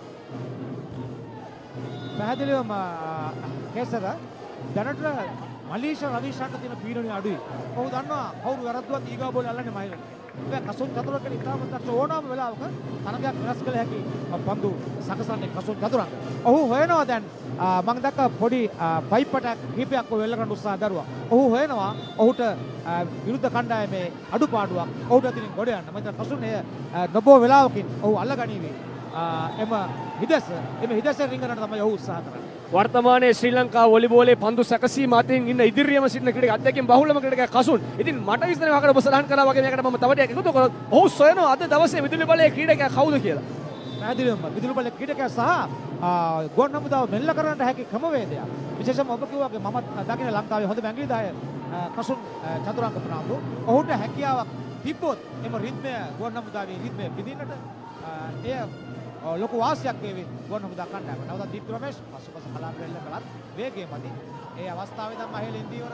පැහැදිලිවම කේසර දැනට මලීෂ රවිශාන්ත තියෙන පීඩනය අඩුයි. ඔහු දන්නවා කවුරු වැරද්දුවත් ඊගා බෝල අල්ලන්නේ මහේලට. ඒක කසුන් චතුරංගක ඉතාමත් ඕනම වෙලාවක තරගයක් වෙනස් කළ හැකි පන්දු සකසන්නේ කසුන් චතුරංග. ඔහු හොයනවා දැන් මම දැක්ක පොඩි පයිප්පට කීපයක් වෙල්ල කරන්න උත්සාහ දරුවා. ඔහු හොයනවා ඔහුට විරුද්ධ කණ්ඩායමේ අඩුපාඩුවක් ඔහුට අතින් ගොඩ යන්න. මම හිතන කසුන් එය නොබෝ වෙලාවකින් ඔහු අල්ලගනීවි. එම හිදස රිංගනට තමයි ඔහු උත්සාහ කරන්නේ. වර්තමානයේ ශ්‍රී ලංකා වොලිබෝලේ පන්දු සැකසීම අතින් ඉන්න ඉදිරියම සිටින ක්‍රීඩක අධ්‍යක්ෂකෙන් බහුලම ක්‍රීඩකයා කසුන්. ඉතින් මට විශ්වාසයි වහකට ඔබ සලහන් කළා වගේ මේකට මම තව ටිකක් එකතු කරොත් ඔහු සොයනවා අද දවසේ විදුලි බලයේ ක්‍රීඩකයා කවුද කියලා. පැහැදිලිවම විදුලි බලයේ ක්‍රීඩකයා සහ ගුවන් හමුදාව මෙල්ල කරන්නට හැකි ක්‍රමවේදයක්. විශේෂයෙන්ම ඔබ කිව්වා වගේ මම දකින ලංකාවේ හොඳ මැංගිලිදාය කසුන් චතුරංග ප්‍රනාන්දු. ඔහුට හැකියාවක් තිබ්බොත් එම රිද්මය ගුවන් හමුදාවේ රිද්මය පිළිඳින්නට එය ලොකු වාසියක් වේවි ගුවන් හමුදා කණ්ඩායම. නවතත් දීප්ති රමේෂ් පසුපස කලාපෙල්ල කළත් වේගය මදි. ඒ අවස්ථාවේ තමයි මහේල ඉන්දියවර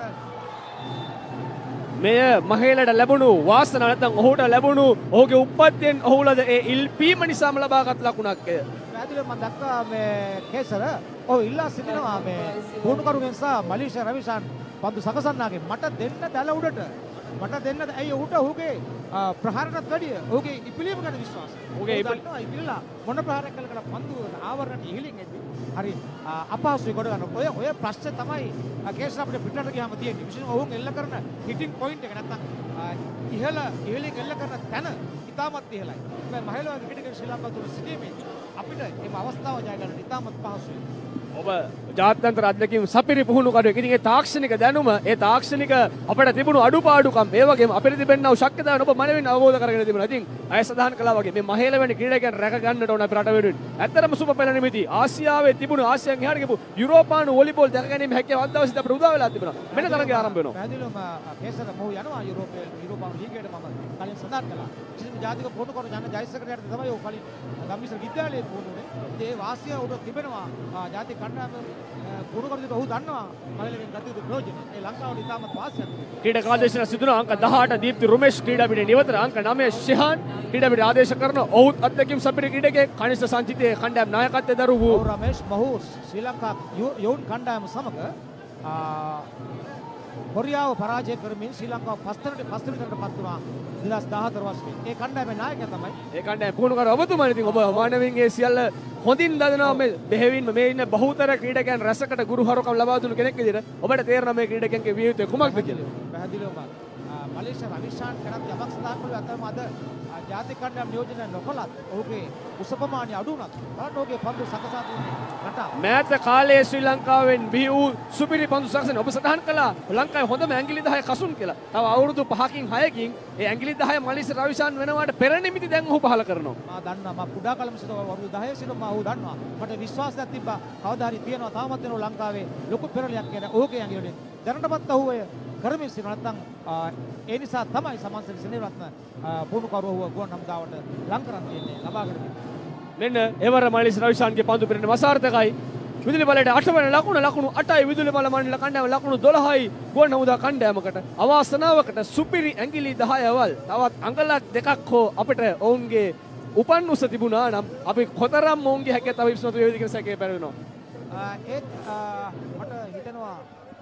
මෙය මහේලට ලැබුණු වාසනාව නැත්නම් ඔහුට ලැබුණු ඔහුගේ උප්පත්තියෙන් ඔහුලද ඒ ඉල්පීම නිසාම ලබාගත් ලකුණක් එය. පැහැදිලිව මම දැක්කා මේ කේසර ඔහු ඉල්ලා සිටිනවා මේ පුහුණුකරුගෙන් සහ මලීෂ රවිශාන් පන්දු සකසන්නාගේ මට දෙන්න දැල උඩට මට දෙන්න ඇයි ඔහුගේ ප්‍රහාරණත් වැඩිය ඔහුගේ ඉපිලීම ගැන විශ්වාසය. ඔහුගේ ඉපිලලා මොන ප්‍රහාරයක් කළා පන්දු ආවරණට ඉහළින් එද්දී හරි අපහසුයි කොට ගන්න. ඔය ප්‍රශ්නේ තමයි කේස් අපිට පිටරට ගියාම තියෙන්නේ. විශේෂයෙන් ඔවුන් එල්ල කරන හිටින් පොයින්ට් එක නැත්තම් ඉහළින් එල්ල කරන තැන ඉතාමත් ඉහළයි. මේ මහේලවා ක්‍රිකට් ශ්‍රී ලංකාව තුළ සිටීමේ අපිට මේ අවස්ථාව ජය ගන්න ඉතාමත් පහසුයි. ඔබ ජාත්‍යන්තර අධ්‍යක්ෂකම් සපිරි පුහුණුකරුවෙක්. ඉතින් ඒ තාක්ෂණික දැනුම, ඒ තාක්ෂණික අපිට තිබුණු අඩුපාඩුකම්, ඒ වගේම අපිට තිබෙනා ශක්තියතාවන ඔබ මනමින් අවබෝධ කරගෙන තිබුණා. ඉතින් අය සඳහන් කළා වගේ මේ මහේල වැනි ක්‍රීඩකයන් රැක ගන්නට ඕන අපේ රට වෙනුවෙන්. ඇත්තටම සුප පෙළ නිමිති ආසියාවේ තිබුණු ආසියාන් එහාට ගිහපු යුරෝපානු වොලිබෝල් දැක ගැනීම හැකියාව අද දවසේ අපිට උදා වෙලා තිබුණා. මෙන්න තරගය ආරම්භ වෙනවා. පැහැදිලිවම කේසර මොහු යනවා යුරෝපානු ලීගයට මම කලින් සඳහන් කළා. විශේෂම ජාතික පුහුණුකරු යන ජයසකරයට තමයි ඔය කලින් ගම්මිස විද්‍යාලයේ පුහුණුනේ. ඒ වාසිය උඩ තිබෙනවා. ජාතික කණ්ඩායම පුහුණුකරු දෙට ඔහු දන්නවා මලලෙන් ගත යුතු ප්‍රයෝජන. ඒ ලංකාවට ඉතාමත් වාසියක්. ක්‍රීඩක ආදේශන සිදුන අංක 18 දීප්ති රුමේෂ් ක්‍රීඩාපීඨයේ නිවතර අංක 9 ශිහාන් ක්‍රීඩාපීඨ ආදේශ කරන ඔහුත් අත්දැකීම් සපිරි ක්‍රීඩකයෙක් කනිෂ්ඨ සංචිතයේ කණ්ඩායම් නායකත්වයේ දරු වූ රමේෂ් මහු ශ්‍රී ලංකා යෝන් කණ්ඩායම සමග කොරියාව පරාජය කරමින් ශ්‍රී ලංකාව පස්තරට පත් වුණා 2014 වසරේ. ඒ කණ්ඩායමේ නායකයා තමයි. ඒ කණ්ඩායම පුහුණුකරු ඔබතුමානේ. ඉතින් ඔබ මානවින්ගේ සියල්ල හොඳින් දන්නවා මේ බෙහෙවින්ම මේ ඉන්න බහුතර ක්‍රීඩකයන් රැසකට ගුරුහරුකම් ලබා දුණු කෙනෙක් විදිහට ඔබට තේරෙනවා මේ ක්‍රීඩකයන්ගේ විය යුත්තේ කුමක්ද කියලා. පැහැදිලිවම මලේසියා රවිශාන් කරත් යමක් සඳහන් කළේ අතරම අද ජාතික කණ්ඩායම් නියෝජනය නොකළත් ඔහුගේ උස ප්‍රමාණය අඩු වුණත් බලන්න ඔහුගේ පන්දු සකසා දුන්නේ රටා. මෑත කාලයේ ශ්‍රී ලංකාවෙන් බිහි වූ සුපිරි පන්දු සකසන ඔබ සඳහන් කළා ලංකාවේ හොඳම ඇඟිලි 10 කසුන් කියලා. තව අවුරුදු 5කින් 6කින් ඒ ඇඟිලි 10 මලේසියා රවිශාන් වෙනවාට පෙර නිමිති දැන් ඔහු පහල කරනවා. මා දන්නවා මා කුඩා කලම සිට අවුරුදු 10 සිට මා ඔහු දන්නවා. මට විශ්වාසයක් තිබ්බා කවදා හරි තියනවා තාමත් වෙනවා ලංකාවේ ලොකු පෙරලියක් කියන ඔහුගේ ඇඟිලි වලින්. දැනටමත් ඔහු එය කරමින් සිටිනවා. නැත්නම් ඒ නිසා තමයි සමන්සර් සෙනෙවිරත්න පුහුණුකරුවෝ ගුවන් හමුදාවට ලං කරන් තියෙන්නේ ලබා ගන්න. මෙන්න එවර මලේසියා රවිශාන්ගේ පන්දු පෙරෙන වසාර්ථකයි. විදුලි බලයට 8 වෙනි ලකුණු 8යි විදුලි බල මණ්ඩල කණ්ඩායම ලකුණු 12යි ගුවන් හමුදා කණ්ඩායමකට අවාසනාවකට සුපිරි ඇඟිලි 10 වල් තවත් අඟලක් දෙකක් හෝ අපිට ඔවුන්ගේ උපන් උස තිබුණා නම් අපි කොතරම් ඔවුන්ගේ හැකියාව තව ඉස්මතු වේවිද කියන සැකේ පැරෙනවා. ඒත් මට හිතෙනවා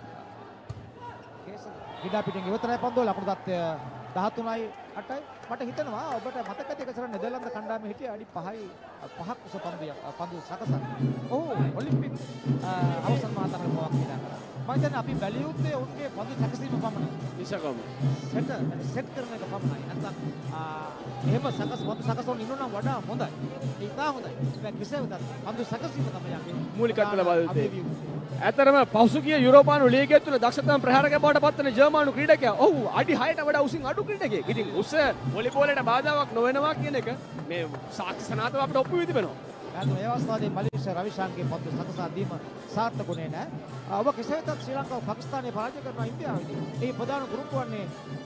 ක්‍රීඩාපීඨයෙන් ඉවතරයි පන්දුව ලකුණු තත්ත්වය 13යි 8යි. මට හිතෙනවා ඔබට මතක ඇති එක සර නෙදර්ලන්ත කණ්ඩායමේ හිටිය අඩි 5ක් උස පන්දු සකසන. ඔව් ඔලිම්පික් අවසන් මාතරක මොකක් කියලා කරා. මම හිතන්නේ අපි බැලිය යුත්තේ උන්ගේ පන්දු සැකසීම පමණයි. ඉසකම. සෙට් කරන එක පමණයි. නැත්නම් එහෙම පන්දු සකසන ඉන්නවා නම් වඩා හොඳයි. ඒක ඉතා හොඳයි. ඒක කෙසේ වෙතත් පන්දු සැකසීම තමයි අපි මූලිකත්ව ලබා දෙන්නේ. ඇතරම පහුගිය යුරෝපානු ලීගය තුළ දක්ෂතම ප්‍රහාරකයා බවට පත් වෙන ජර්මනු ක්‍රීඩකයා. ඔහු අඩි 6ට වඩා උසින් අඩු ක්‍රීඩකයෙක්. ඉතින් උස වොලිබෝලයට බාධාවක් නොවෙනවා කියන එක මේ සාක්ෂි සනාථව අපිට ඔප්පු වී තිබෙනවා. ඒ අවස්ථාවේ මලේසියා රවිශාන්ගේ පන්දු සකසා දීම සාර්ථකුනේ නැහැ. ඔබ කෙසේ වෙතත් ශ්‍රී ලංකාව පාකිස්තානය පරාජය කරනවා ඉන්දියාවේදී. ඒ ප්‍රධාන ගෲප් වන්නේ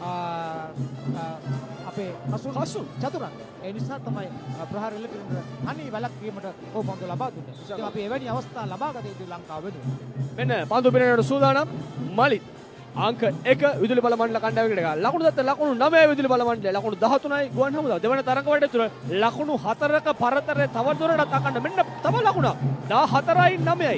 අපේ කසුන් චතුරංග. ඒ නිසා තමයි ප්‍රහාර එල්ලකිරීමට හනි වැළැක්වීමට ඕ පන්දු ලබා දුන්නේ. ඉතින් අපි එවැනි අවස්ථා ලබා ගත යුතු ලංකාව වෙනුවෙන්. මෙන්න පන්දු පිරෙනට සූදානම් මලිත්. අංක 1 විදුලි බල මණ්ඩල කණ්ඩායමකට ගා. ලකුණු දත්ත ලකුණු 9 විදුලි බල මණ්ඩලය. ලකුණු 13යි ගුවන් හමුදාව. දෙවන තරඟ වලට තුර ලකුණු 4ක පරතරය තව දුරටත් අකන්න. මෙන්න තව ලකුණ 14යි 9යි.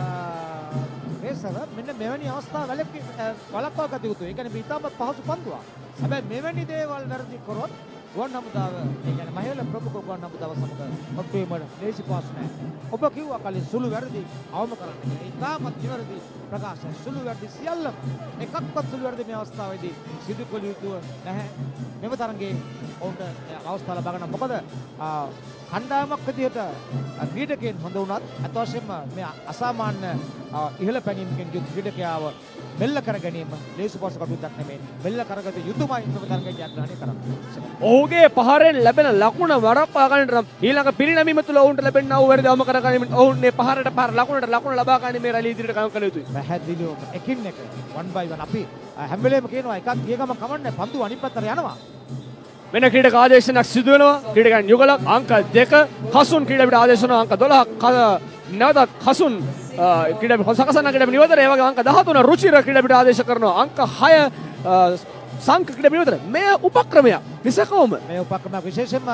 මෙන්න මෙවැනි අවස්ථා වළක්වා ගත යුතුයි. ඒ කියන්නේ ඉතාමත් පහසු පන්දුවක්. හැබැයි මෙවැනි දේවල් වැරදි කරොත් ගුවන් හමුදාව ඒ කියන්නේ මහේල ප්‍රමුඛ ගුවන් හමුදාව සමග ඔක්කොම ලේසි පාස් නැහැ. ඔබ කිව්වා කලින් සුළු වැරදි අවම කරන්න කියලා. ඉතාමත් නිවැරදි ප්‍රකාශය. සුළු වැරදි සියල්ලම එකක්වත් සුළු වැරදි මේ අවස්ථාවේදී සිදු කළ යුතු නැහැ. මෙව තරංගේ ඔවුන්ට අවස්ථාව ලබා ගන්න. මොකද කණ්ඩායමක් විදිහට ක්‍රීඩකයන් හොඳ වුණත් අත වශයෙන්ම මේ අසාමාන්‍ය ඉහළ පැනීමකින් යුත් ක්‍රීඩකයාව මෙල්ල කර ගැනීම ලේසි පොස් කටයුත්තක් නෙමෙයි. මෙල්ල කරගත යුතුමයි මෙව තරංගේ ජයග්‍රහණය කරන්නේ. ඔහුගේ පහරෙන් ලැබෙන ලකුණ වරපා ගන්නට නම් ඊළඟ පිරිනැමීම තුළ ඔවුන්ට ලැබෙනා වූ වැරදි අවම කර ගැනීම ඔවුන් මේ පහරට පහර ලකුණට ලකුණ ලබා ගන්න මේ රැලි ඉදිරියට ගමන් කළ යුතුයි. පැහැදිලිවම එකින් එක 1 by 1 අපි හැම වෙලේම කියනවා එකක් ගිය ගමන් කමන්නේ පන්දු අනිත් පැත්තට යනවා. මෙන්න ක්‍රීඩක ආදේශනයක් සිදු වෙනවා. ක්‍රීඩකයන් යුගලක් අංක 2 කසුන් ක්‍රීඩාපීඨ ආදේශන අංක 12 නැවතත් කසුන් ක්‍රීඩාපීඨ සකසන ක්‍රීඩාපීඨ නිවතර ඒ වගේ අංක 13 රුචිර ක්‍රීඩාපීඨ ආදේශ කරනවා. අංක 6 සංක ක්‍රීඩාපීඨ නිවතර මේ උපක්‍රමයක් නිසකවම මේ උපක්‍රම විශේෂයෙන්ම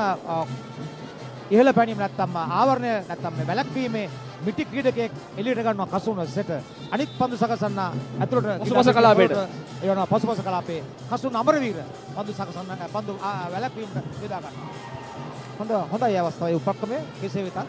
ඉහළ පැනීම නැත්තම් ආවරණය නැත්තම් මේ වැලක්වීමේ මිටි ක්‍රීඩකයෙක් එළියට ගන්නවා කසුන සෙට අනිත් පන්දු සකසන්න ඇතුළට පසුපස කලාපයට එනවා පසුපස කලාපේ කසුන අමරවීර පන්දු සකසන්න පන්දු වැලක්වීමට යොදා ගන්නවා. හොඳයි අවස්ථාවේ උපක්‍රමය කෙසේ වෙතත්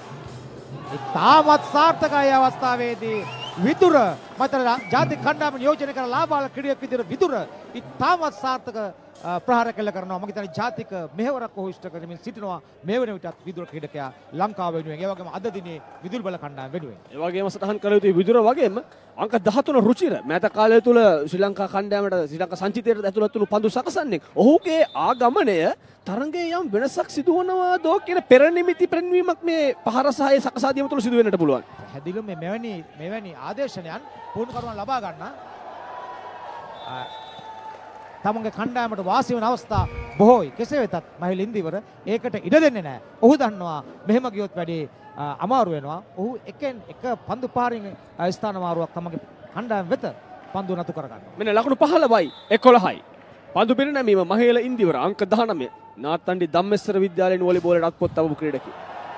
ඉතාමත් සාර්ථකයි අවස්ථාවේදී විදුර මතර ජාතික කණ්ඩායම නියෝජනය කර ලාබාල ක්‍රීඩකයෙක් විදිහට විදුර ඉතාමත් සාර්ථක ප්‍රහාර කළ කරනවා. මම හිතන්නේ ජාතික මෙහෙවරක් ඔහු ඉෂ්ට කරමින් සිටිනවා මේ වෙන විටත් විදුර ක්‍රීඩකයා ලංකාව වෙනුවෙන් ඒ වගේම අද දිනේ විදුලි බල කණ්ඩායම වෙනුවෙන් ඒ වගේම සටහන් කළ යුතු විදුර වගේම අංක 13 රුචිර මෑත කාලය තුල ශ්‍රී ලංකා කණ්ඩායමට ශ්‍රී ලංකා සංචිතයට ඇතුළත් වුණු පන්දු සකසන්නේ ඔහුගේ ආගමනය තරඟයේ යම් වෙනසක් සිදු වනවාද කියන පෙරනිමිති පෙන්වීමක් මේ පහර සහ සකසා දීම තුළ සිදු වෙන්නට පුළුවන්. හැදිලුම් මෙවැනි ආදේශනයන් පුහුණු කරුවන් ලබා ගන්න තමන්ගේ කණ්ඩායමට වාසි වෙන අවස්ථා බොහෝයි. කෙසේ වෙතත් මහිල ඉන්දිවර ඒකට ඉඩ දෙන්නේ නැහැ. ඔහු දන්නවා මෙහෙම ගියොත් වැඩේ අමාරු වෙනවා. ඔහු එකෙන් එක පන්දු පාරින් ස්ථාන මාරුවක් තමන්ගේ කණ්ඩායම වෙත පන්දු නතු කර ගන්නවා. මෙන්න ලකුණු 15යි 11යි. පන්දු පිරිනැමීම මහේල ඉන්දිවර අංක 19. නාත්තන්ඩි ධම්මෙස්සර විද්‍යාලයෙන් වොලිබෝලයට අත්පොත් තබපු ක්‍රීඩකයෙක්.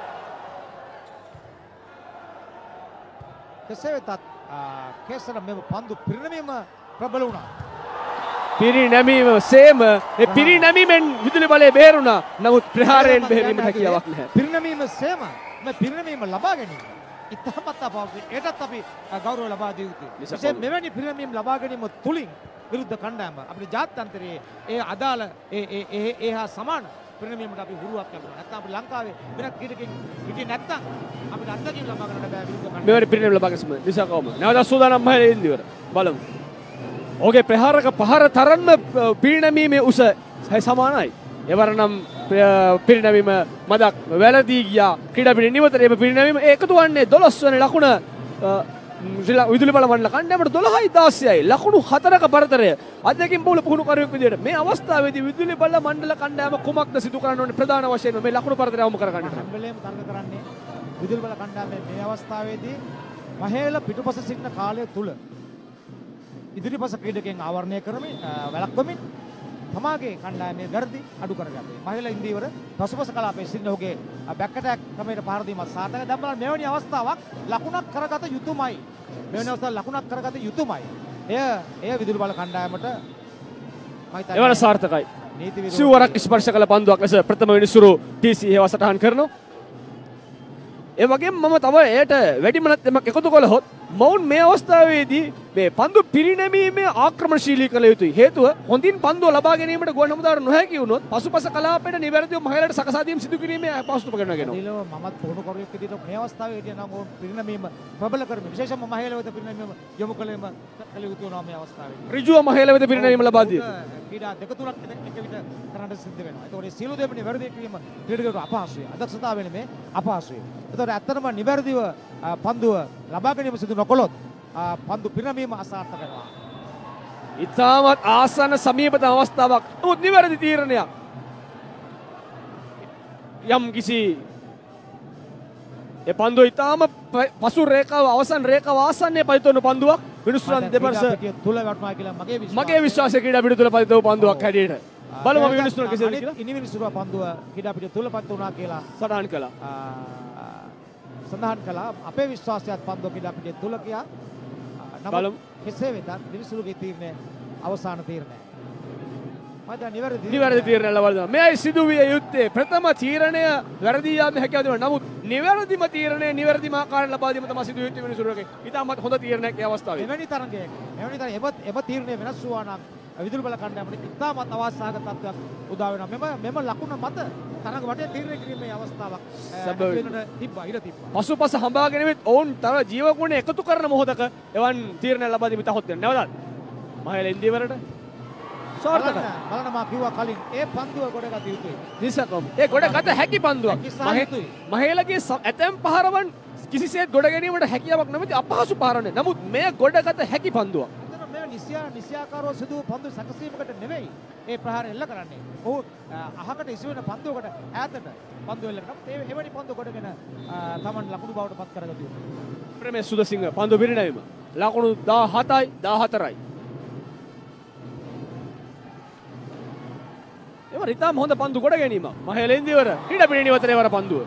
කෙසේ වෙතත් කේසර මෙම පන්දු පිරිනැමීම ප්‍රබල වුණා. පිරිනැමීම සේම ඒ පිරිනැමීමෙන් විදුලි බලය බේරුණා. නමුත් ප්‍රහාරයෙන් බෙහෙවීමට හැකියාවක් නැහැ. පිරිනැමීම සේම මේ පිරිනැමීම ලබා ගැනීම ඉතාමත් අපහසුයි. ඒකටත් අපි ගෞරව ලබා දිය යුතුයි. විශේෂයෙන් මෙවැනි පිරිනැමීම් ලබා ගැනීම තුලින් විරුද්ධ කණ්ඩායම අපේ ජාත්‍යන්තරයේ ඒ අදාළ ඒ හා සමාන පිරිනැමීමට අපි හුරුවක් ලැබුණා. නැත්නම් අපේ ලංකාවේ වෙනත් ක්‍රීඩකෙන් හිටියේ නැත්නම් අපිට අත්දැකීම් ලබා ගන්නට බෑ විරුද්ධ කණ්ඩායම. මෙවැනි පිරිනැමීම් ලබා ගැනීම නිසා කවම. නැවත සූදානම් මහේල ඉන්දිවර. බලමු. ඔහුගේ ප්‍රහාරක පහර තරම්ම පිරිනැමීමේ උස සමානයි. එවරනම් පිරිනැමීම මදක් වැළදී ගියා. ක්‍රීඩාපිටිය නිවතරේ පිරිනැමීම එකතු වන්නේ 12 වෙනි ලකුණ විදුලි බල මණ්ඩල කණ්ඩායමට 12යි 16යි ලකුණු 4ක පරතරය. අධ්‍යක්ෂින් බහුල පුහුණු කරුවෙක් විදිහට මේ අවස්ථාවේදී විදුලි බල මණ්ඩල කණ්ඩායම කුමක්ද සිදු කරන්න ඕනේ ප්‍රධාන වශයෙන්ම මේ ලකුණු පරතරය අවම කර ගන්නට. හැම වෙලේම තර්ක කරන්නේ විදුලි බල කණ්ඩායමේ මේ අවස්ථාවේදී මහේල පිටුපස සිටින කාලය තුල ඉදිරිපස ක්‍රීඩකයන් ආවරණය කරමින් වැළක්වමින් තමාගේ කණ්ඩායමේ වැරදි අඩු කරගත්තා. මහේල ඉන්දිවර පසුපස කලාපයේ සිටින ඔහුගේ බැක් ඇටැක් ක්‍රමයට පහර දීමත් සාර්ථකයි. දැන් බලන්න මෙවැනි අවස්ථාවක් ලකුණක් කරගත යුතුමයි. මෙවැනි අවස්ථාවක් ලකුණක් කරගත යුතුමයි. එය විදුලි බල කණ්ඩායමට එවන සාර්ථකයි. සිවුරක් ස්පර්ශ කළ පන්දුවක් ලෙස ප්‍රථම විනිසුරු TC හේවා සටහන් කරනවා. ඒ වගේම මම තව එයට වැඩිමනත් එමක් එකතු කළහොත් මවුන් මේ අවස්ථාවේදී මේ පන්දු පිරිනැමීමේ ආක්‍රමණශීලී කළ යුතුයි. හේතුව හොඳින් පන්දුව ලබා ගැනීමට ගුවන් හමුදාවට නොහැකි වුණොත් පසුපස කලාපයට නිවැරදිව මහලට සකසා දීම සිදු කිරීමේ අපහසුතාව කරනවා. දිලව මමත් පුහුණු කරුවෙක් විදිහට මේ අවස්ථාවේ හිටියනම් ඕන් පිරිනැමීම ප්‍රබල කරමි. විශේෂයෙන්ම මහේල වෙත පිරිනැමීම යොමු කළ යුතු වෙනවා මේ අවස්ථාවේ. ඍජුව මහේල වෙත පිරිනැමීම ලබා දී. ක්‍රීඩා දෙක තුනක් එක විට කරන්න සිද්ධ වෙනවා. ඒතකොට සියලු දෙමනි වැරදි කිරීම ක්‍රීඩකයට අපහසුයි. අදක්ෂතාව වෙන්නේ මේ අපහසුයි. ඒතකොට ඇත්තටම නිවැරදිව පන්දුව ලබා ගැනීම සිදු නොකළොත් පන්දු පිරිනැමීම අසාර්ථක වෙනවා. ඉතාමත් ආසන්න සමීපත අවස්ථාවක්. නමුත් නිවැරදි තීරණයක්. යම් කිසි ඒ පන්දුව ඉතාම පසු රේඛාව අවසන් රේඛාව ආසන්නයේ පදිතවන පන්දුවක්. විනිසුරන් දෙපරස තුල වටනවා කියලා මගේ විශ්වාසය ක්‍රීඩාපිටිය තුල පදිතව පන්දුවක් හැටියට. බලමු අපි විනිසුරන් කෙසේද කියලා. ඉනි විනිසුරුව පන්දුව ක්‍රීඩාපිටිය තුල පදිත වුණා කියලා සටහන් කළා. සඳහන් කළා. අපේ විශ්වාසයත් පන්දුව ක්‍රීඩාපිටිය තුල කියා. බලමු. කෙසේ වෙතත් විනිසුරුගේ තීරණය අවසාන තීරණය. මට නිවැරදි තීරණය ලබා දෙනවා. මේයි සිදුවිය යුත්තේ ප්‍රථම තීරණය වැරදි යාමේ හැකියාව දෙනවා. නමුත් නිවැරදිම තීරණය නිවැරදිම ආකාරයෙන් ලබා දීම තමයි සිදුවිය යුත්තේ විනිසුරුගේ. ඉතාමත් හොඳ තීරණයක් මේ අවස්ථාවේ. එවැනි තරඟයක එම තීරණය වෙනස් වුණා නම් විදුලි බල කණ්ඩායමට ඉතාමත් අවාසනාවක තත්ත්වයක් උදා වෙනවා. මෙම ලකුණ මත තරඟ වටේ තීරණය කිරීමේ අවස්ථාවක් තිබ්බා. පසුපස හඹාගෙන වෙත් ඔවුන් තව ජීවගුණ එකතු කරන මොහොතක එවන් තීරණය ලබා දීම තහොත් වෙනවා. නැවතත් මහේල ඉන්දිවරට සාර්ථකයි. බලන්න මා කිව්වා කලින් ඒ පන්දුව ගොඩගත යුතුයි. නිසකම්. ඒ ගොඩගත හැකි පන්දුවක්. මහේලගේ ඇතැම් පහරවන් කිසිසේත් ගොඩ ගැනීමට හැකියාවක් නැමැති අපහසු පහරන්නේ. නමුත් මෙය ගොඩගත හැකි පන්දුවක්. නිසියාකාරව සිදු පන්දු සැකසීමකට නෙවෙයි ඒ ප්‍රහාර එල්ල කරන්නේ. ඔහු අහකට ඉසු වෙන පන්දුවකට ඈතට පන්දු එල්ල කරනවා. ඒ එවැනි පන්දු කොටගෙන තමන් ලකුණු බවට පත් කරගත යුතුයි. ප්‍රමේශ සුදසිංහ පන්දු පිරිනැමීම. ලකුණු 17යි 14යි. එවර ඉතාම හොඳ පන්දු කොට ගැනීම. මහේල ඉන්දිවර ක්‍රීඩාපිටිය නිවතරේ වර පන්දුව.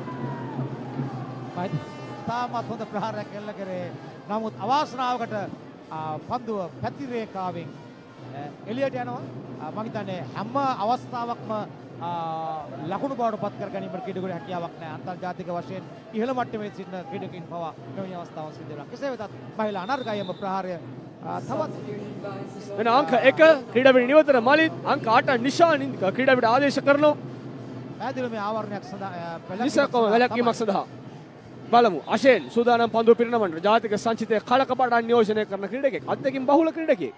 තාමත් හොඳ ප්‍රහාරයක් එල්ල කරේ. නමුත් අවාසනාවකට පන්දුව පැති රේඛාවෙන් එළියට යනවා. මම හිතන්නේ හැම අවස්ථාවකම ලකුණු බවට පත් කර ගැනීමට ක්‍රීඩකෙකුට හැකියාවක් නැහැ. අන්තර්ජාතික වශයෙන් ඉහළ මට්ටමේ සිටින ක්‍රීඩකයින් පවා මෙවැනි අවස්ථාවන් සිදු වෙනවා. කෙසේ වෙතත් මහිලා අනර්ගයම ප්‍රහාරය තවත් වෙන අංක 1 ක්‍රීඩාපිටිය නිවතර මලිත් අංක 8 නිශාන් ක්‍රීඩාපිටිය ආදේශ කරනවා. පැහැදිලිව මේ ආවරණයක් සඳහා නිසකම වැළැක්වීමක් සඳහා බලමු. අශේන් සූදානම් පන්දුව පිරිනමන්න ජාතික සංචිතයේ කලකපඩන් නියෝජනය කරන ක්‍රීඩකෙක්. අත්දැකීම් බහුල ක්‍රීඩකෙක්.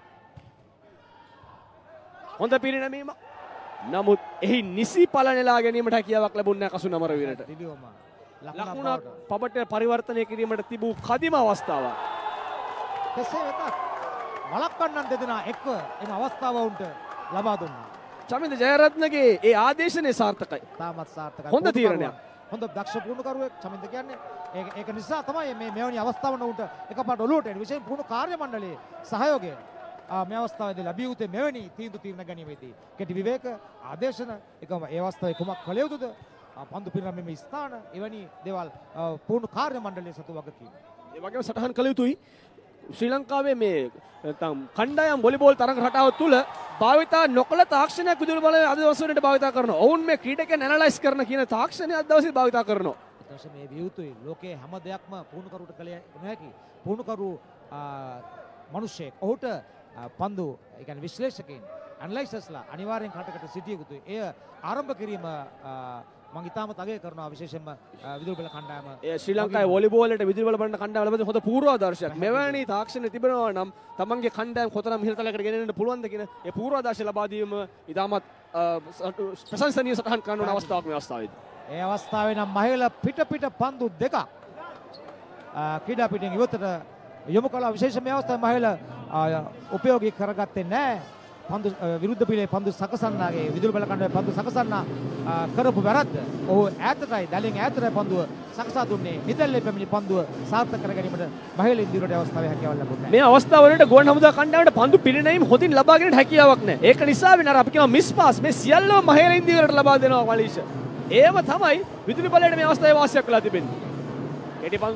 හොඳ පිරිනැමීම. නමුත් එහි නිසි ඵල නෙලා ගැනීමට හැකියාවක් ලැබුණේ නැහැ කසුන අමරවීරට. ලකුණක් පබට පරිවර්තනය කිරීමට තිබූ කදිම අවස්ථාවක්. කෙසේ වෙතත් වළක්වන්නන් දෙදෙනා එක්ව එම අවස්ථාව වුන්ට ලබා දුන්නා. චමින්ද ජයරත්නගේ ඒ ආදේශනය සාර්ථකයි. තාමත් සාර්ථකයි. හොඳ තීරණයක්. හොඳ දක්ෂ පුහුණුකරුවෙක් චමින්ද කියන්නේ. ඒක නිසා තමයි මේ මෙවැනි අවස්ථාවන උන්ට එකපාරට ඔලුවට එන විශේෂ පුහුණු කාර්ය මණ්ඩලයේ සහයෝගය මේ අවස්ථාවේදී ලැබිය යුත්තේ මෙවැනි තීරණ ගැනීමේදී. කෙටි විවේක ආදේශන එකම ඒ අවස්ථාවේ කුමක් කළ යුතුද? පන්දු පිරන මේ ස්ථාන එවැනි දේවල් පුහුණු කාර්ය මණ්ඩලයේ සතු වගකීම. ඒ වගේම සටහන් කළ යුතුයි. ශ්‍රී ලංකාවේ මේ නැත්නම් කණ්ඩායම් වොලිබෝල් තරඟ රටාව තුල භාවිතා නොකළ තාක්ෂණයක් විදුලි බලය අද දවස් වලට භාවිතා කරනවා. ඔවුන් මේ ක්‍රීඩකයන් ඇනලයිස් කරන කියන තාක්ෂණය අද දවසේ භාවිතා කරනවා. ඊට මේ වියුතුයි ලෝකයේ හැම දෙයක්ම පුහුණුකරුට කළ නොහැකි. පුහුණුකරු මිනිසෙක්. ඔහුට පන්දු ඒ කියන්නේ විශ්ලේෂකයන් ඇනලයිසර්ස්ලා අනිවාර්යෙන් කටකට සිටිය යුතුයි. එය ආරම්භ කිරීම මම ඉතාමත් අගය කරනවා විශේෂයෙන්ම විදුලි බල කණ්ඩායම. ඒ ශ්‍රී ලංකාවේ වොලිබෝල් වලට විදුලි බල බලන කණ්ඩායම ලැබෙන හොඳ පූර්වාදර්ශයක්. මෙවැනි තාක්ෂණ තිබෙනවා නම් තමන්ගේ කණ්ඩායම කොතරම් ඉහළ තලයකට ගෙනෙන්න පුළුවන්ද කියන ඒ පූර්වාදර්ශය ලබා දීම ඉතාමත් ප්‍රශංසනීය සටහන් කරන අවස්ථාවක් මේ අවස්ථාවේදී. ඒ අවස්ථාවේ නම් මහේල පිට පන්දු දෙකක් ක්‍රීඩා පිටින් ඉවතට යොමු කළා. විශේෂ මේ අවස්ථාවේ මහේල උපයෝගී කරගත්තේ නැහැ. පන්දු විරුද්ධ පිළේ පන්දු සකසන්නාගේ විදුලි බල කණ්ඩායම පන්දු සකසන්න කරපු වැරද්ද. ඔහු ඈතටයි දැලින් ඈතටයි පන්දුව සකසා දුන්නේ. නිදැල්ලේ පැමිණි පන්දුව සාර්ථක කර ගැනීමට මහේල ඉන්දියාවට අවස්ථාවේ හැකියාවක් ලැබුණේ නැහැ. මේ අවස්ථාවලට ගුවන් හමුදා කණ්ඩායමට පන්දු පිළිනැයීම හොඳින් ලබා ගැනීමට හැකියාවක් නැහැ. ඒක නිසා වෙන අර අපි කියනවා මිස් පාස් මේ සියල්ලම මහේල ඉන්දියාවට ලබා දෙනවා මලීෂ. ඒව තමයි විදුලි බලයට මේ අවස්ථාවේ වාසියක් වෙලා තිබෙන්නේ. කෙටි පන්දු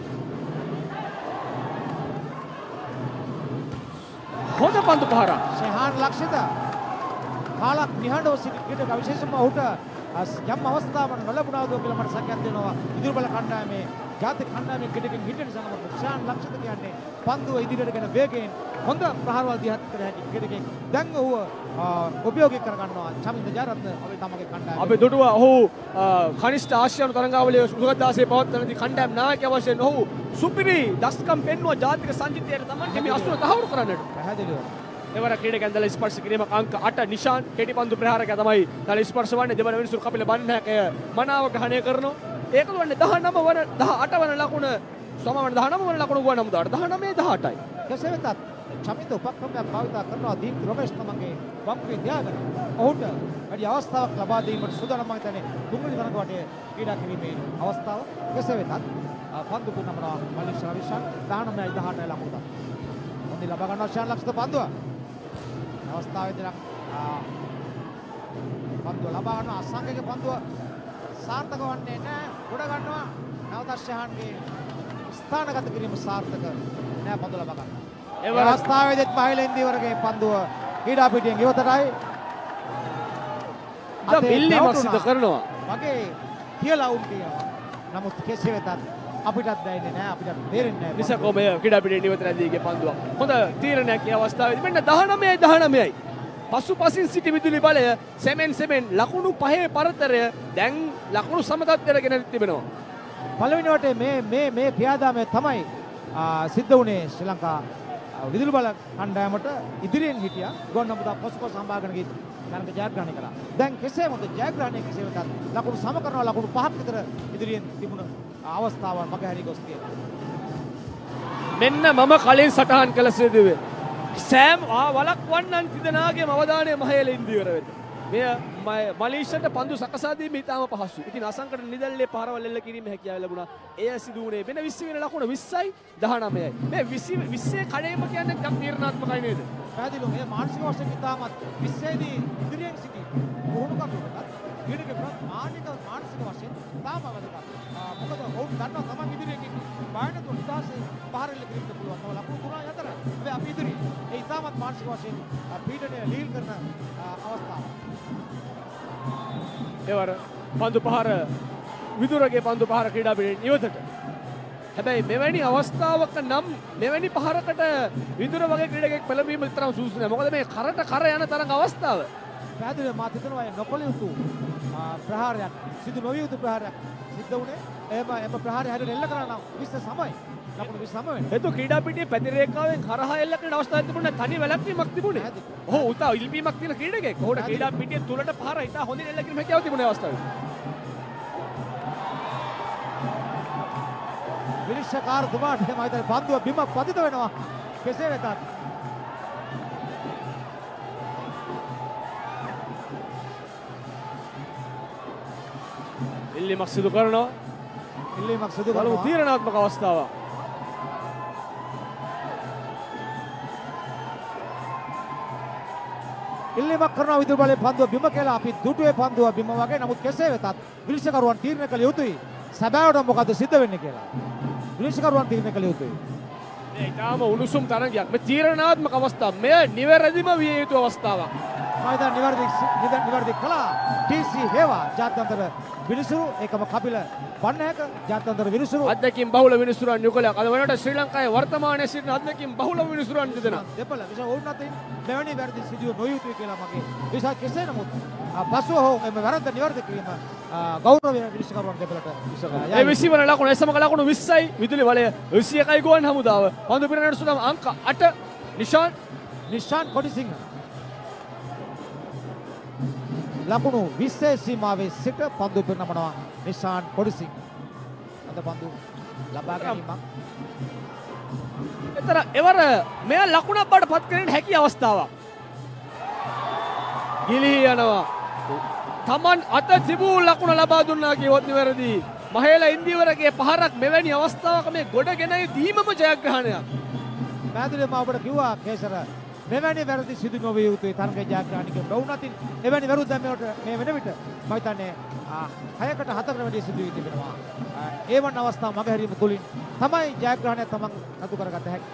හොඳ පන්දු පහරක්. ෂෙහාන් ලක්ෂිත කාලක් නිහඬව සිටි ක්‍රීඩක විශේෂයෙන්ම ඔහුට යම් අවස්ථාවක් නොලැබුණාද කියලා මට සැකයක් දෙනවා. විදුලි බල කණ්ඩායමේ ජාතික කණ්ඩායමේ ක්‍රීඩකෙන් හිටින නිසා ෂෙහාන් ලක්ෂිත කියන්නේ පන්දුව ඉදිරියට ගෙන වේගයෙන් හොඳ ප්‍රහාරවල් දිහත් කර හැකි ක්‍රීඩකෙක්. දැන් ඔහු උපයෝගී කර ගන්නවා චමින්ද ජයරත්න තමගේ කණ්ඩායම. අපි දුටුවා ඔහු කනිෂ්ඨ ආසියානු තරඟාවලියේ සුගතදාසේ පවත්වනදී කණ්ඩායම් නායකයා වශයෙන් ඔහු සුපිරි දස්කම් පෙන්වුවා ජාතික සංජිතයට තමන්ගේ මේ අසුර තහවුරු කරන්නට. පැහැදිලිව. එවර ක්‍රීඩකයන් දල ස්පර්ශ කිරීමක් අංක 8 නිශාන් කෙටි පන්දු ප්‍රහාරකයා තමයි දල ස්පර්ශ වන්නේ. දෙවන වෙනිසුරු කපිල බණ්ඩාරකය මනාව ග්‍රහණය කරනවා. ඒක වන්නේ 19 වන 18 වන ලකුණ සමවන 19 වන ලකුණ ගුවන් හමුදාට 19 18යි. කෙසේ වෙතත් චමින්ද උපක්‍රමයක් භාවිතා කරනවා දීප්ති රමේෂ් තමගේ වම්පේ තියාගෙන ඔහුට වැඩි අවස්ථාවක් ලබා දීමට සූදානම්. මම හිතන්නේ තුන්වෙනි තරඟ වටේ ක්‍රීඩා කිරීමේ අවස්ථාව. කෙසේ වෙතත් පන්දු පුනමනවා මලීෂ රවිශාන් 19යි 18යි ලකුණ. හොඳින් ලබා ගන්නවා ෂාන් ලක්ෂිත පන්දුව. අවස්ථාවේදී පන්දුව ලබා ගන්න අසංගික පන්දුව සාර්ථක වන්නේ නැහැ. උඩ ගන්නවා නවතත් ෂාන්ගේ ස්ථානගත කිරීම සාර්ථක නැහැ. පන්දුව ලබා ගන්න. ඒ අවස්ථාවේදීත් මහේල ඉන්දියාවගේ පන්දුව ක්‍රීඩා පිටියෙන් ඉවතටයි. දැන් බිල්ලීමක් සිදු කරනවා. වගේ කියලා වුන් කියනවා. නමුත් කෙසේ වෙතත් අපිටත් දැනෙන්නේ නැහැ. අපිට තේරෙන්නේ නැහැ. නිසකෝම ක්‍රීඩා පිටියෙන් ඉවත නැදීගේ පන්දුව. හොඳ තීරණයක් මේ අවස්ථාවේදී. මෙන්න 19යි 19යි. පසුපසින් සිටි විදුලි බලය සෙමෙන් ලකුණු 5 පරතරය දැන් ලකුණු සමතත්වයට ගෙන තිබෙනවා. පළවෙනි වටේ මේ ක්‍රියාදාමය තමයි සිද්ධ වුණේ ශ්‍රී ලංකා විදුලි බල කණ්ඩායමට ඉදිරියෙන් හිටියා. ගුවන් හමුදා පසුපස සම්භාගන ගිහින් තරඟ ජයග්‍රහණය කළා. දැන් කෙසේ වුණත් ජයග්‍රහණය කෙසේ වෙතත් ලකුණු සම කරනවා. ලකුණු 5ක් විතර ඉදිරියෙන් තිබුණ අවස්ථාවන් මගහැරී ගොස් තියෙනවා. මෙන්න මම කලින් සටහන් කළ සිදුවේ සෑම් වලක්වන්නන් තිදෙනාගේම අවධානය මහේල ඉන්දියාව වෙත. මෙය මලීෂයට පන්දු සකසා දීම ඉතාම පහසුයි. ඉතින් අසංකර නිදැල්ලේ පාරවල් එල්ල කිරීම හැකියාව ලැබුණා. එය සිදු වුණේ වෙන 20 වෙනි ලකුණ 20යි 19යි. මේ 20 කඩේම කියන්නේ ගම් තීරණාත්මකයි නේද? පැහැදිලිව මේ මානසික වශයෙන් ඉතාමත් 20 දී ඉදිරියෙන් සිටි පුහුණු කරුවකට ක්‍රීඩක මානසික වශයෙන් තාම වැදගත්. මොකද ඔවුන් දන්නවා තමන් ඉදිරියෙන් ඉන්නේ. බාහිර තුන්දාසේ පාරෙල්ල කිරීමට පුළුවන්. තව ලකුණු 3යි 4යි. හැබැයි අපි ඉදිරියේ ඒ ඉතාමත් මානසික වශයෙන් පීඩනය ලීල් කරන අවස්ථාවක්. එවර පන්දු පහර විදුරගේ පන්දු පහර ක්‍රීඩා පිටින් ඉවතට. හැබැයි මෙවැනි අවස්ථාවක නම් මෙවැනි පහරකට විදුර වගේ ක්‍රීඩකෙක් පෙළඹීම විතරම සුදුසු නෑ. මොකද මේ කරට කර යන තරඟ අවස්ථාව. පැහැදිලිව මා හිතනවා නොකළ යුතු ප්‍රහාරයක් සිදු නොවිය යුතු ප්‍රහාරයක් සිද්ධ වුණේ. එම ප්‍රහාරය හැරෙන්න එල්ල කරා නම් 20 සමයි. ලකුණු 29 වෙනවා. එතකොට ක්‍රීඩා පිටියේ පැති රේඛාවෙන් කරහා එල්ල කරන අවස්ථාවක් තිබුණා. තනි වැළැක්වීමක් තිබුණේ. ඔහු උතා ඉල්පීමක් තියෙන ක්‍රීඩකෙක්. ඔහුට ක්‍රීඩා පිටියේ තුලට පහර ඉතා හොඳින් එල්ල කිරීම හැකියාව තිබුණේ අවස්ථාවේ. විනිශ්චයකාරතුමාට මම හිතන්නේ පන්දුව බිම පතිත වෙනවා. කෙසේ වෙතත් ඉල්ලීමක් සිදු කරනවා. ඉල්ලීමක් සිදු බලමු කරනවා. තීරණාත්මක අවස්ථාවක්. ඉල්ලීමක් කරනවා විදුලි බලයේ පන්දුව බිම කියලා අපි දුටුවේ පන්දුව බිම වගේ. නමුත් කෙසේ වෙතත් විනිශ්චයකරුවන් තීරණය කළ යුතුයි. සැබෑවට මොකද සිද්ධ වෙන්නේ කියලා. විනිශ්චයකරුවන් තීරණය කළ යුතුයි. මේ ඊටාම උණුසුම් තරගයක්. මේ තීරණාත්මක අවස්ථාව. මෙය නිවැරදිම විය යුතු අවස්ථාවක්. මයිදා නිවැරදි කළා. TC හේවා ජාත්‍යන්තර විනිසුරු ඒකම කපිල බන්නහැක ජාත්‍යන්තර විනිසුරු අධ්‍යක්ෂින් බහුල විනිසුරුන් යොකලක්. අද වෙනකොට ශ්‍රී ලංකාවේ වර්තමානයේ සිටින අධ්‍යක්ෂින් බහුල විනිසුරුන් දෙදෙනා. දෙපළ විශේෂ වුණ නැතිනම් මෙවැනි වැරදි සිදුව නොයුතුයි කියලා මගේ විශ්වාස. කෙසේ නමුත් පසුව හෝ මේ වැරද්ද නිවැරදි කිරීම ගෞරවය විනිශ්චයකරුවන් දෙපළට ඒ 20 වන ලකුණ එසමක ලකුණු 20යි විදුලි බලය 21යි ගුවන් හමුදාව. පන්දු පිරෙන සුදම් අංක 8 නිෂාන් කොඩිසිංහ ලකුණු 20 සීමාවේ සිට පන්දු පිරනමනවා නිෂාන් කොඩිසිංහ. අද පන්දු ලබා ගැනීමක්. එතන එවර මෙයා ලකුණක් බවට පත් කරගෙන හැකි අවස්ථාවක්. ගිලිහි යනවා. තමන් අත තිබූ ලකුණ ලබා දුන්නා කියවත් නිවැරදි. මහේල ඉන්දිවරගේ පහරක් මෙවැනි අවස්ථාවක මේ ගොඩගෙන දීමම ජයග්‍රහණයක්. පැහැදිලිවම ඔබට කිව්වා කේසර මෙවැනි වැරදි සිදු නොවිය යුතුයි තරගයේ ජයග්‍රහණික බවුනතින් එවැනි වැරද්දක් මේ වෙන විට මම හිතන්නේ 6කට 4කට වැඩි සිදු වී තිබෙනවා. ඒ වන් අවස්ථාව මගහැරීම තුලින් තමයි ජයග්‍රහණය තමන් නතු කරගත හැකි.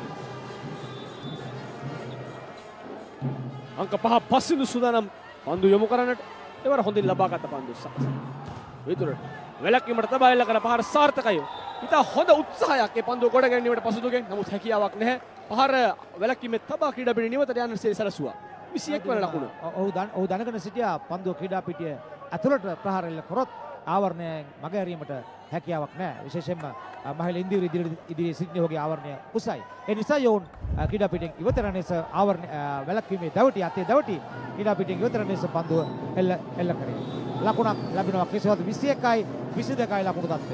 අංක 5 පස්සිනු සූදානම් පන්දු යොමු කරන්නට එවර හොඳින් ලබාගත් පන්දු විදුරට වැලක්වීමට තබා එල්ල කර පහර සාර්ථකයි. ඉතා හොඳ උත්සාහයක් ඒ පන්දුව ගොඩ ගැනීමට පසුදුගෙන්. නමුත් හැකියාවක් නැහැ. පහර වැලක්වීමේ තබා ක්‍රීඩා පිටිය නිවතට යන්න සැලසුවා. 21 වන ලකුණ. ඔහු දැනගෙන සිටියා පන්දුව ක්‍රීඩා පිටිය ඇතුළට ප්‍රහාර එල්ල කරොත් ආවරණය මගහැරීමට හැකියාවක් නැහැ. විශේෂයෙන්ම මහිලා ඉන්දිය ඉදිරියේ සිටින ඔහුගේ ආවරණය උසයි. ඒ නිසා යෝන් ක්‍රීඩා පිටියෙන් ඉවතර ලෙස ආවරණ වැලක්වීමේ දවටි අතේ දවටි ක්‍රීඩා පිටියෙන් ඉවතර ලෙස පන්දුව එල්ල කරේ. ලකුණක් ලැබෙනවා කෙසේවත් 21යි 22යි ලකුණු තත්ත්වය.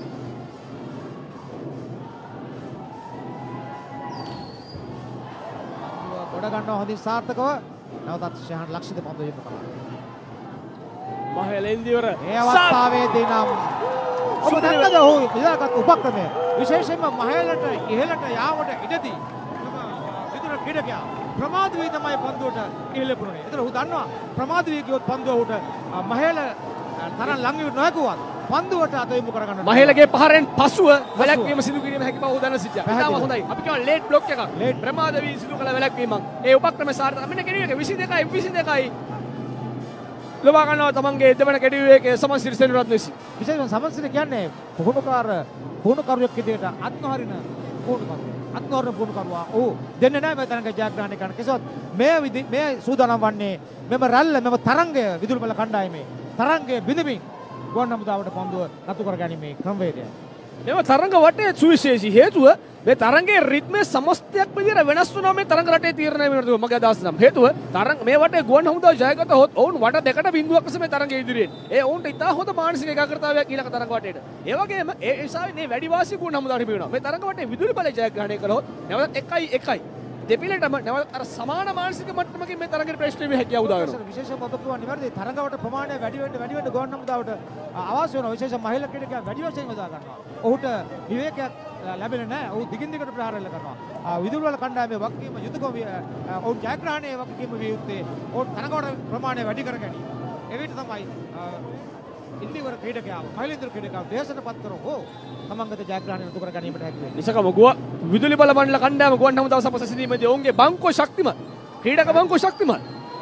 ගොඩ ගන්නවා හොඳින් සාර්ථකව. නැවතත් ශහන් ලක්ෂිත පන්දුව යොමු කළා. මහේල ඉන්දිවර මේ අවස්ථාවේදී නම් ඔබ දැක්කද ඔහු ඉදාගත් උපක්‍රමය විශේෂයෙන්ම මහේලට ඉහළට යාමට ඉඩදී විදුර ක්‍රීඩකයා ප්‍රමාද වී තමයි පන්දුවට ඉහළ පුරුනේ. ඒතර ඔහු දන්නවා ප්‍රමාද වී ගියොත් පන්දුව ඔහුට මහේල තරම් ළඟ වී නොහැකුවත් පන්දුවට අත යොමු කරගන්න. මහේලගේ පහරෙන් පසුව වැලක්වීම සිදු කිරීම හැකි බව ඔහු දැන සිටියා. ඉතාම හොඳයි. අපි කියනවා ලේට් බ්ලොක් එකක්. ප්‍රමාද වී සිදු කළ වැලක්වීමක්. ඒ උපක්‍රම සාර්ථක. මෙන්න කෙරුවේ 22යි ලබා ගන්නවා තමන්ගේ දෙවන කෙඩියුවේ සමන්සිරි සෙනරත්න විසින්. විශේෂයෙන් සමන්සිරි කියන්නේ පුහුණුකරුවෙක් විදිහට අත්නොහරින පුහුණුකරුවා. ඔහු දෙන්නේ නැහැ මේ තරඟ ජයග්‍රහණය කරන්න. කෙසේවත් මේ සූදානම් වන්නේ මෙම රැල්ල මෙම තරඟය විදුලි බල කණ්ඩායමේ තරඟය බිඳමින් ගුවන් හමුදාවට පන්දුව නතු කර ගැනීමේ ක්‍රමවේදය. මෙම තරඟ වටේ සුවිශේෂී හේතුව මේ තරඟයේ රිද්මේ සමස්තයක් විදිහට වෙනස් වුණා මේ තරඟ රටේ තීරණය වෙනකොට මගේ අදහස නම් හේතුව තරඟ මේ වටේ ගුවන් හමුදාව ජයගත හොත් ඔවුන් වට දෙකට බිඳුවක් ලෙස මේ තරඟයේ ඉදිරියෙන් ඒ ඔවුන්ට ඉතා හොඳ මානසික ඒකාග්‍රතාවයක් ඊළඟ තරඟ වටේට. ඒ වගේම ඒ නිසා මේ වැඩි වාසිය ගුවන් හමුදාවට හිමි මේ තරඟ වටේ විදුලි බලය ජයග්‍රහණය කළොත් නැවත 1-1 දෙපිලටම නැවත අර සමාන මානසික මට්ටමකින් මේ තරඟේ ප්‍රශ්න වීම හැකියාව උදා වෙනවා. විශේෂයෙන්ම ඔබ කියවා නිවැරදි තරඟවට ප්‍රමාණය වැඩි වෙන්න ගුවන් හමුදාවට අවශ්‍ය වෙනවා. විශේෂයෙන් මහිලා ක්‍රීඩකයා වැඩි වශයෙන් යොදා ගන්නවා. ඔහුට විවේකයක් ලැබෙන්නේ නැහැ. ඔහු දිගින් දිගට ප්‍රහාර එල්ල කරනවා. විදුලි වල කණ්ඩායමේ වගකීම යුතුයකම ඔවුන් ජයග්‍රහණයේ වගකීම විය යුත්තේ ඔවුන් තරඟවට ප්‍රමාණය වැඩි කර ගැනීම. එවිට තමයි ඉන්දිවර ක්‍රීඩකයා මහිලා ක්‍රීඩකයා දේශනපත් කරෝ තමන්ගත ජයග්‍රහණය නතු කර ගැනීමට හැකි වෙන්නේ. නිසකම විදුලි බල මණ්ඩල කණ්ඩායම ගුවන් හමුදාව සමග සිටීමේදී ඔවුන්ගේ බංකෝ ශක්තිමත් ක්‍රීඩක බංකෝ ශක්තිමත්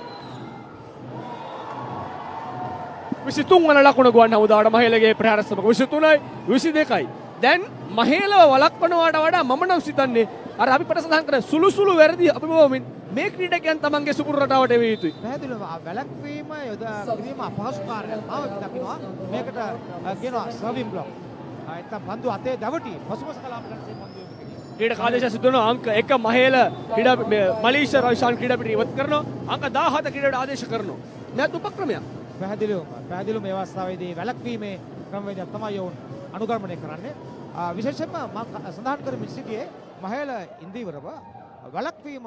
23 වන ලකුණ ගුවන් හමුදාවට මහේලගේ ප්‍රහාර සමග 23යි 22යි. දැන් මහේලව වළක්වනවාට වඩා මම නම් සිතන්නේ අර අපි පට සඳහන් කරන සුළු වැරදි අපිබවමින් මේ ක්‍රීඩකයන් තමන්ගේ සුපුරු රටාවට එවිය යුතුයි. පැහැදිලිව වැළැක්වීම යොදා කිරීම අපහසු කාර්යයක්. මම දකිනවා මේකට කියනවා සර්වින් බ්ලොක්. නැත්නම් පන්දු අතේ දවටි පසුපස කලාපකට පන්දු යොමු කිරීම. ක්‍රීඩක ආදේශ සිදු වෙනවා. අංක 1 මහේල ක්‍රීඩා මලීෂ රවිශාන් ක්‍රීඩා පිටිය ඉවත් කරනවා. අංක 17 ක්‍රීඩාවට ආදේශ කරනවා. නැත් උපක්‍රමයක්. පැහැදිලිවම මේ අවස්ථාවේදී වැළැක්වීමේ ක්‍රමවේදයක් තමයි යෝන් අනුගමනය කරන්නේ. විශේෂයෙන්ම මම සඳහන් කරමින් සිටියේ මහේල ඉන්දිවරව වැළැක්වීම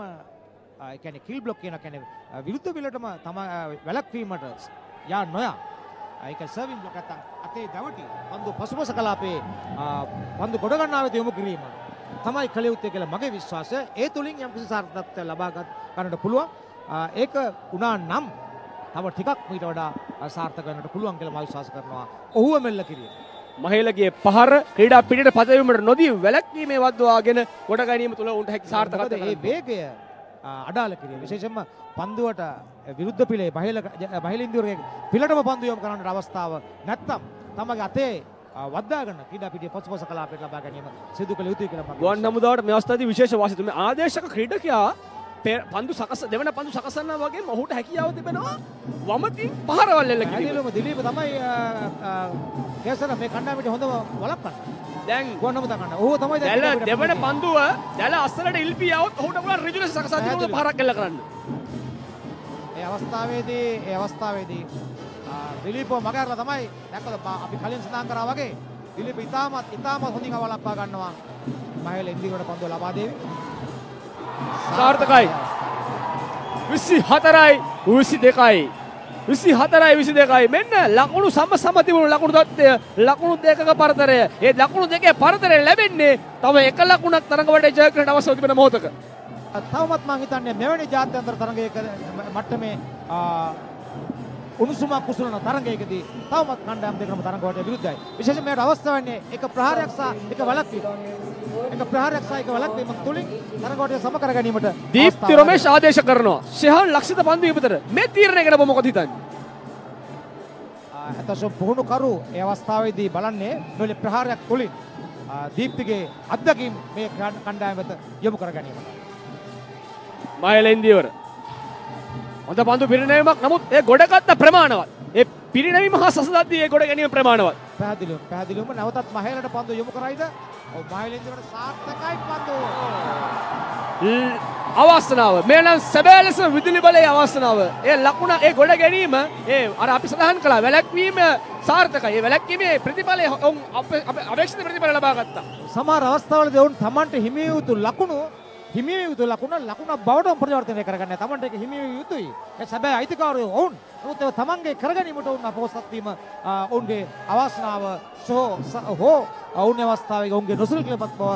කියන්නේ කිල් බ්ලොක් කියන කියන්නේ විරුද්ධ පිළටම තමයි වැළැක්වීමට යා නොයා ඒක සර්වින් බ්ලොක් නැත්තම් අතේ දවටි පන්දු පසුපස කලාපේ පන්දු ගොඩ ගන්නා වෙත යොමු කිරීම තමයි කළ යුත්තේ කියලා මගේ විශ්වාසය. ඒ තුලින් යම්කිසි සාර්ථකත්වයක් ලබා ගන්නට පුළුවන්. ඒක උනා නම් තව ටිකක් ඊට වඩා සාර්ථක වෙන්නට පුළුවන් කියලා මම විශ්වාස කරනවා. ඔහුව මෙල්ල කිරීම. මහේලගේ පහර ක්‍රීඩා පිටියට පදවීමට නොදී වැළැක්වීමේ වද්දවාගෙන ගොඩ ගැනීම තුළ උන්ට හැකි සාර්ථකත්වයක්. මේ වේගය අඩාල කිරීම විශේෂයෙන්ම පන්දුවට විරුද්ධ පිලේ බහිල ඉන්දියුරගේ පිලටම පන්දු යොමු කරන්නට අවස්ථාව නැත්තම් තමගේ අතේ වද්දා ගන්න ක්‍රීඩා පිටියේ පසුපස කලාපයට ලබා ගැනීම සිදු කළ යුතුයි කියලා මම ගුවන් හමුදාවට මේ අවස්ථාවේදී විශේෂ වාසිය මේ ආදේශක ක්‍රීඩකයා පන්දු දෙවන පන්දු සකසනවා වගේම ඔහුට හැකියාව තිබෙනවා වමතින් පහරවල් එල්ල කිරීම. දිලීප තමයි කේසර මේ කණ්ඩායමට හොඳම වළක්වන්න. දැන් ගුවන් හමුදා කණ්ඩායම. ඔහු තමයි දැන් දෙවන පන්දුව දැල අස්සලට ඉල්පී આવොත් ඔහුට පුළුවන් ඍජු ලෙස සකසා දීම පහරක් එල්ල කරන්න. ඒ අවස්ථාවේදී දිලීපව මගහැරලා තමයි දැක්කද අපි කලින් සඳහන් කරා වගේ දිලීප ඉතාමත් හොඳින් අවලක්වා ගන්නවා මහේල ඉන්දියාවට පන්දුව ලබා දෙවි. සාර්ථකයි 24යි 22යි මෙන්න ලකුණු සම තිබුණු ලකුණු තත්ත්වය ලකුණු දෙකක පරතරය. ඒ ලකුණු දෙකේ පරතරය ලැබෙන්නේ තව එක ලකුණක් තරඟවටේ ජයග්‍රහණයට අවශ්‍ය තිබෙන මොහොතක. තවමත් මම හිතන්නේ මෙවැනි ජාත්‍යන්තර තරඟයක මට්ටමේ උණුසුමක් කුසලන තරඟයකදී තවමත් කණ්ඩායම් දෙකම තරඟවට විරුද්ධයි. විශේෂයෙන් මේකට අවස්ථාව වෙන්නේ එක ප්‍රහාරයක් සහ එක වලක්වීම. එක ප්‍රහාරයක් සහ එක වලක්වීම තුලින් තරඟවට සම කර ගැනීමට දීප්ති රොමේෂ් ආදේශ කරනවා. ශෙහාන් ලක්ෂිත පන්දු විතර මේ තීරණය ගැන මොකද හිතන්නේ? අතසො පුහුණු කරු ඒ අවස්ථාවේදී බලන්නේ නොලේ ප්‍රහාරයක් තුලින් දීප්තිගේ අත්දැකීම් මේ කණ්ඩායම වෙත යොමු කර ගැනීමට. මහේල ඉන්දියවර හොඳ පන්දු පිරිනැමීමක්. නමුත් ඒ ගොඩගත්ත ප්‍රමාණවත්. ඒ පිරිනැමීම හා සසදද්දී ඒ ගොඩ ගැනීම ප්‍රමාණවත්. පැහැදිලිවම නැවතත් මහේලට පන්දු යොමු කරයිද? ඔව් මහේල ඉන්දියවට සාර්ථකයි පන්දු. අවස්ථාව මේ නම් සැබෑ ලෙස විදුලි බලයේ අවස්ථාව. ඒ ලකුණ ඒ ගොඩ ගැනීම ඒ අර අපි සඳහන් කළා වැළැක්වීම සාර්ථකයි. ඒ වැළැක්වීමේ ප්‍රතිඵලය අපේක්ෂිත ප්‍රතිඵල ලබා ගත්තා. සමහර අවස්ථාවලදී ඔවුන් Tamanට හිමි වූ ලකුණ බවට පරිවර්තනය කරගන්න. Tamanට ඒක හිමි විය යුතුයි. ඒ සැබෑ අයිතිකාරයෝ ඔවුන්. නමුත් ඒ Tamanගේ කරගැනීමට ඔවුන් අපොහොසත් වීම ඔවුන්ගේ අවස්ථාව ඔවුන්ගේ අවස්ථාවේ ඔවුන්ගේ නොසලකලපත් බව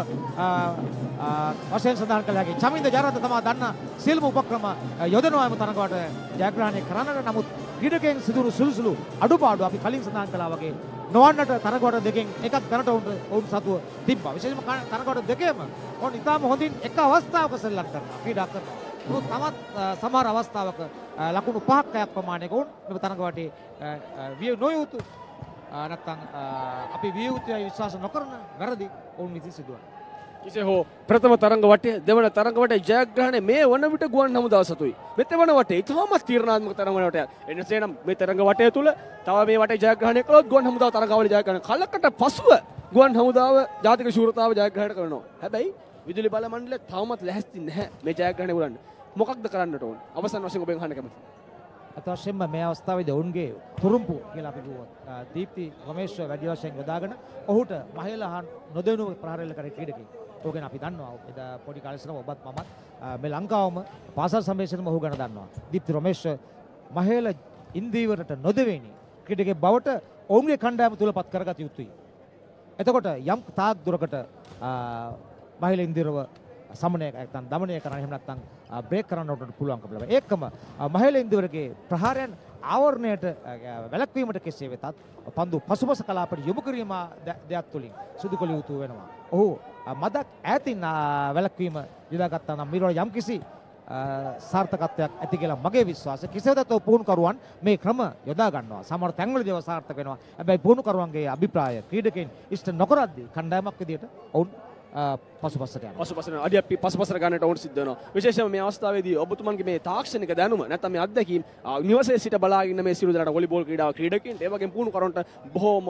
වශයෙන් සඳහන් කළ හැකි. චමින්ද ජයරත්න තමයි දන්න සියලුම උපක්‍රම යොදනවාම තරඟවට ජයග්‍රහණය කරන්නට. නමුත් ක්‍රීඩකයන් සිදුවු සුළුසුළු අඩුපාඩු අපි කලින් සඳහන් කළා වගේ නොවන්නට තරඟවට දෙකෙන් එකක් දැනට ඔවුන් සතුව තිබ්බා. විශේෂයෙන්ම තරඟවට දෙකේම ඔවුන් ඉතාම හොඳින් එක අවස්ථාවක සෙල්ලම් කරනවා ක්‍රීඩා කරනවා. නමුත් තවත් සමහර අවස්ථාවක ලකුණු 5ක් ප්‍රමාණයක ඔවුන් මේ තරඟවටේ විය නොයුතු නැත්නම් අපි විය යුතුයි විශ්වාස නොකරන වැරදි ඔවුන් විසින් සිදුවන. කෙසේ හෝ ප්‍රථම තරඟ වටේ දෙවන තරඟ වටේ ජයග්‍රහණය මේ වන විට ගුවන් හමුදාව සතුයි. මෙතන වටේ ඉතාමත් තීරණාත්මක තරඟ වටයක්. එනිසා නම් මේ තරඟ වටය තුල තව මේ වටේ ජයග්‍රහණය කළොත් ගුවන් හමුදාව තරඟවල ජයග්‍රහණ කලකට පසුව ගුවන් හමුදාව ජාතික ශූරතාව ජයග්‍රහණය කරනවා. හැබැයි විදුලි බල මණ්ඩලය තවමත් ලැහැස්ති නැහැ මේ ජයග්‍රහණය උරන්න. මොකක්ද කරන්නට ඕන? අවසන් වශයෙන් ඔබෙන් අහන්න කැමතියි. අතවශ්‍යයෙන්ම මේ අවස්ථාවේදී ඔවුන්ගේ තුරුම්පු කියලා අපි කිව්වොත් දීප්ති රමේෂ් වැඩි වශයෙන් යොදාගෙන ඔහුට මහේලහන් නොදෙනුව ප්‍රහාරයල කර ක්‍රීඩකෙක්. ඕකෙන් අපි දන්නවා එදා පොඩි කාලේ ඉස්සරම ඔබත් මමත් මේ ලංකාවම පාසල් සම්මේෂණයම ඔහු ගැන දන්නවා. දීප්ති රමේෂ් මහේල ඉන්දීවරට නොදෙවෙනි ක්‍රීඩකෙක් බවට ඔවුන්ගේ කණ්ඩායම තුලපත් කරගත යුතුයි. එතකොට යම් තාක් දුරකට මහේල ඉන්දීරව සමනය නැත්නම් දමනය කරන්න එහෙම නැත්නම් බ්‍රේක් කරන්න උඩට පුළුවන්කම ලැබෙනවා. ඒකම මහේල ඉන්දියාවේ ප්‍රහාරයන් ආවරණයට වැළැක්වීමට කෙසේ වෙතත් පන්දු පසුපස කලාපට යොමු කිරීම දෙයක් තුලින් සිදු කළ යුතු වෙනවා. ඔහු මදක් ඈතින් වැළැක්වීම යොදාගත්තා නම් ඊළඟ යම්කිසි සාර්ථකත්වයක් ඇති කියලා මගේ විශ්වාසය. කෙසේ වෙතත් පුහුණුකරුවන් මේ ක්‍රම යොදා ගන්නවා. සමහර තැන්වලදී සාර්ථක වෙනවා. හැබැයි පුහුණුකරුවන්ගේ අභිප්‍රාය ක්‍රීඩකයන් ඉෂ්ට නොකරද්දී කණ්ඩායමක් විදියට ඔවුන් පසුපසට අඩියක් පසුපසට ගන්නට ඕන සිද්ධ වෙනවා. විශේෂයෙන්ම මේ අවස්ථාවේදී ඔබතුමන්ගේ මේ තාක්ෂණික දැනුම නැත්නම් මේ අත්දැකීම් නිවසේ සිට බලාගෙන මේ සියලු දෙනාට වොලිබෝල් ක්‍රීඩාව ක්‍රීඩකයන්ට ඒ වගේම පුහුණු කරනට බොහෝම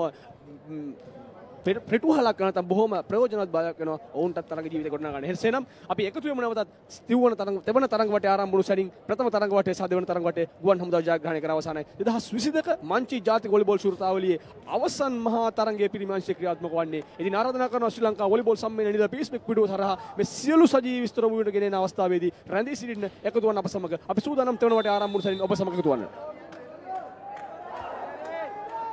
පිටුහලක් නැත්නම් බොහොම ප්‍රයෝජනවත් බවක් වෙනවා ඔවුන්ටත් තරඟ ජීවිතේ ගොඩනගා ගන්න. එසේනම් අපි එකතු වෙමු නැවතත් තිවුණ තරඟ දෙවන තරඟ වටේ ආරම්භ වුණු සැනින් ප්‍රථම තරඟ වටේ සහ දෙවන තරඟ වටේ ගුවන් හමුදාව ජයග්‍රහණය කර අවසానයි 2022 මංචි ජාතික වොලිබෝල් ශූරතාවලියේ අවසන් මහා තරඟයේ පිරිමංශය ක්‍රියාත්මක වන්නේ. ඉතින් ආරාධනා කරනවා ශ්‍රී ලංකා වොලිබෝල් සම්මේලනයේ නිල පීස්මෙක් පිටුව තරහා මේ සියලු සජීවී විස්තර වුණට ගෙනෙන අවස්ථාවේදී රැඳී සිටින්න එකතු වන අප සමග අපි සූදානම් තෙවන වටේ ආරම්භ වුණු සැනින් ඔබ සමග එකතු වන්න.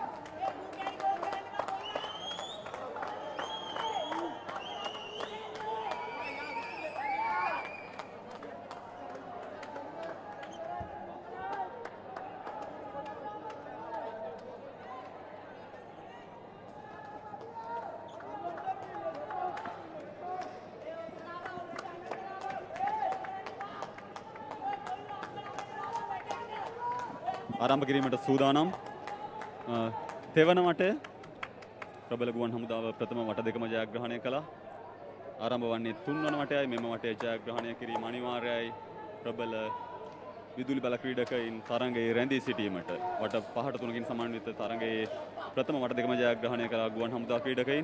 ආරම්භ කිරීමට සූදානම්. තෙවන වටය ප්‍රබල ගුවන් හමුදාව ප්‍රථම වට දෙකම ජයග්‍රහණය කළා. ආරම්භ වන්නේ තුන්වන වටයයි. මෙම වටය ජයග්‍රහණය කිරීම අනිවාර්යයි ප්‍රබල විදුලි බල ක්‍රීඩකයින් තරඟයේ රැඳී සිටීමට. වට 5ට 3කින් සමන්විත තරඟයේ ප්‍රථම වට දෙකම ජයග්‍රහණය කළා ගුවන් හමුදා ක්‍රීඩකයින්.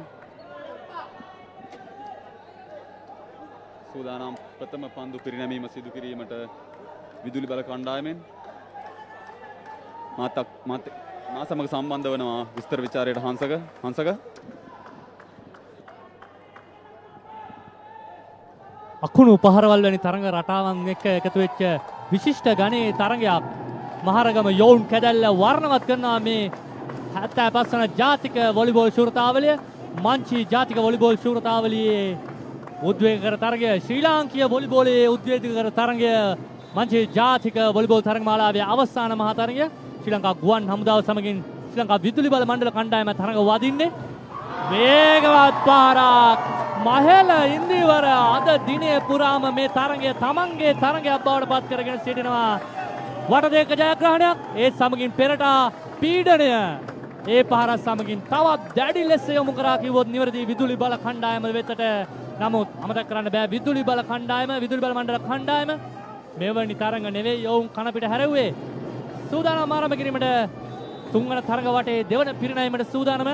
සූදානම් ප්‍රථම පන්දු පිරිනැමීම සිදු කිරීමට විදුලි බල කණ්ඩායමෙන් මා සමග සම්බන්ධ වෙනවා විස්තර විචාරයට හංසක අකුණු පහරවල් වැනි තරඟ රටාවන් එක්ක එකතු වෙච්ච විශිෂ්ට ගණයේ තරඟයක් මහරගම යෝන් කැදැල්ල වර්ණවත් කරනවා මේ 75 වන ජාතික වොලිබෝල් ශූරතාවලිය. මංචි ජාතික වොලිබෝල් ශූරතාවලියේ උද්වේගකර තරගය ශ්‍රී ලාංකීය වොලිබෝලයේ උද්වේගකර තරගය මංචි ජාතික වොලිබෝල් තරගමාලාවේ අවසාන මහා තරගය ශ්‍රී ලංකා ගුවන් හමුදාව සමගින් ශ්‍රී ලංකා විදුලි බල මණ්ඩල කණ්ඩායම තරග වදින්නේ. වේගවත් පාරක් මහේල ඉන්දිවර අද දිනේ පුරාම මේ තරගය තමන්ගේ තරගයක් බවට පත් කරගෙන සිටිනවා. වට දෙක ජයග්‍රහණයක් ඒ සමගින් පෙරට පීඩනය ඒ පහර සමගින් තවත් දැඩි ලෙස යොමු කරා කිව්වොත් නිවැරදි විදුලි බල කණ්ඩායම වෙතට. නමුත් අමතක කරන්න බෑ විදුලි බල කණ්ඩායම විදුලි බල මණ්ඩල කණ්ඩායම මෙවැනි තරඟ නෙවෙයි යවුන් කන පිට හැරෙව්වේ. සූදානම් ආරම්භ කිරීමට තුන්වන තරඟ වටේ දෙවන පිරිනැමීමට සූදානම.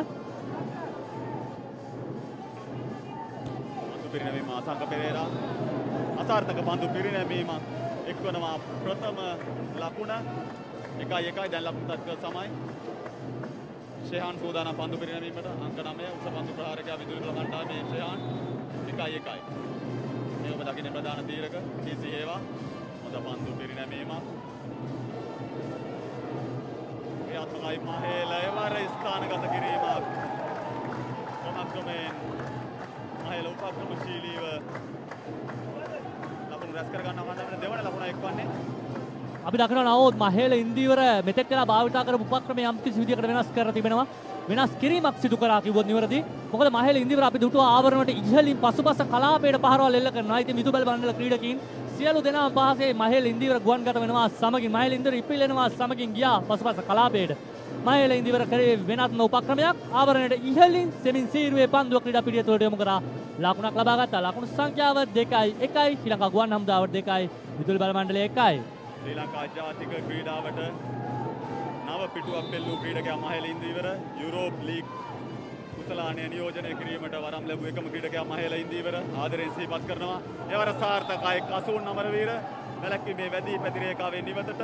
පිරිනැමීම අසංක පෙරේරා අසාර්ථක පන්දු පිරිනැමීම එක්වනවා ප්‍රථම ලකුණ 1-1 දැන් ලකුණු තත්ත්වය සමයි. ෂෙහාන් සූදානම් පන්දු පිරිනැමීමට අංක 9 උස පන්දු ප්‍රහාරකයා විදුලි බල කණ්ඩායමේ ෂෙහාන් 1-1. මේ ඔබ දකින්නේ ප්‍රධාන තීරක ටීසී හේවා හොඳ පන්දු පිරිනැමීම. ක්‍රියාත්මකයි මහේල එවර ස්ථානගත කිරීමක්. කොමක්‍රමෙන් මහේල උපක්‍රමශීලීව ලකුණු රැස් කර ගන්නවා කණ්ඩායමේ දෙවන ලකුණ එක්වන්නේ. අපි දකිනවා නවෝත් මහේල ඉන්දිවර මෙතෙක් වෙලා භාවිතා කරපු උපක්‍රමයේ යම්කිසි විදියකට වෙනස් කර තිබෙනවා. වෙනස් කිරීමක් සිදු කරා කිව්වොත් නිවැරදි. මොකද මහේල ඉන්දිවර අපි දුටුව ආවරණයට ඉහළින් පසුපස කලාපයට පහරවල් එල්ල කරනවා. ඉතින් විදුලි බල මණ්ඩල ක්‍රීඩකීන් සියලු දෙනා පහසේ මහේල ඉන්දිවර ගුවන්ගත වෙනවා සමගින් මහේල ඉන්දිවර ඉපිලෙනවා සමගින් ගියා පසුපස කලාපයට. මහේල ඉන්දිවර කරේ වෙනත්ම උපක්‍රමයක් ආවරණයට ඉහළින් සෙමින් සීරුවේ පන්දුව ක්‍රීඩා පිටිය තුළට යොමු කරා ලකුණක් ලබා ගත්තා. ලකුණු සංඛ්‍යාව 2-1 ශ්‍රී ලංකා ගුවන් හමුදාවට 2 විදුලි බල මණ්ඩලය 1. ශ්‍රී ලංකා ජාතික ක්‍රීඩාවට නව පිටුවක් පෙළූ ක්‍රීඩකයා මහේල ඉන්දිවර යුරෝප් ලීග් කුසලානය නියෝජනය කිරීමට වරම් ලැබූ එකම ක්‍රීඩකයා මහේල ඉන්දිවර ආදරයෙන් සිහිපත් කරනවා. එවර සාර්ථකයි කසූන් අමරවීර වැලැක්වීමේ වැදී පැතිරේකාවේ නිවතට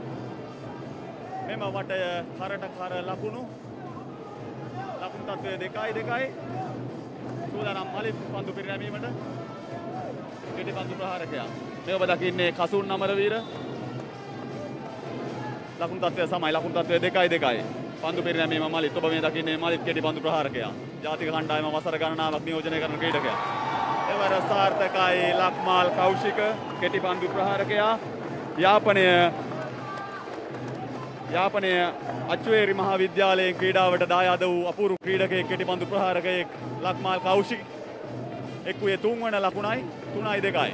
මෙම වටය කරට කර ලකුණු තත්ත්වය 2-2. සූදානම් මලිත් පන්දු පිරිනැමීමට කෙටි පන්දු ප්‍රහාරකයා මේ ඔබ දකින්නේ කසූන් අමරවීර. ලකුණු තත්ත්වය සමයි. ලකුණු තත්ත්වය 2-2. පන්දු පිරිනැමීම මලිත් ඔබ මේ දකින්නේ මලිත් කෙටි පන්දු ප්‍රහාරකයා. ජාතික කණ්ඩායම වසර ගණනාවක් නියෝජනය කරන ක්‍රීඩකයා. එවර සාර්ථකයි ලක්මාල් කෞශික කෙටි පන්දු ප්‍රහාරකයා. යාපනය අච්චුවේරි මහාවිද්‍යාලයෙන් ක්‍රීඩාවට දායාද වූ අපූරු ක්‍රීඩකයෙක් කෙටි පන්දු ප්‍රහාරකයෙක් ලක්මාල් කෞශික එක්ුවේ තුන්වන ලකුණයි 3-2.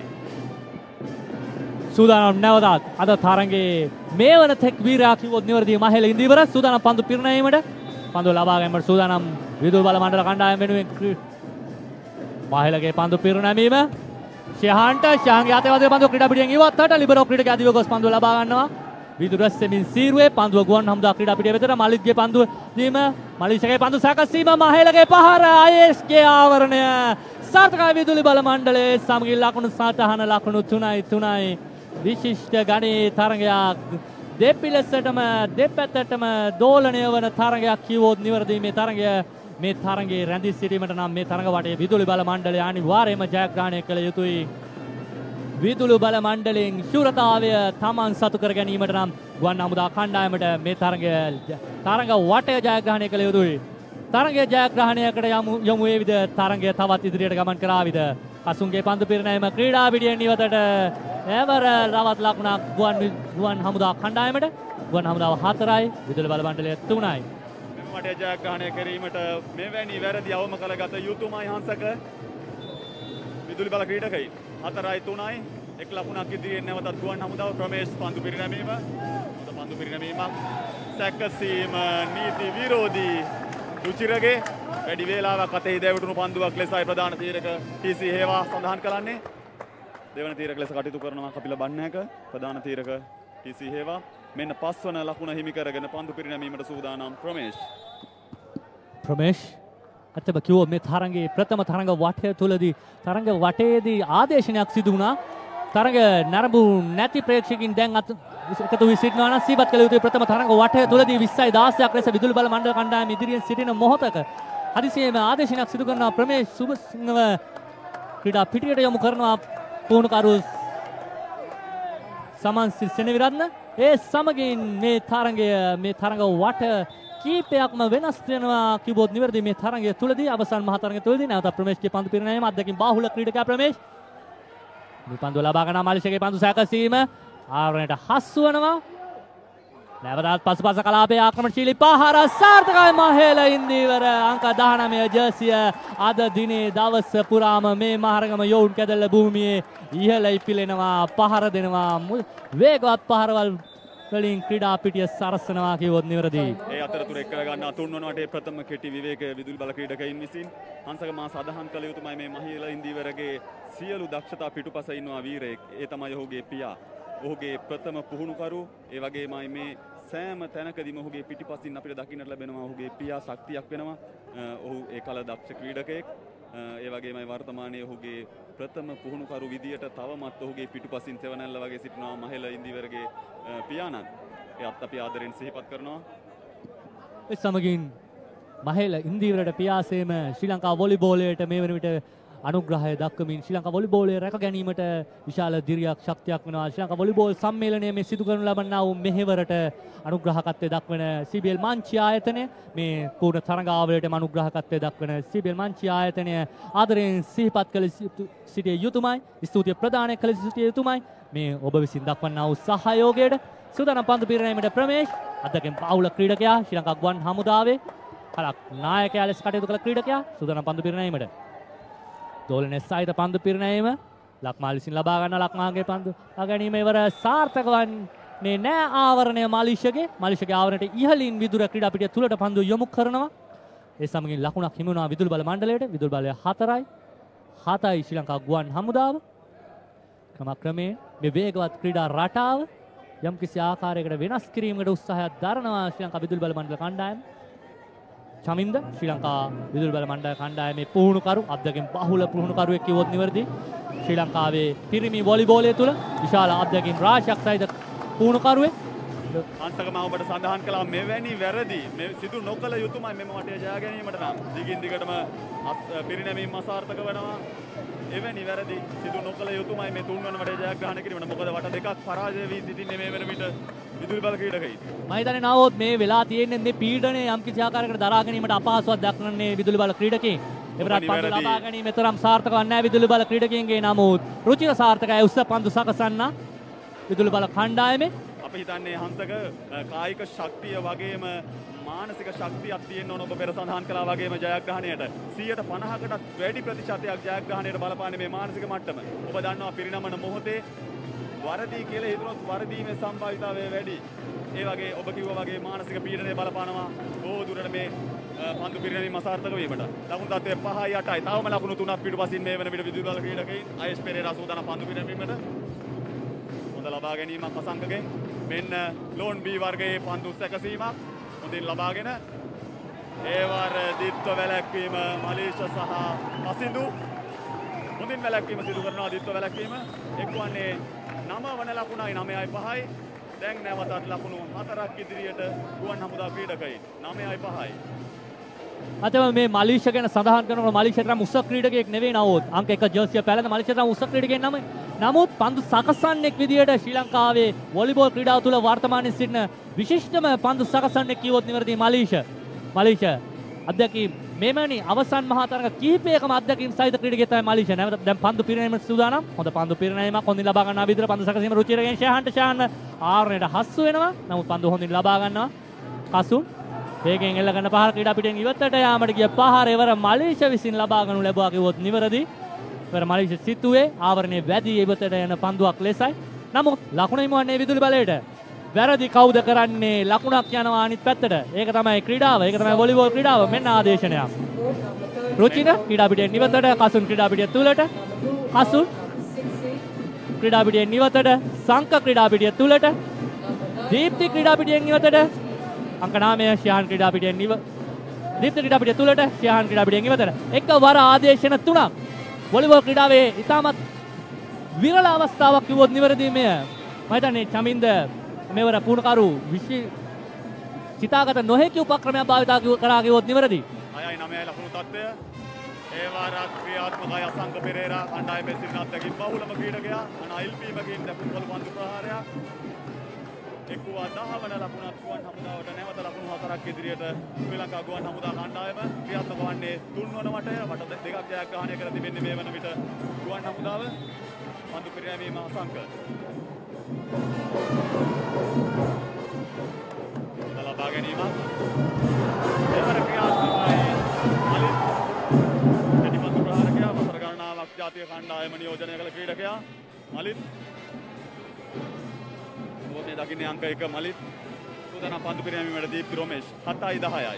සූදානම් නැවතත් අද තරඟයේ මේ වන තෙක් වීරයා කිව්වොත් නිවැරදි මහේල ඉන්දිවර සූදානම් පන්දු පිරිනැමීමට පන්දුව ලබා ගැනීමට සූදානම් විදුලි බල මණ්ඩල කණ්ඩායම වෙනුවෙන් මහේලගේ පන්දු පිරිනැමීම ෂෙහාන්ගේ අතේ පන්දුව ක්‍රීඩා පිටියෙන් ඉවත්තට ලිබරෝ ක්‍රීඩකයා දිව ගොස් පන්දුව ලබා ගන්නවා. විදුලි සෙමින් සීරුවේ පන්දුව ගුවන් හමුදා ක්‍රීඩා පිටිය වෙතට මලිත්ගේ පන්දුව දීම මලිෂගේ පන්දු සැකසීම මහේලගේ පහර ආයස්ගේ ආවරණය සාර්ථකයි විදුලි බල මණ්ඩලයේ සමගින් ලකුණු සටහන ලකුණු 3-3. විශිෂ්ට ගණයේ තරගයක් දෙපිලසටම දෙපැත්තටම දෝලණය වන තරගයක් කිව්වොත් නිවැරදි. මේ තරගයේ රැඳී සිටීමට නම් මේ තරග වටේ විදුලි බල මණ්ඩලය අනිවාර්යයෙන්ම ජයග්‍රහණය කළ යුතුයි. විදුලි බල මණ්ඩලයෙන් ශූරතාවය තමන් සතු කර ගැනීමට නම් ගුවන් හමුදා කණ්ඩායමට මේ තරග වටය ජයග්‍රහණය කළ යුතුයි. තරගයේ ජයග්‍රහණයකට යමු වේවිද තරගය තවත් ඉදිරියට ගමන් කරාවිද. කසුන්ගේ පන්දු පිරිනැමීම ක්‍රීඩා පිටියෙන් ඉවතට එවර රවත් ලකුණක් ගුවන් හමුදා කණ්ඩායමට. ගුවන් හමුදාව 4යි විදුලි බල මණ්ඩලය 3යි. මෙම වටය ජයග්‍රහණය කිරීමට මෙවැනි වැරදි අවම කළගත යුතුමයි හංසක. විදුලි බල ක්‍රීඩකයින් 4-3 එක් ලකුණක් ඉදිරියෙන් නැවතත් ගුවන් හමුදාව ප්‍රමේශ් පන්දු පිරිනැමීම පන්දු පිරිනැමීමක් සැකසීම නීති විරෝධී රුචිරගේ වැඩි වේලාවක් අතේ දැවටුණු පන්දුවක් ලෙසයි ප්‍රධාන තීරක TC හේවා සඳහන් කරන්නේ. දෙවන තීරක ලෙස කටයුතු කරනවා කපිල බන්නෑක. ප්‍රධාන තීරක TC හේවා මෙන්න පස්වන ලකුණ හිමි කරගෙන පන්දු පිරිනැමීමට සූදානම් ප්‍රමේෂ් අතබ කිව්ව මේ තරඟයේ ප්‍රථම තරඟ වටය තුලදී තරඟ වටයේදී ආදේශනයක් සිදු වුණා. තරඟ නරඹු නැති ප්‍රේක්ෂකින් දැන් එකතු වී සිටිනවා නම් සීපත් කළ යුතුයි. ප්‍රථම තරඟ වටය තුලදී 20-16ක් ලෙස විදුලි බල මණ්ඩල කණ්ඩායම ඉදිරියෙන් සිටින මොහොතක හදිසියෙම ආදේශනයක් සිදු කරනවා. ප්‍රමේෂ් සුබසිංහව ක්‍රීඩා පිටියට යොමු කරනවා. පුහුණුකරු සමන්සිල් සෙනවිරත්න ඒ සමගින් මේ තරඟ වට කීපයක්ම වෙනස් වෙනවා කිව්වොත් නිවැරදි. මේ තරඟය තුලදී අවසන් මහ තරඟය තුලදී නැවත ප්‍රමේෂ්ගේ පන්දු පිරිනැමීම අද්දකින් බාහුල ක්‍රීඩකයා ප්‍රමේෂ් මේ පන්දුව ලබා ගන්නා මාලිෂගේ පන්දු සැකසීම ආවරණයට හසු වෙනවා. නැවතත් පසුපස කලාපයේ ආක්‍රමණශීලී පහර සාර්ථකයි. මහේල ඉන්දීවර අංක 19 ජර්සිය අද දිනේ දවස පුරාම මේ මහරගම යෝන් කැදල්ල භූමියේ ඉහළ ඉපිලෙනවා පහර දෙනවා. වේගවත් පහරවල් වලින් ක්‍රීඩා පිටිය සරසනවා කිව්වොත් නිවැරදි. ඒ අතරතුර එක් කර ගන්නා තුන්වන වටේ ප්‍රථම කෙටි විවේක විදුලි බල ක්‍රීඩකයින් විසින් හංසක මා සඳහන් කළ යුතුමයි මේ මහේල ඉන්දීවරගේ සියලු දක්ෂතා පිටුපස ඉන්නවා වීරයෙක්. ඒ තමයි ඔහුගේ පියා. ඔහුගේ ප්‍රථම පුහුණුකරු ඒ වගේමයි මේ සෑම තැනකදීම ඔහුගේ පිටිපසින් අපිට දකින්නට ලැබෙනවා ඔහුගේ පියා ශක්තියක් වෙනවා. ඔහු ඒ කල දක්ෂ ක්‍රීඩකයෙක්. ඒ වගේමයි වර්තමානයේ ඔහුගේ ප්‍රථම පුහුණුකරු විදියට තවමත් ඔහුගේ පිටුපසින් සෙවණැල්ල වගේ සිටිනවා මහේල ඉන්දිවරගේ පියාණන්. එයත් අපි ආදරෙන් සිහිපත් කරනවා. ඒ සමගින් මහේල ඉන්දිවරට පියාසේම ශ්‍රී ලංකා වොලිබෝලයට මේ වන විට අනුග්‍රහය දක්වමින් ශ්‍රී ලංකා වොලිබෝලය රැක ගැනීමට විශාල දිරියක් ශක්තියක් වෙනවා. ශ්‍රී ලංකා වොලිබෝල් සම්මේලනයේ මේ සිදු කරනු ලබන්නා වූ මෙහෙවරට අනුග්‍රහකත්වයේ දක්වන CBL මංචි ආයතනය මේ පූර්ණ තරඟාවලියටම අනුග්‍රහකත්වයේ දක්වන CBL මංචි ආයතනය ආදරයෙන් සිහිපත් කළ සිටිය යුතුමයි. ස්තුතිය ප්‍රදානය කළ සිටිය යුතුමයි. මේ ඔබ විසින් දක්වන්නා වූ සහයෝගයට සූදානම් පන්දු පිරිනැමීමට ප්‍රමේෂ් අදකින් බාහුල ක්‍රීඩකයා ශ්‍රී ලංකා ගුවන් හමුදාවේ කලක් නායකයා ලෙස කටයුතු කළ ක්‍රීඩකයා සූදානම් පන්දු පිරිනැමීමට. දෝලනයේ සහිත පන්දු පිරිනැමීම ලක්මාල් විසින් ලබා ගන්න ලක්මාගේ පන්දු ගැනීම ඉවර සාර්ථක වන්නේ නෑ. ආවරණය මාලිෂගේ ආවරණයට ඉහළින් විදුර ක්‍රීඩා පිටිය තුලට පන්දු යොමු කරනවා. ඒ සමගින් ලකුණක් හිමි වුණා විදුලි බල මණ්ඩලයට. විදුලි බලය 4යි ශ්‍රී ලංකා ගුවන් හමුදාව. ක්‍රමයෙන් මේ වේගවත් ක්‍රීඩා රටාව යම්කිසි ආකාරයකට වෙනස් කිරීමකට උත්සාහයක් දරනවා ශ්‍රී ලංකා විදුලි බල මණ්ඩල කණ්ඩායම. චමින්ද ශ්‍රී ලංකා විදුලි බල මණ්ඩල කණ්ඩායමේ පුහුණුකරු අද්දකින් බහුල පුහුණුකරුවෙක් කිව්වොත් නිවැරදි. ශ්‍රී ලංකාවේ පිරිමි වොලිබෝලය තුල විශාල අද්දකින් රාශියක් සහිත පුහුණුකරුවෙක්. අන්තකම ඔබට සඳහන් කළා මෙවැනි වැරදි මේ සිදු නොකළ යුතුමයි මෙම වටේ ජය ගැනීමට නම් දිගින් දිගටම පිරිනැමීම අසාර්ථක වෙනවා. එවැනි වැරදි සිදු නොකළ යුතුමයි මේ තුන්වන වටේ ජයග්‍රහණය කිරීමට. මොකද වට දෙකක් පරාජය වී සිටින්නේ මේ වෙන විට විදුලි බල ක්‍රීඩකයින්. මම හිතන්නේ නවොත් මේ වෙලා තියෙන්නේ මේ පීඩනය යම් කිසි ආකාරයකට දරා ගැනීමට අපහසුවක් දක්වන්නේ විදුලි බල ක්‍රීඩකයින්. එවරත් පන්දු ලබා ගැනීම තරම් සාර්ථක වන්නේ නැහැ විදුලි බල ක්‍රීඩකයින්ගේ. නමුත් රුචිර සාර්ථකයි උස්ස පන්දු සකසන්න විදුලි බල කණ්ඩායමේ. අපි හිතන්නේ හංසක කායික ශක්තිය වගේම මානසික ශක්තියක් තියෙන්න ඕන. ඔබ පෙර සඳහන් කළා වගේම ජයග්‍රහණයට 50%කටත් වැඩි ප්‍රතිශතයක් ජයග්‍රහණයට බලපාන්නේ මේ මානසික මට්ටම. ඔබ දන්නවා පිරිනමන මොහොතේ වරදී කියලා හිතනොත් වරදීමේ සම්භාවිතාවය වැඩි. ඒ වගේ ඔබ කිව්වා වගේ මානසික පීඩනය බලපානවා බොහෝ දුරට මේ පන්දු පිරිනැමීම අසාර්ථක වීමට. ලකුණු තත්ත්වය 5යි 8යි. තවම ලකුණු 3ක් පිටුපසින් මේ වෙන විට විදුලි බල ක්‍රීඩකයින් අයස් පෙරේරා සූදානම් පන්දු පිරිනැමීමට. හොඳ ලබා ගැනීමක් අසංකගෙන් මෙන්න ලෝන් B වර්ගයේ පන්දු සැකසීමක් හොඳින් ලබාගෙන ඒවර දිත්ව වැලැක්වීම මලීෂ සහ අසිඳු හොඳින් වැලැක්වීම සිදු කරනවා. දිත්ව වැලැක්වීම එක්වන්නේ 9 වන ලකුණයි 9යි 5යි. දැන් නැවතත් ලකුණු 4ක් ඉදිරියට ගුවන් හමුදා ක්‍රීඩකයින් 9යි 5යි. අතම මේ මලීෂ ගැන සඳහන් කරනකොට මලීෂ තරම් උස ක්‍රීඩකයෙක් නෙවෙයි නවොත් අංක 1 ජර්සිය පැලඳ මලීෂ තරම් උස ක්‍රීඩකයෙක් නමුත් පන්දු සකසන්නෙක් විදියට ශ්‍රී ලංකාවේ වොලිබෝල් ක්‍රීඩාව තුළ වර්තමානයේ සිටින විශිෂ්ටම පන්දු සකසන්නෙක් කිව්වොත් නිවැරදි මලීෂ අධ්‍යක්ෂ මෙමණි අවසන් මහා තරඟ කිහිපයකම අධ්‍යක්ෂින් සහිත ක්‍රීඩකයෙක් තමයි මලීෂ. නැවත දැන් පන්දු පිරිනැමීමට සූදානම්. හොඳ පන්දු පිරිනැමීමක් හොඳින් ලබා ගන්නවා විදියට පන්දු සකසීම රුචිරගෙන් ෂාන් ආරණයට හස්සු වෙනවා. නමුත් පන්දු හොඳින් ලබා ගන්නවා කසුන්. වේගෙන් එල්ල ගන්න පහර ක්‍රීඩා පිටින් ඉවතට යාමට ගිය පහර එවර මලීෂ විසින් ලබා ගනු ලැබුවා කිව්වොත් නිවැරදි. එවර මලීෂ සිතුවේ ආවරණයේ වැඩි ඉවතට යන පන්දුවක් ලෙසයි. නමුත් ලකුණ හිමිවන්නේ විදුලි බලයට. වැරදි කවුද කරන්නේ ලකුණක් යනවා අනිත් පැත්තට. ඒක තමයි ක්‍රීඩාව. ඒක තමයි වොලිබෝල් ක්‍රීඩාව. මෙන්න ආදේශනයක්. රුචින ක්‍රීඩා පිටියෙන් නිවතට, කසුන් ක්‍රීඩා පිටිය තුලට. කසුන් ක්‍රීඩා පිටියෙන් නිවතට, සංක ක්‍රීඩා පිටිය තුලට. දීප්ති ක්‍රීඩා පිටියෙන් නිවතට. අංක 9 ශ්‍යාන් ක්‍රීඩා පිටියෙන් දීප්ති ක්‍රීඩා පිටිය තුලට, ශ්‍යාන් ක්‍රීඩා පිටියෙන් නිවතට. එකවර ආදේශන 3ක්. වොලිබෝල් ක්‍රීඩාවේ ඉතාමත් විරල අවස්ථාවක් කිව්වොත් නිවැරදි මෙය. මම හිතන්නේ චමින්ද මෙවර පුණකරු සිතාගත නොහැකි උපක්‍රමයක් භාවිතා කරා කිව්වොත් නිවැරදි. 6යි 9යි ලකුණු තත්ත්වය. ඒ වාරත් ක්‍රියාත්මකයි අසංක පෙරේරා කණ්ඩායමේ සිටින අත්දැකීම් බහුලම ක්‍රීඩකයා. අයිල්පීමකින් දකුණු පන්දු ප්‍රහාරයක්. එක්කුවා 10 වන ලකුණත් ගුවන් හමුදාවට නැවත ලකුණු 4ක් ඉදිරියට ශ්‍රී ලංකා ගුවන් හමුදා කණ්ඩායම ක්‍රියාත්මක වන්නේ 3 වන වටය. වට දෙකක් ජයග්‍රහණය කර තිබෙන්නේ මේ වන විට ගුවන් හමුදාව. පන්දු පිරිනැමීම අසංක. ලබා ගැනීමක්. එවර ක්‍රියාත්මකයි අලිත්. දෙතිපන්දු ප්‍රහාරකයා වසර ගණනාවක් ජාතික කණ්ඩායම නියෝජනය කළ ක්‍රීඩකයා මලිත්. මේ දකින්නේ අංක 1 මලිත්. සූදානම් පන්දු පිරිනැමීමට දීප්ති රොමේෂ් 7යි 10යි.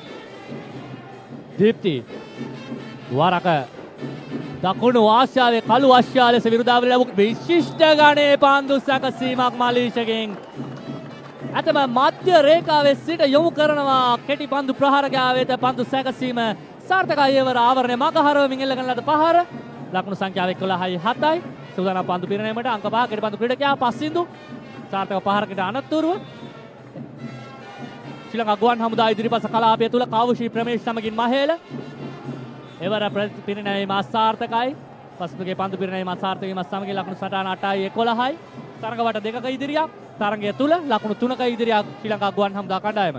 දීප්ති වරක දකුණු ආසියාවේ කළු ආසියාව ලෙස විරුදාවල ලැබු විශිෂ්ට ගණයේ පන්දු සැකසීමක් මලීෂගෙන් අතම මධ්‍ය රේඛාවේ සිට යොමු කරනවා කෙටි පන්දු ප්‍රහාරකයා වෙත පන්දු සැකසීම සාර්ථකයි. ඒවර ආවරණය මගහරවමින් එල්ල කරන ලද පහර ලකුණු සංඛ්‍යාව 11යි 7යි. සූදානම් පන්දු පිරිනැමීමට අංක 5 කෙටි පන්දු ක්‍රීඩකයා පස්සින්දු සාර්ථක පහරකට අනතුරුව ශ්‍රී ලංකා ගුවන් හමුදා ඉදිරිපස කලාපය තුල කාවුෂී ප්‍රමේශ් සමගින් මහේල එවර පිරිනැමීම අසාර්ථකයි. පසුතුගේ පන්දු පිරිනැමීම අසාර්ථක වීම සමගින් ලකුණු සටහන 8යි 11යි. තරඟ වට දෙකක ඉදිරියක්. තරඟය තුල ලකුණු 3ක ඉදිරියක් ශ්‍රී ලංකා ගුවන් හමුදා කණ්ඩායම.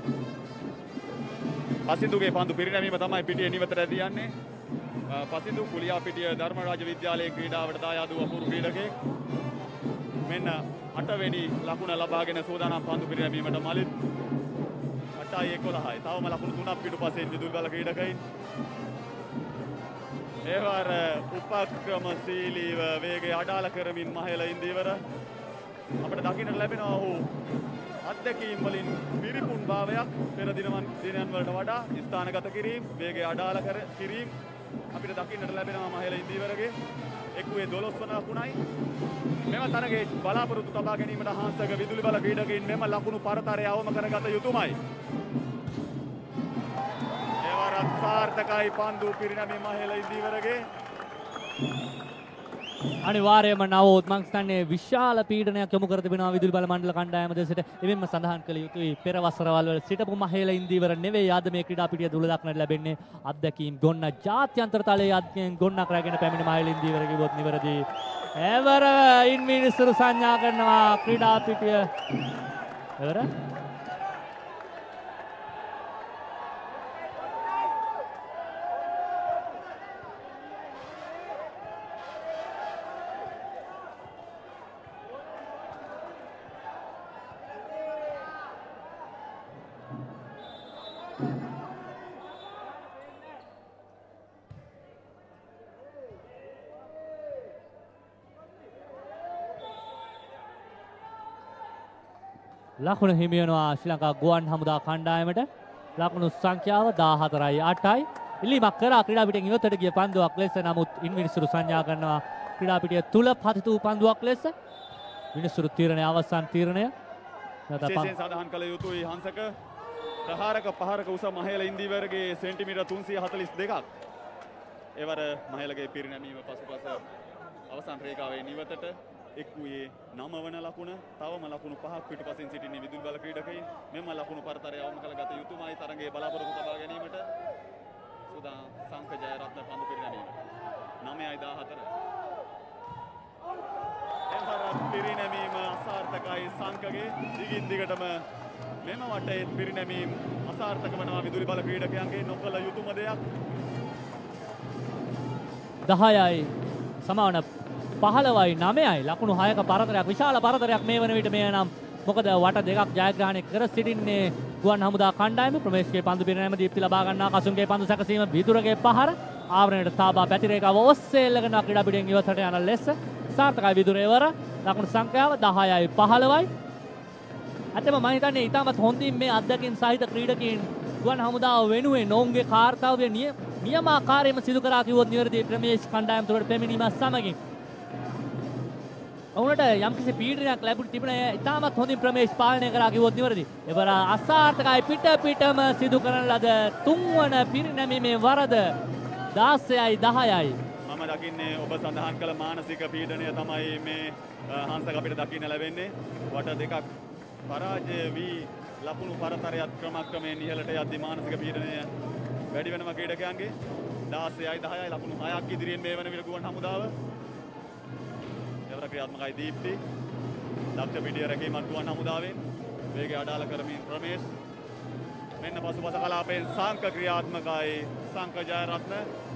පසින්දුගේ පන්දු පිරිනැමීම තමයි පිටියේ නිවතට ඇදී යන්නේ. පසින්දු කුලියා පිටිය ධර්මරාජ විද්‍යාලයේ ක්‍රීඩාවට දායාදු අපූර්ව ක්‍රීඩකයෙක්. මෙන්න 8 වෙනි ලකුණ ලබාගෙන සූදානම් පන්දු පිරිනැමීමට මලිත් 8යි 11යි. තවම ලකුණු 3ක් පිටුපසින් විදුලි බල ක්‍රීඩකයින්. ඒවර උපක්‍රමශීලීව වේගය අඩාල කරමින් මහේල ඉන්දීවර අපිට දකින්නට ලැබෙනවා ඔහු අත්දැකීම් වලින් පිරිපුන් භාවයක් පෙර දිනයන් වලට වඩා ස්ථානගත කිරීම වේගය අඩාල කිරීම අපිට දකින්නට ලැබෙනවා මහේල ඉන්දීවරගේ. එක්කුවේ 12 වන ලකුණයි. මෙම තරගයේ බලාපොරොත්තු තබා ගැනීමට හාන්සක විදුලි බල ක්‍රීඩකයින් මෙම ලකුණු පරතරය අවම කරගත යුතුමයි. ඒවරත් සාර්ථකයි පන්දු පිරිනැමීම මහේල ඉන්දීවරගේ. අනිවාර්යයෙන්ම නවෝත් මං හිතන්නේ විශාල පීඩනයක් යොමු කර තිබෙනවා විදුලි බල මණ්ඩල කණ්ඩායම දෙසට. එවෙන්ම සඳහන් කළ යුතුයි පෙර වසරවල් වල සිටපු මහේල ඉන්දීවර නෙවෙයි ආද මේ ක්‍රීඩා පිටිය දුල දක්නට ලැබෙන්නේ. අත්දැකීම් ගොන්න ජාත්‍යන්තර තලයේ අධ්‍යයන ගොන්නක් රැගෙන පැමිණ මහේල ඉන්දීවර කිව්වොත් නිවැරදි. එවර ඉන් මිනිස්සු සංඥා කරනවා ක්‍රීඩා පිටිය. එවර ලකුණු හිමි වෙනවා ශ්‍රී ලංකා ගුවන් හමුදා කණ්ඩායමට. ලකුණු සංඛ්‍යාව 14යි 8යි. ඉල්ලීමක් කරා ක්‍රීඩා පිටියෙන් ඉවතට ගිය පන්දුවක් ලෙස. නමුත් ඉන් මිනිස්සු සංඥා කරනවා ක්‍රීඩා පිටිය තුල පතිතු පන්දුවක් ලෙස. මිනිස්සු තීරණය අවසන් තීරණය. විශේෂයෙන් සඳහන් කළ යුතුයි හංසක ප්‍රහාරක පහරක උස මහේල ඉන්දීවරගේ සෙන්ටිමීටර් 342ක්. එවර මහේලගේ පිරිනැමීම පසුපස අවසන් රේඛාවේ නිවතට එක්කුවේ 9 වන ලකුණ. තවම ලකුණු 5ක් පිටුපසින් සිටින විදුලි බල ක්‍රීඩකයින් මෙම ලකුණු පරතරය අවම කරගත යුතුමයි තරගයේ බලාපොරොත්තු තබා ගැනීමට. සුදා සංක ජයරත්න පන්දු පිරිනැමීම 9යි 14. එවර පිරිනැමීම අසාර්ථකයි සංකගේ. දිගින් දිගටම මෙම වටේ පිරිනැමීම අසාර්ථක වනවා විදුලි බල ක්‍රීඩකයන්ගේ නොකළ යුතුම දෙයක්. 10යි සමාන 15යි 9යි ලකුණු 6ක පරතරයක් විශාල පරතරයක් මේ වන විට මේ නම් මොකද වට දෙකක් ජයග්‍රහණය කර සිටින්නේ ගුවන් හමුදා කණ්ඩායම. ප්‍රමේෂ්ගේ පන්දු පිරිනැමීම දීප්ති ලබා ගන්නා කසුන්ගේ පන්දු සැකසීම විදුරගේ පහර ආවරණයට තාබා පැතිරේකාව ඔස්සේ එල්ලගෙන ක්‍රීඩා පිටියෙන් ඉවතට යන ලෙස සාර්ථකයි විදුරේවර. ලකුණු සංඛ්‍යාව 10යි 15යි. අතම මම හිතන්නේ ඊටමත් හොඳින් මේ අත්දැකීම් සහිත ක්‍රීඩකයන් ගුවන් හමුදාව වෙනුවෙන් ඔවුන්ගේ කාර්යය නියමාකාරයෙන්ම සිදු කරා කිව්වොත් නිවැරදි ප්‍රමේශ් කණ්ඩායම තුළට පැමිණීම සමගින් ඔවුන්ට යම්කිසි පීඩනයක් ලැබුණ තිබුණේ ඊටමත් හොඳින් ප්‍රමේශ් පාලනය කරා කිව්වොත් නිවැරදි. එවර අසාර්ථකයි පිටම සිදු කරන ලද තුන්වන පිරිනැමීමේ වරද 16යි 10යි. මම දකින්නේ ඔබ සඳහන් කළ මානසික පීඩනය තමයි මේ හංසක අපිට දකින්න ලැබෙන්නේ. වට දෙකක් පරාජය වී ලකුණු පරතරයක් ක්‍රමක්‍රමයෙන් ඉහළට යද්දී මානසික පීඩනය වැඩි වෙනවා ක්‍රීඩකයන්ගේ. 16යි 10යි ලකුණු 6ක් ඉදිරියෙන් මේ වන විට ගුවන් හමුදාව. එවර ක්‍රියාත්මකයි දීප්ති. දක්ෂ පිටිය රැකීමක් ගුවන් හමුදාවෙන්. වේගය අඩාල කරමින් රමේෂ්. මෙන්න පසුපස කලාපයෙන් සංක ක්‍රියාත්මකයි සංක ජයරත්න.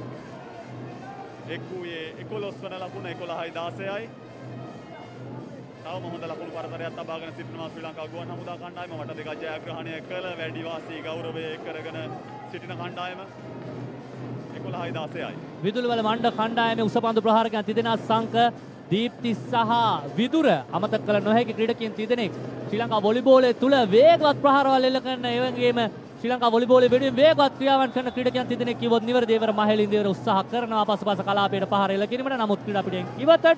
එක්වූයේ 11 වන ලකුණ 11යි 16යි. තවම හොඳ ලකුණු පරතරයක් තබාගෙන සිටිනවා ශ්‍රී ලංකා ගුවන් හමුදා කණ්ඩායම. වට දෙකක් ජයග්‍රහණය කළ වැඩි වාසී ගෞරවය කරගෙන සිටින කණ්ඩායම 11යි 16යි. විදුලිවල මණ්ඩ කණ්ඩායමේ උසපන්දු ප්‍රහාරකයන් තිදෙනා සංක දීප්ති සහ විදුර අමතක කළ නොහැකි ක්‍රීඩකයන් තිදෙනෙක් ශ්‍රී ලංකා වොලිබෝලයේ තුල වේගවත් ප්‍රහාරවල් එල්ල කරන ඒ වගේම ශ්‍රී ලංකා වොලිබෝලයේ වෙනුවෙන් වේගවත් ක්‍රියාවන් කරන ක්‍රීඩකයන් තිදෙනෙක් කිව්වොත් නිවැරදි. ඒවර මහේලින්දේවර උත්සාහ කරනවා පසුපස කලාපයට පහර එල්ල කිරීමට. නමුත් ක්‍රීඩා පිටියෙන් ඉවතට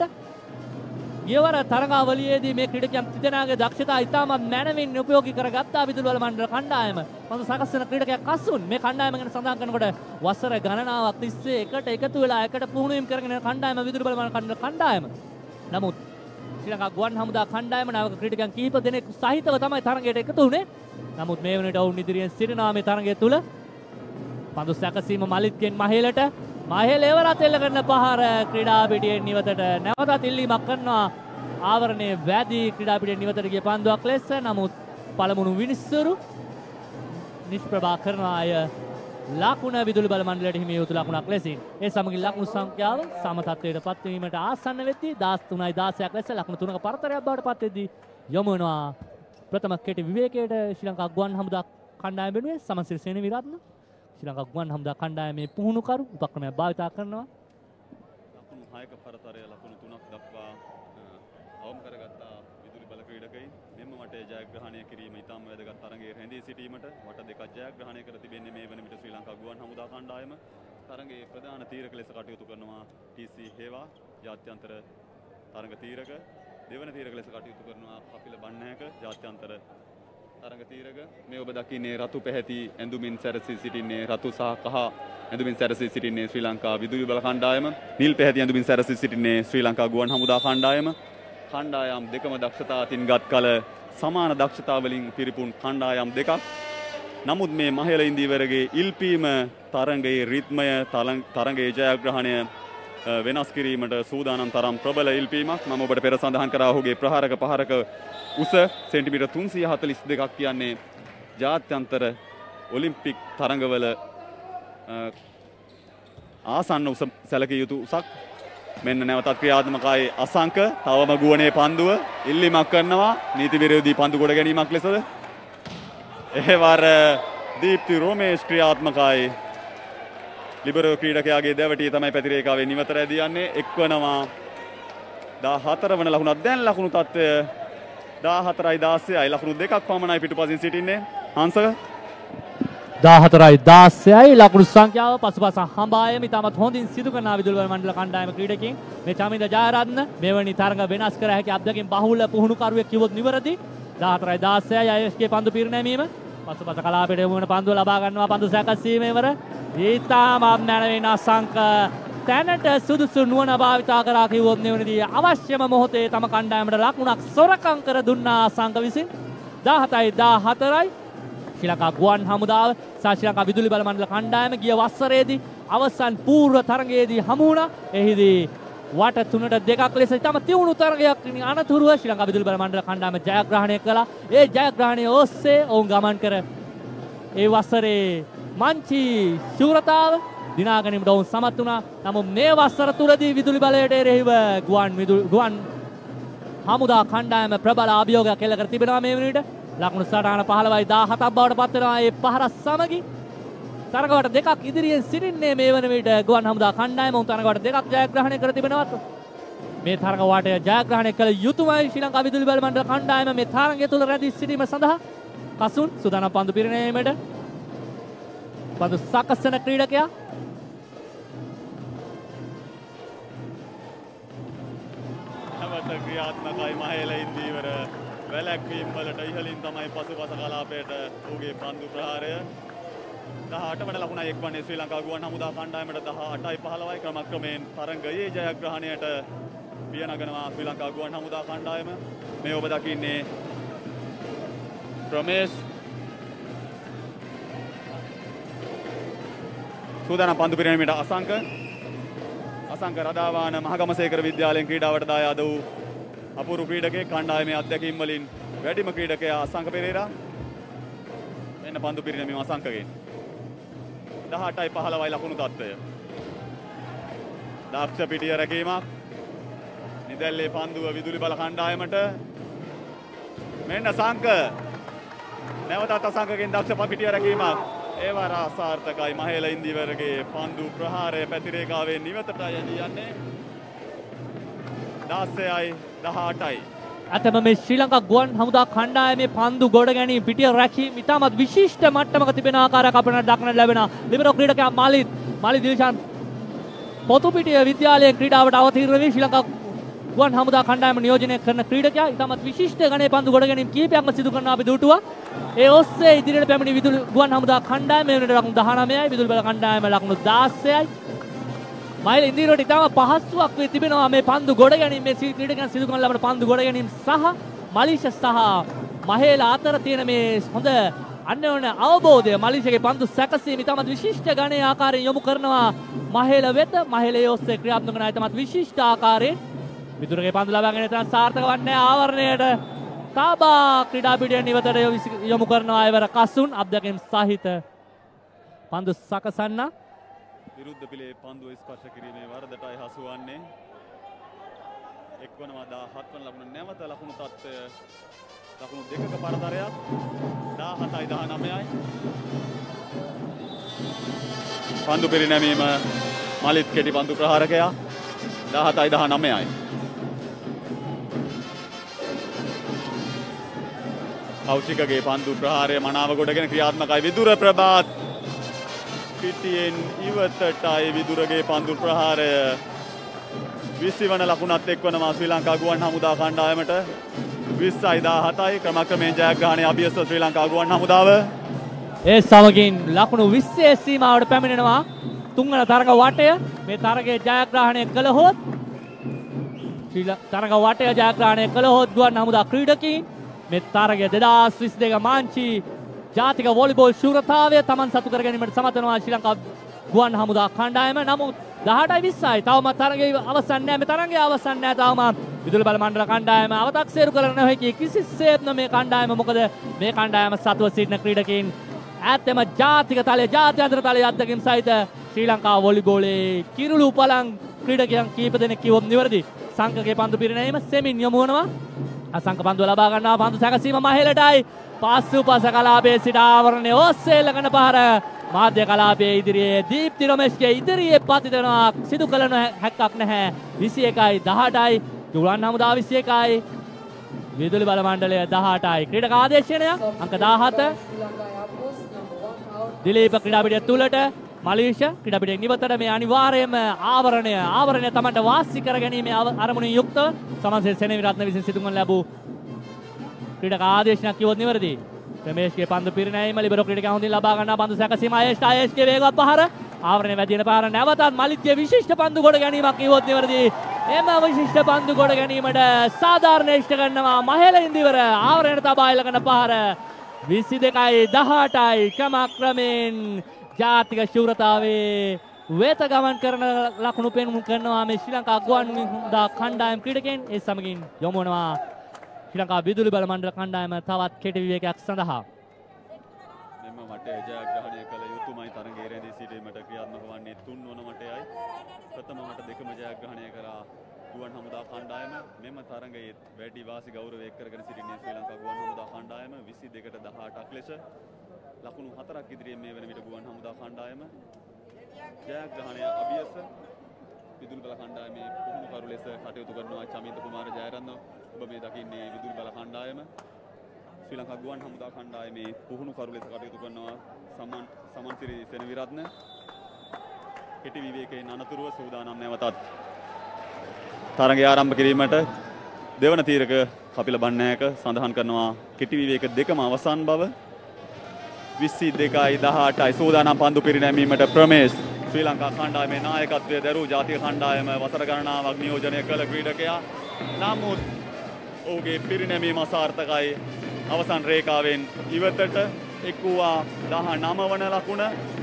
ගියවර තරඟාවලියේදී මේ ක්‍රීඩකයන් තිදෙනාගේ දක්ෂතා ඉතාමත් මැනවින් උපයෝගී කරගත්තා විදුලිවල මණ්ඩල කණ්ඩායම. පසු සකස් වෙන ක්‍රීඩකයෙක් අසුන් මේ කණ්ඩායම ගැන සඳහන් කරනකොට වසර ගණනාවක් තිස්සේ එකට එකතු වෙලා එකට පුහුණුවීම් කරගෙන යන කණ්ඩායම විදුලිවල මණ්ඩල කණ්ඩායම. නමුත් ශ්‍රී ලංකා ගුවන් හමුදා කණ්ඩායම නායක ක්‍රීඩකයන් කිහිප දෙනෙක් සහිතව තමයි තරඟයට එකතු වුණේ. නමුත් මේ වෙනට ඔවුන් ඉදිරියෙන් සිටිනවා මේ තරඟය තුල. පන්දු සැකසීම මලිත්ගෙන් මහේලට මහේල එවරත් එල්ල කරන පහර ක්‍රීඩා පිටියෙන් ඉවතට නැවතත් ඉල්ලීමක් කරනවා. ආවරණයේ වැදී ක්‍රීඩා පිටියෙන් ඉවතට ගිය පන්දුවක් ලෙස. නමුත් පළමුණු විනිසුරු නිෂ්ප්‍රභා කරන අය ලකුණ විදුලි බල මණ්ඩලයට හිමි යුතු ලකුණක් ලෙසින්. ඒ සමගින් ලකුණු සංඛ්‍යාව සම තත්ත්වයට පත්වීමට ආසන්න වෙද්දී 13යි 16ක් ලෙස ලකුණු 3ක පරතරයක් බවට පත් වෙද්දී යොමු වෙනවා ප්‍රථම කෙටි විවේකයට ශ්‍රී ලංකා ගුවන් හමුදා කණ්ඩායම වෙනුවෙන් සමසිරි සේනවිරත්න ශ්‍රී ලංකා ගුවන් හමුදා කණ්ඩායමේ පුහුණුකරු උපක්‍රමයක් භාවිතා කරනවා. ලකුණු 6ක පරතරය ලකුණු 3ක් දක්වා අවම කරගත්තා විදුලි බල ක්‍රීඩකයින්. මෙම වටේ ජයග්‍රහණය කිරීම ඉතාම වැදගත් තරගයේ රැඳී සිටීමට වට දෙකක් ජයග්‍රහණය කර තිබෙන්නේ මේ වන විට ශ්‍රී ලංකා ගුවන් හමුදා කණ්ඩායම. තරගයේ ප්‍රධාන තීරක ලෙස කටයුතු කරනවා TC හේවා ජාත්‍යන්තර තරග තීරක. දෙවන තීරක ලෙස කටයුතු කරනවා කපිල බණ්ණෑක ජාත්‍යන්තර තරග තීරක. මේ ඔබ දකින්නේ රතු පැහැති ඇඳුමින් සැරසී සිටින්නේ රතු සහ කහ ඇඳුමින් සැරසී සිටින්නේ ශ්‍රී ලංකා විදුලි බල කණ්ඩායම. නිල් පැහැති ඇඳුමින් සැරසී සිටින්නේ ශ්‍රී ලංකා ගුවන් හමුදා කණ්ඩායම. කණ්ඩායම් දෙකම දක්ෂතා අතින් ගත් කල සමාන දක්ෂතා වලින් පිරිපුන් කණ්ඩායම් දෙකක්. නමුත් මේ මහේල ඉන්දීවරගේ ඉල්පීම තරඟයේ රිද්මය තරඟයේ ජයග්‍රහණය වෙනස් කිරීමට සූදානම් තරම් ප්‍රබල ඉල්පීමක්. මම ඔබට පෙර සඳහන් කරා ඔහුගේ පහරක උස සෙන්ටිමීටර් 342ක් කියන්නේ ජාත්‍යන්තර ඔලිම්පික් තරඟවල ආසන්න උස සැලකිය යුතු උසක්. මෙන්න නැවතත් ක්‍රියාත්මකයි අසංක. තවම ගුවනේ පන්දුව ඉල්ලීමක් කරනවා නීති විරෝධී පන්දු ගොඩ ගැනීමක් ලෙසද. එහෙවර දීප්ති රෝමේෂ් ක්‍රියාත්මකයි. ලිබරෝ ක්‍රීඩකයාගේ දැවටිය තමයි පැතිරේකාවේ නිවත රැදී යන්නේ. එක්වනවා 14 වන ලකුණක්. දැන් ලකුණු තත්ත්වය 14යි 16යි ලකුණු දෙකක් පමණයි පිටුපසින් සිටින්නේ. හංසක 14යි 16යි ලකුණු සංඛ්‍යාව පසුපස හඹායම ඉතාමත් හොඳින් සිදු කරන විදුලි බල මණ්ඩල කණ්ඩායම ක්‍රීඩකයන් මේ චමින්ද ජයරත්න මෙවැනි තරඟ වෙනස් කර හැකි අත්දැකීම් බහුල පුහුණුකරුවෙක් කිව්වොත් නිවැරදි. 14යි 16යි අයස්ගේ පන්දු පිරිනැමීම පසුපස කලාපයට යොමු වන පන්දුව ලබා ගන්නවා. පන්දු සැකසීමේවර ඉතාමත් මැනවින් අසංක තැනට සුදුසු නුවණ භාවිතා කරා කිව්වොත් නිවැරදි. අවශ්‍යම මොහොතේ තම කණ්ඩායමට ලකුණක් සොරකම් කර දුන්නා අසංක විසින්. 17යි 14යි ශ්‍රී ලංකා ගුවන් හමුදාව සහ ශ්‍රී ලංකා විදුලි බල මණ්ඩල කණ්ඩායම ගිය වසරේදී අවසන් පූර්ව තරගයේදී හමු වුණා. එහිදී වට 3ට 2ක් ලෙස ඉතාම තියුණු තරගයක් අනතුරුව ශ්‍රී ලංකා විදුලි බල මණ්ඩල කණ්ඩායම ජයග්‍රහණය කළා. ඒ ජයග්‍රහණය ඔස්සේ ඔවුන් ගමන් කර ඒ වසරේ මංචි ශූරතාව දිනා ගැනීමට ඔවුන් සමත් වුණා. නමුත් මේ වසර තුලදී විදුලි බලයට එරෙහිව ගුවන් හමුදා කණ්ඩායම ප්‍රබල අභියෝගයක් එල්ල කර තිබෙනවා මේ වෙනවිට. ලකුණු සටහන 15යි 17ක් බවට පත් වෙනවා. ඒ පහර සමගි තරගවට දෙකක් ඉදිරියෙන් සිටින්නේ මේ වන විට ගුවන් හමුදා කණ්ඩායම. උන් තරගවට දෙකක් ජයග්‍රහණය කර තිබෙනවා. මේ තරඟ වාටය ජයග්‍රහණය කළ යුතුමයි ශ්‍රී ලංකා විදුලි බල මණ්ඩල කණ්ඩායම මේ තරඟය තුල රැඳී සිටීම සඳහා කසුන් සූදානම් පන්දු පිරිනැමීමට පන්දු සකසන ක්‍රීඩකයා නැවත ක්‍රියාත්මකයි මහේල ඉන්දීවර වැලැක්වීම් වලට ඉහළින් තමයි පසුපස කලාපයට ඔහුගේ පන්දු ප්‍රහාරය 18 වන ලකුණයි එක්වන්නේ ශ්‍රී ලංකා ගුවන් හමුදා කණ්ඩායමට 18යි 15යි ක්‍රමක්‍රමයෙන් තරඟයේ ජයග්‍රහණයට පියනගනවා ශ්‍රී ලංකා ගුවන් හමුදා කණ්ඩායම. මේ ඔබ දකින්නේ ප්‍රමේශ් සූදානම් පන්දු පිරිනැමීමට අසංක රදාවාන මහගමසේකර විද්‍යාලයෙන් ක්‍රීඩාවට දායාද වූ අපූර්ව ක්‍රීඩකයෙක් කණ්ඩායමේ අත්දැකීම් වලින් වැඩිම ක්‍රීඩකයා අසංක පෙරේරා. මෙන්න පන්දු පිරිනැමීම අසංකගෙන් 18යි 15යි ලකුණු තත්ත්වය. දක්ෂ පිටිය රැකීමක්. නිදැල්ලේ පන්දුව විදුලි බල කණ්ඩායමට. මෙන්න සංක. නැවතත් අසංකගෙන් දක්ෂ පිටිය රැකීමක්. ඒවර අසාර්ථකයි මහේල ඉන්දිවරගේ පන්දු ප්‍රහාරය පැතිරේකාවෙන් නිවතට යන්නේ. 16යි 18යි. අතම මේ ශ්‍රී ලංකා ගුවන් හමුදා කණ්ඩායමේ පන්දු ගොඩ ගැනීම පිටිය රැකීම ඉතාමත් විශිෂ්ට මට්ටමක තිබෙන ආකාරයක් අපිට දක්නට ලැබෙන ලිබරෝ ක්‍රීඩකයා මාලි දිල්ෂාන් පොතු පිටිය විද්‍යාලයේ ක්‍රීඩාවට අවතීර්ණ වී ශ්‍රී ලංකා ගුවන් හමුදා කණ්ඩායම නියෝජනය කරන ක්‍රීඩකයා ඉතාමත් විශිෂ්ට ගණයේ පන්දු ගොඩ ගැනීම කීපයක්ම සිදු කරන අපි දුටුවා. ඒ ඔස්සේ ඉදිරියට පැමිණි විදුලි ගුවන් හමුදා කණ්ඩායම වෙනට ලකුණු 19යි විදුලි බල කණ්ඩායම ලකුණු 16යි. මයිල ඉන්දියාවට ඉතාම පහසුවක් වී තිබෙනවා මේ පන්දු ගොඩ ගැනීම මේ ක්‍රීඩකයන් සිදු කරන ලබන පන්දු ගොඩ ගැනීම සහ මලීෂා සහ මහේල අතර තියෙන මේ හොඳ අන්‍යෝන්‍ය අවබෝධය මලීෂාගේ පන්දු සැකසීම ඉතාමත් විශිෂ්ට ගණයේ ආකාරයෙන් යොමු කරනවා මහේල වෙත. මහේල ඒ ඔස්සේ ක්‍රියාත්මක කරන ඉතාමත් විශිෂ්ට ආකාරයෙන් විදුරගේ පන්දු ලබාගෙන තරම් සාර්ථක වන්නේ ආවරණයට තාබා ක්‍රීඩා පිටිය නිවතට යොමු කරනවා එවර කසුන් අත්දැකීම් සහිත පන්දු සකසන්න විරුද්ධ පිළේ පන්දුව ස්පර්ශ කිරීමේ වරදටයි හසු වන්නේ. එක්වනවා 17 වන ලකුණ නැවත ලකුණු තත්ත්වය ලකුණු දෙකක පරතරයක් 17යි 19යි. පන්දු පිරිනැමීම මලිත් කෙටි පන්දු ප්‍රහාරකයා 17යි 19යි. කෞශිකගේ පන්දු ප්‍රහාරය මනාව ගොඩගෙන ක්‍රියාත්මකයි විදුර ප්‍රභාත් පිටියෙන් ඉවතටයි විදුරගේ පන්දු ප්‍රහාරය 20 වන ලකුණත් එක්වනවා ශ්‍රී ලංකා ගුවන් හමුදා කණ්ඩායමට 20යි 17යි ක්‍රමක්‍රමයෙන් ජයග්‍රහණය අභියස ශ්‍රී ලංකා ගුවන් හමුදාව. ඒ සමගින් ලකුණු 20 සීමාවට පැමිණෙනවා තුන්වන තරඟ වටය. මේ තරගයේ ජයග්‍රහණය කළහොත් තරඟ වටය ජයග්‍රහණය කළහොත් ගුවන් හමුදා ක්‍රීඩකීන් මේ තරගය 2022 මාංචි ජාතික වොලිබෝල් ශූරතාවය තමන් සතු කර ගැනීමට සමත් වෙනවා ශ්‍රී ලංකා ගුවන් හමුදා කණ්ඩායම. නමුත් 18යි 20යි තවමත් තරගයේ අවසන් නැහැ. මේ තරගයේ අවසන් නැහැ තවමත් විදුලි බල මණ්ඩල කණ්ඩායම අවතක්සේරු කරන නොහැකි කිසිසේත්ම මේ කණ්ඩායම. මොකද මේ කණ්ඩායම සතුව සිටින ක්‍රීඩකයින් ඇත්තම ජාතික තලයේ ජාත්‍යන්තර තලයේ අත්දැකීම් සහිත ශ්‍රී ලංකා වොලිබෝලේ කිරුළු පළං ක්‍රීඩකයන් කීප දෙනෙක් කිව්වොත් නිවැරදි. සංකගේ පන්දු පිරිනැමීම සෙමින් යොමු වෙනවා. අසංක පන්දුව ලබා ගන්නවා. පන්දු සැකසීම මහේලටයි පසුපස කලාපයේ සිට ආවරණය ඔස්සේ ලගන පහර මාධ්‍ය කලාපයේ ඉදිරියේ දීප්ති රමේෂ්ගේ ඉදිරියේ පතිත වෙනවා. සිදු කළ හැක්කක් නැහැ. 21යි 18යි ගුවන් හමුදා 21යි විදුලි බල මණ්ඩලය 18යි. ක්‍රීඩක ආදේශනය අංක 17 දිලීප ක්‍රීඩා පිටිය තුලට මලීෂ ක්‍රීඩා පිටියෙන් නිවතට මේ අනිවාර්යයෙන්ම ආවරණය තමන්ට වාසි කර ගැනීම අරමුණින් යුක්තව සමන්සේ සෙනෙවිරත්න විසින් සිදු කරන ලැබූ ක්‍රීඩක ආදේශනයක් කිව්වොත් නිවැරදි. රමේෂ්ගේ පන්දු පිරිනැමීම ලිබරෝ ක්‍රීඩකයා හොඳින් ලබා ගන්නා පන්දු සැකසීම ආයේෂ්ගේ වේගවත් පහර ආවරණය වැදින පහර නැවතත් මලිත්ගේ විශිෂ්ට පන්දු ගොඩ ගැනීමක් කිව්වොත් නිවැරදි. එම විශිෂ්ට පන්දු ගොඩ ගැනීමට සාධාරණ ඉෂ්ට කරනවා මහේල ඉන්දිවර ආවරණයට තබා එළගෙන පහර 22යි 18යි ක්‍රමක්‍රමයෙන් ජාතික ශූරතාවේ වෙත ගමන් කරන ලකුණු පෙන්වු කරනවා මේ ශ්‍රී ලංකා ගුවන් හමුදා කණ්ඩායම් ක්‍රීඩකයන්. ඒ සමගින් යොමු වෙනවා ශ්‍රී ලංකා විදුලි බල මණ්ඩල කණ්ඩායම තවත් කෙටි විවේකයක් සඳහා. මෙම මටය ජයග්‍රහණය කළ යුතුමයි. තරගයේ රැඳී සිටීමට ක්‍රියාත්මක වන්නේ 3 වන මටයයි. ප්‍රථම මට දෙකම ජයග්‍රහණය කරා ගුවන් හමුදා කණ්ඩායම. මෙම තරගයේ වැඩි වාසි ගෞරවයක් කරගෙන සිටින්නේ ශ්‍රී ලංකා ගුවන් හමුදා කණ්ඩායම 22ට 18ක් ලෙස. ලකුණු 4ක් ඉදිරියෙන් මේ වන විට ගුවන් හමුදා කණ්ඩායම ජයග්‍රහණය අභියස විදුලි බල කණ්ඩායමේ පුහුණුකරු ලෙස කටයුතු කරනවා චමින්ද කුමාර ජයරත්න. ඔබ මේ දකින්නේ විදුලි බල කණ්ඩායම. ශ්‍රී ලංකා ගුවන් හමුදා කණ්ඩායමේ පුහුණුකරු ලෙස කටයුතු කරනවා සමන්සිරි සෙනවිරත්න. කෙටි විවේකයෙන් අනතුරුව සූදානම් නැවතත් තරගය ආරම්භ කිරීමට දෙවන තීරක කපිල බණ්ණෑක සඳහන් කරනවා කෙටි විවේක දෙකම අවසන් බව. 22:18යි සූදානම් පන්දු පිරිනැමීමට ප්‍රමේශ් ශ්‍රී ලංකා කණ්ඩායමේ නායකත්වය දරූ ජාතික කණ්ඩායම වසර ගණනාවක් නියෝජනය කළ ක්‍රීඩකයා. නමුත් ඔහුගේ පිරිනැමීම අසාර්ථකයි. අවසන් රේඛාවෙන් ඉවතට එක් වූවා 19 වන ලකුණ.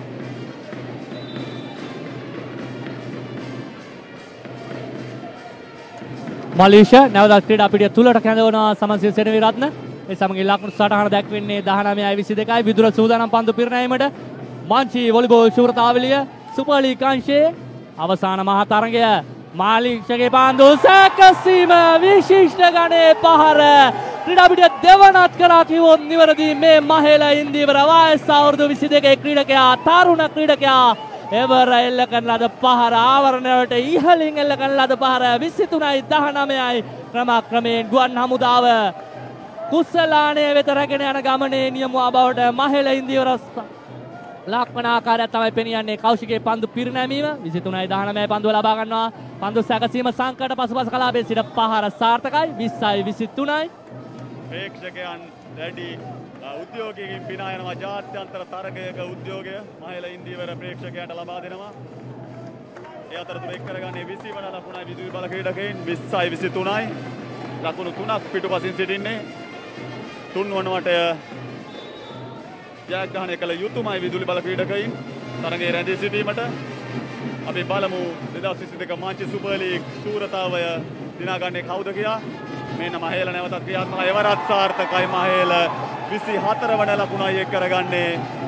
මලීෂා නැවතත් ක්‍රීඩා පිටිය තුලට කැඳවනවා සමන්සිරි සෙනවිරත්න. ඒ සමගින් ලකුණු සටහන දැක්වෙන්නේ 19:22යි. විදුර සූදානම් පන්දු පිරිනැමීමට මාංචි වොලිබෝල් ශූරතාවලිය සුපර් ලීග් අංශයේ අවසාන මහා තරගය. මාලිෂගේ පන්දු සැකසීම විශිෂ්ට ගණයේ පහර ක්‍රීඩා පිටිය දෙවනත් කරා කිව්වොත් නිවැරදි. මේ මහේල ඉන්දිවර වයස අවුරුදු 22 ක්‍රීඩකයා තරුණ ක්‍රීඩකයා එවර එල්ල කරන ලද පහර ආවරණයට ඉහළින් එල්ල කරන ලද පහර 23:19යි. ක්‍රමයෙන් ගුවන් හමුදාව කුසලානය වෙත රැගෙන යන ගමනේ නියමුවා බවට මහේල ඉන්දිවර ලක්වන ආකාරය තමයි පෙනියන්නේ. කෞශිකේ පන්දු පිරිනැමීම 23:19 පන්දුව ලබා ගන්නවා. පන්දු සැකසීම සංකට පසුපස කලාපයේ සිට පහර සාර්ථකයි. 20:23යි. ප්‍රේක්ෂකයන් දැඩි උද්‍යෝගයකින් පිනා යනවා. ජාත්‍යන්තර තරගයක උද්‍යෝගය මහේල ඉන්දිවර ප්‍රේක්ෂකයන්ට ලබා දෙනවා. ඒ අතරතුර එක් කරගන්නේ 20 වන ලකුණයි විදුලි බල ක්‍රීඩකයින් 20:23යි. ලකුණු 3ක් පිටුපසින් සිටින්නේ. 3 වන වටය ජයග්‍රහණය කළ යුතුමයි විදුලි බල ක්‍රීඩකයින් තරගයේ රැඳී සිටීමට. අපි බලමු 2022 මාංචි සුපර් ලීග් ශූරතාවය දිනාගන්නේ කවුද කියලා. මෙන්න මහේල නැවතත් ක්‍රියාත්මක. එවරත් සාර්ථකයි මහේල 24 වන ලකුණයි එක් කරගන්නේ.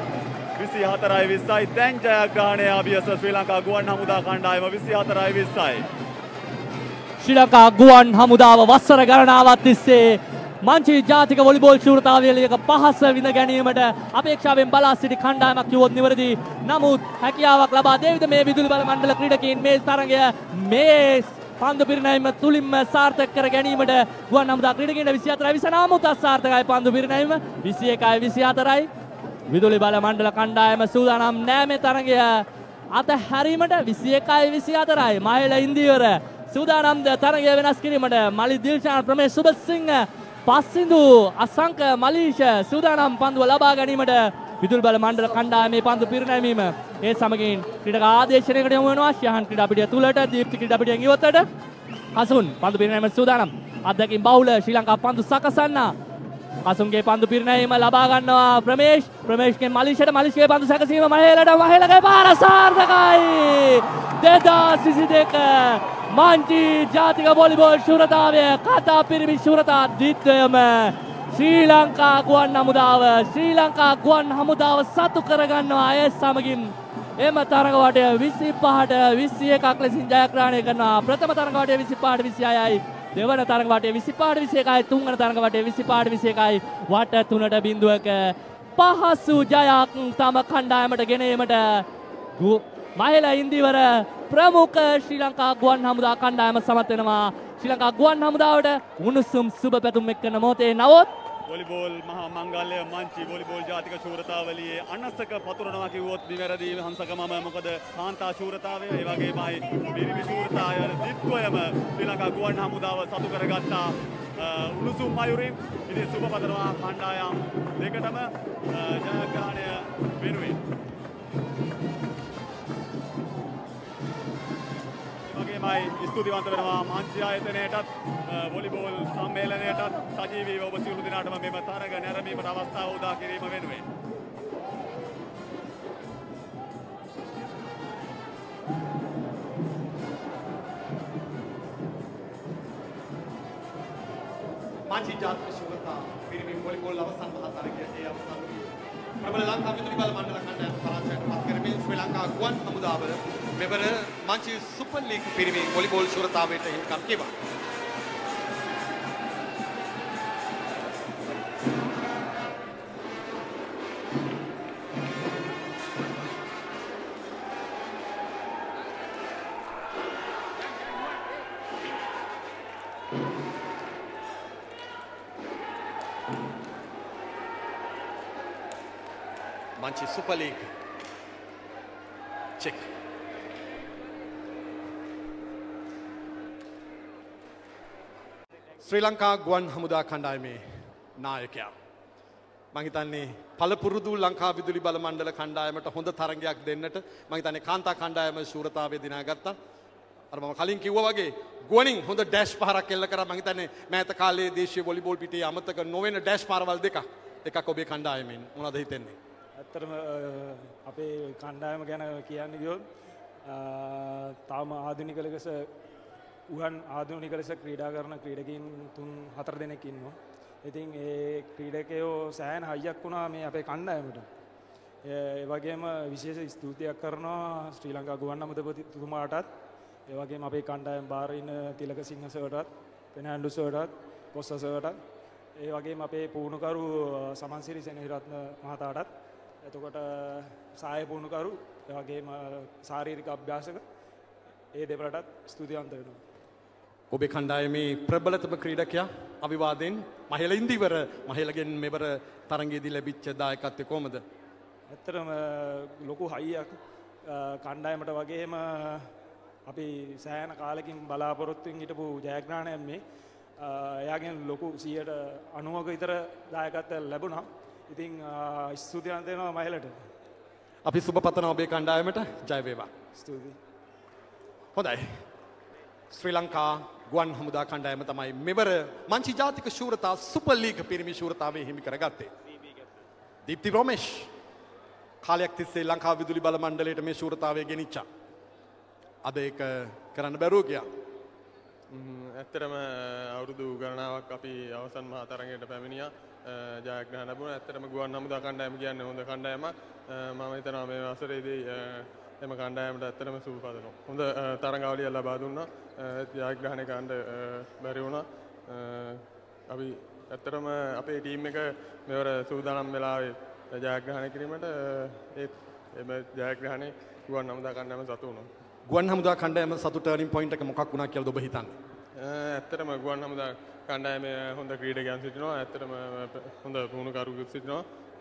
24:20යි. දැන් ජයග්‍රහණය අභියස ශ්‍රී ලංකා ගුවන් හමුදා කණ්ඩායම 24:20යි. ශ්‍රී ලංකා ගුවන් හමුදාව වසර ගණනාවක් තිස්සේ මාංචි ජාතික වොලිබෝල් ශූරතාවලියක පහස විඳ ගැනීමට අපේක්ෂාවෙන් බලා සිටි කණ්ඩායමක් කිව්වොත් නිවැරදි. නමුත් හැකියාවක් ලබා දෙවිද මේ විදුලි බල මණ්ඩල ක්‍රීඩකයින් මේ තරගය මේ පන්දු පිරිනැමීම තුලින්ම සාර්ථක කර ගැනීමට ගුවන් හමුදා ක්‍රීඩකයින්ට 24:20 නමුත් අසාර්ථකයි පන්දු පිරිනැමීම 21:24යි. විදුලි බල මණ්ඩල කණ්ඩායම සූදානම් නෑ මේ තරගය අතහැරීමට 21:24යි. මහේල ඉන්දිවර සූදානම්ද තරගය වෙනස් කිරීමට. මලි දිල්ෂාන් ප්‍රමේශ් සුබසිංහ පස්සිඳු අසංක මලීෂ සූදානම් පන්දුව ලබා ගැනීමට විදුලි බල මණ්ඩල කණ්ඩායමේ පන්දු පිරිනැමීම. ඒ සමගින් ක්‍රීඩක ආදේශනයකට යොමු වෙනවා. ශ්‍යාන් ක්‍රීඩා පිටිය තුලට දීප්ති ක්‍රීඩා පිටියෙන් ඉවතට අසුන් පන්දු පිරිනැමීමට සූදානම්. අත්දැකීම් බහුල ශ්‍රී ලංකා පන්දු සකසන්න. අසුන්ගේ පන්දු පිරිනැමීම ලබා ගන්නවා ප්‍රමේෂ්ගෙන් මලීෂගේ පන්දු සැකසීම මහේලගේ පාර සාර්ථකයි. 2022 මාංචි ජාතික වොලිබෝල් ශූරතාවය කතා පිරිමි ශූරතා ද්විත්වයම ශ්‍රී ලංකා ගුවන් හමුදාව සතු කරගන්නවා. ඒ සමගින් එම තරග වටය 25-21ක් ලෙසින් ජයග්‍රහණය කරනවා. ප්‍රථම තරග වටය 25-26යි. දෙවන තරග වටය 25-21යි. තුන්වන තරග වටය 25-21යි. වට 3ට බිඳුවක පහසු ජයක් තම කණ්ඩායමට ගෙනීමට මහේල ඉන්දිවර ප්‍රමුඛ ශ්‍රී ලංකා ගුවන් හමුදා කණ්ඩායම සමත් වෙනවා. ශ්‍රී ලංකා ගුවන් හමුදාවට උණුසුම් සුබ පැතුම් එක්කන මොහොතේ නවොත් වොලිබෝල් මහා මංගල්‍ය මාංචි වොලිබෝල් ජාතික ශූරතාවලියේ අනසක පතුරනවා කිව්වොත් නිවැරදි හංසකමම. මොකද කාන්තා ශූරතාවය ඒ වගේමයි පිරිමි ශූරතාවය දිත්වයම ශ්‍රී ලංකා ගුවන් හමුදාව සතු කරගත්තා. උණුසුම් මයුරින් ඉතින් සුබ පතනවා කණ්ඩායම් දෙකටම ජයග්‍රහණය වෙනුවෙන්. ස්තුතිවන්ත වෙනවා මාංචි ආයතනයටත් වොලිබෝල් සම්මේලනයටත් සජීවීව ඔබ සියලු දෙනාටම මෙම තරග නැරඹීමට අවස්ථාව උදා කිරීම වෙනුවෙන්. මාංචි ජාතික ශූරතා පිරිමි වොලිබෝල් අවසන් මහා තරගයේ ඒ අවසන් ප්‍රබල ලංකා විදුලි බල මණ්ඩල කණ්ඩායම පරාජයට පත් කරමින් ශ්‍රී ලංකා ගුවන් හමුදාව මෙවර මාංචි සුපර් ලීග් පිරිමි වොලිබෝල් ශූරතාවයට හිමිකම් කෙවා. Manchi Super League. Check. ශ්‍රී ලංකා ගුවන් හමුදා කණ්ඩායමේ නායකයා. මම හිතන්නේ පළපුරුදු ලංකා විදුලි බල මණ්ඩල කණ්ඩායමට හොඳ තරගයක් දෙන්නට මම හිතන්නේ කාන්තා කණ්ඩායම ශූරතාවය දිනාගත්තා. අර මම කලින් කිව්වා වගේ ගුවනින් හොඳ ඩෑෂ් පහරක් එල්ල කරා. මම හිතන්නේ මෑත කාලේ දේශීය වොලිබෝල් පිටියේ අමතක නොවන ඩෑෂ් පාරවල් එකක් ඔබේ කණ්ඩායමෙන් මොනවද හිතෙන්නේ? ඇත්තටම අපේ කණ්ඩායම ගැන කියන්න ගියොත් තාම ආධුනික ලෙස උහන් ආධුනික ලෙස ක්‍රීඩා කරන ක්‍රීඩකින් 3-4 දෙනෙක් ඉන්නවා. ඉතින් ඒ ක්‍රීඩකයෝ සෑහෙන හයියක් වුණා මේ අපේ කණ්ඩායමට. ඒ වගේම විශේෂ ස්තුතියක් කරනවා ශ්‍රී ලංකා ගුවන් අමුදපතිතුමාටත්, ඒ වගේම අපේ කණ්ඩායම් බාර ඉන්න තිලක සිංහ සර්ටත්, පෙනෑන්ඩු සර්ටත්, කොස්ස සර්ටත්, ඒ වගේම අපේ පුහුණුකරු සමන්සිරි සෙනෙහිරත්න මහතාටත්, එතකොට සාය පුහුණුකරු, ඒ වගේම ශාරීරික අභ්‍යාසක ඒ දෙපළටත් ස්තුතිවන්ත වෙනවා. ඔබේ කණ්ඩායමේ ප්‍රබලතම ක්‍රීඩකයා අවිවාදයෙන් මහේල ඉන්දිවර මහේලගෙන් මෙවර තරගයේදී ලැබිච්ච දායකත්වය කොහමද? ඇත්තටම ලොකු හයියක් කණ්ඩායමට වගේම අපි සෑහෙන කාලෙකින් බලාපොරොත්තුෙන් හිටපු ජයග්‍රහණයක් මේ එයාගෙන් ලොකු 90ක විතර දායකත්වයක් ලැබුණා. ඉතින් ස්තුතිවන්ත වෙනවා මහේලට. අපි සුබ පතනවා ඔබේ කණ්ඩායමට. ජය වේවා. ස්තුතියි. හොඳයි. ශ්‍රී ලංකා ගුවන් හමුදා කණ්ඩායම තමයි මෙවර මංචි ජාතික ශූරතා සුපර් ලීග් පිරිමි ශූරතාවේ හිමි කරගත්තේ. දීප්ති රොමේෂ් කාලයක් තිස්සේ ලංකා විදුලි බල මණ්ඩලයට මේ ශූරතාවය ගෙනිච්චා. අද ඒක කරන්න බැරුව ගියා. ඇත්තටම අවුරුදු ගණනාවක් අපි අවසන් මහා තරගයට පැමිණියා. ජයග්‍රහණ ලැබුණා. ඇත්තටම ගුවන් හමුදා කණ්ඩායම කියන්නේ හොඳ කණ්ඩායමක්. මම හිතනවා මේ වසරේදී එම කණ්ඩායමට ඇත්තටම සුබ පතනවා. හොඳ තරඟාවලියක් ලබා දුන්නා. ජයග්‍රහණය ගන්න බැරි වුණා. අපි ඇත්තටම අපේ ටීම් එක මෙවර සූදානම් වෙලාවේ ජයග්‍රහණය කිරීමට එම ජයග්‍රහණේ ගුවන් හමුදා කණ්ඩායම සතු වුණා. ගුවන් හමුදා කණ්ඩායම සතු ටර්නින් පොයින්ට් එක මොකක් වුණා කියලාද ඔබ හිතන්නේ? ඇත්තටම ගුවන් හමුදා කණ්ඩායමේ හොඳ ක්‍රීඩකයන් සිටිනවා. ඇත්තටම හොඳ පුහුණුකරුවෙක් සිටිනවා.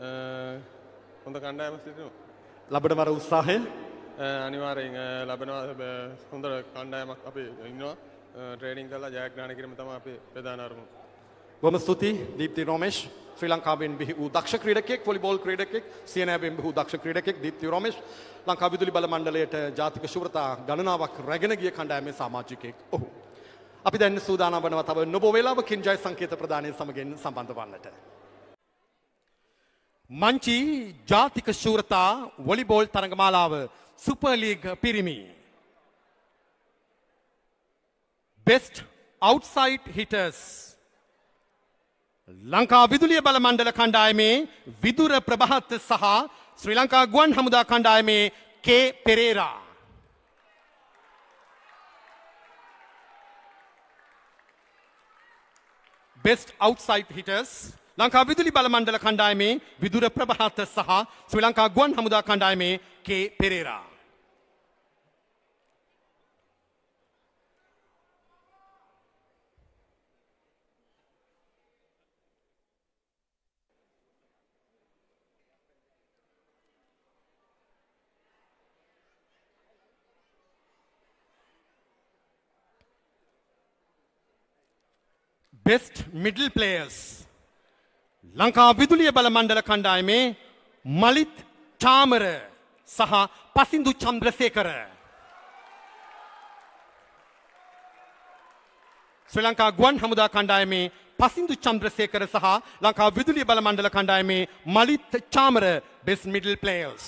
හොඳ කණ්ඩායමක් සිටිනවා. ලබන වර උත්සාහය අනිවාර්යෙන් ලබනවා. හොඳ කණ්ඩායමක් අපි ඉන්නවා. ට්‍රේනින් කරලා ජයග්‍රහණය කිරීම තමයි අපේ ප්‍රධාන අරමුණ. බොහොම ස්තුතියි දීප්ති රොමේෂ්. ශ්‍රී ලංකාවෙන් බිහි වූ දක්ෂ ක්‍රීඩකයෙක්, වොලිබෝල් ක්‍රීඩකයෙක්, සියනෑවෙන් බිහි වූ දක්ෂ ක්‍රීඩකයෙක් දීප්ති රොමේෂ් ලංකා විදුලි බල මණ්ඩලයට ජාතික ශූරතා ගණනාවක් රැගෙන ගිය කණ්ඩායමේ සමාජිකයෙක් ඔහු. අපි දැන් සූදානම් වනවා තව නොබෝ වේලාවකින් ජය සංකේත ප්‍රදානය සමගින් සම්බන්ධ වන්නට. මංචි ජාතික ශූරතා වොලිබෝල් තරගමාලාව සුපර් ලීග් පිරිමි. බෙස්ට් අවුට්සයිඩ් හිටර්ස් ලංකා විදුලිය බල මණ්ඩල කණ්ඩායමේ විදුර ප්‍රභාත් සහ ශ්‍රී ලංකා ගුවන් හමුදා කණ්ඩායමේ K Perera. Best outside hitters Lanka විදුලි බල මණ්ඩල කණ්ඩායමේ විදුර ප්‍රභාත් සහ ශ්‍රී ලංකා ගුවන් හමුදා කණ්ඩායමේ K Perera. Best middle players Lanka විදුලිය බල මණ්ඩල කණ්ඩායමේ මලිත් චාමර සහ පසින්දු චන්ද්‍රසේකර. ශ්‍රී ලංකා ගුවන් හමුදා කණ්ඩායමේ පසින්දු චන්ද්‍රසේකර සහ ලංකා විදුලිය බල මණ්ඩල කණ්ඩායමේ Malith Chamara best middle players.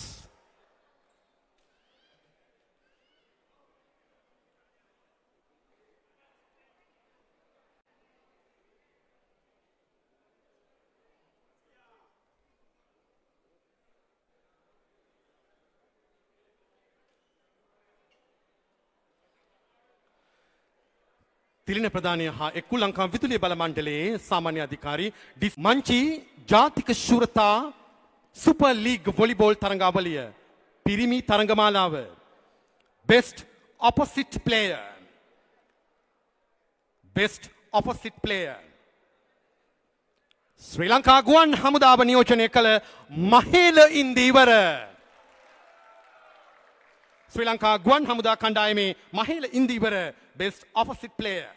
Thilina ප්‍රධානය හා එක්කු ලංකා විදුලිය බල මණ්ඩලයේ සාමාන්‍ය අධිකාරී මංචි ජාතික ශූරතා සුපර් ලීග් වොලිබෝල් තරඟාවලිය පිරිමි තරඟමාලාව best opposite player best opposite player Sri Lanka ගුවන් හමුදාව නියෝජනය කළ මහේල ඉන්දීවර ශ්‍රී ලංකා ගුවන් හමුදා කණ්ඩායමේ Mahela ඉන්දීවර best opposite player.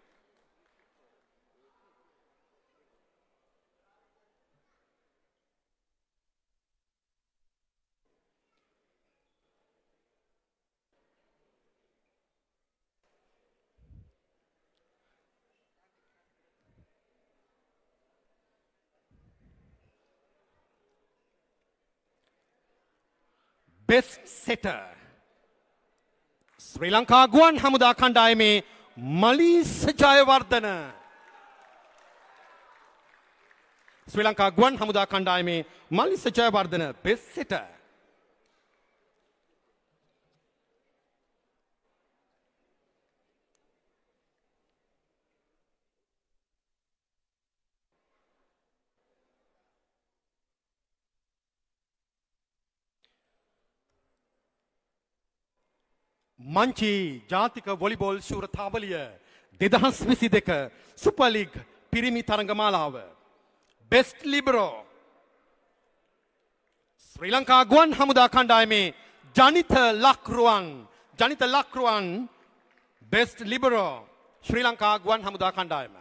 Best setter. ශ්‍රී ලංකා ගුවන් හමුදා කණ්ඩායමේ මලීස් ජයවර්ධන. ශ්‍රී ලංකා ගුවන් හමුදා කණ්ඩායමේ මලීස් ජයවර්ධන best setter. මංචි ජාතික වොලිබෝල් ශූරතාවලිය 2022 සුපර් ලීග් පිරිමි තරඟමාලාව බෙස්ට් ලිබරෝ ශ්‍රී ලංකා ගුවන් හමුදා කණ්ඩායමේ ජනිත ලක්රුවන් බෙස්ට් ලිබරෝ ශ්‍රී ලංකා ගුවන් හමුදා කණ්ඩායම.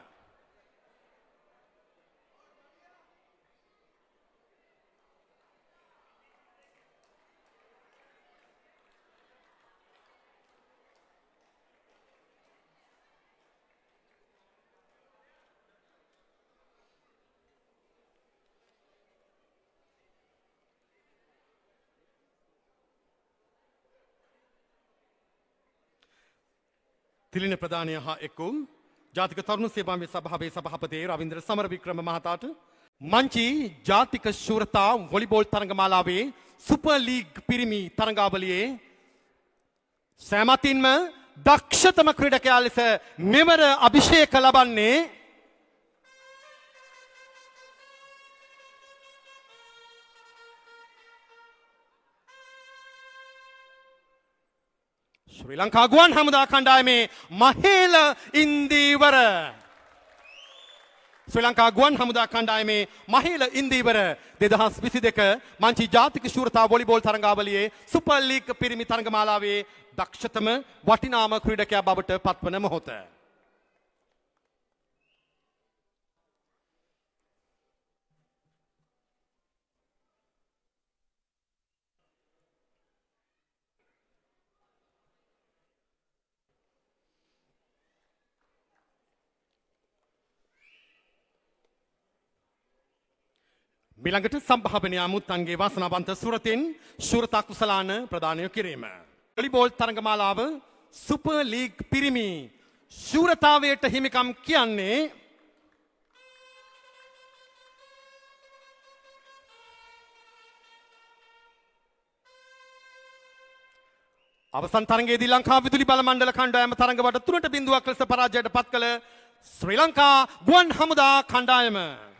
තිලින ප්‍රධානය හා එක්වූ ජාතික තරුණ සේවාවේ සභාවේ සභාපති රවින්ද්‍ර සමරවික්‍රම මහතාට මංචි ජාතික ශූරතා වොලිබෝල් තරඟමාලාවේ සුපර් ලීග් පිරිමි තරඟාවලියේ සෑමතින්ම දක්ෂතම ක්‍රීඩකයා ලෙස මෙවර අභිෂේක ලබන්නේ ශ්‍රී ලංකා ගුවන් හමුදා කණ්ඩායමේ මහේල ඉන්දීවර. ශ්‍රී ලංකා ගුවන් හමුදා කණ්ඩායමේ මහේල ඉන්දීවර 2022 මංචි ජාතික ශූරතා වොලිබෝල් තරඟාවලියේ සුපර් ලීග් පිරිමි තරඟමාලාවේ දක්ෂතම වටිනාම ක්‍රීඩකයා බවට පත්වන මොහොත. මිළඟට සම්භාවනය අමුත්තන්ගේ වාසනාවන්ත සුරතෙන් ශූරතා කුසලාන ප්‍රදානය කිරීම. වොලිබෝල් තරඟමාලාව සුපර් ලීග් පිරිමි ශූරතාවයට හිමිකම් කියන්නේ අවසන් තරඟයේදී ලංකා විදුලි බල මණ්ඩල කණ්ඩායම තරඟවට 3-0ක් ලෙස පරාජයට පත් කළ ශ්‍රී ලංකා ගුවන් හමුදා කණ්ඩායම.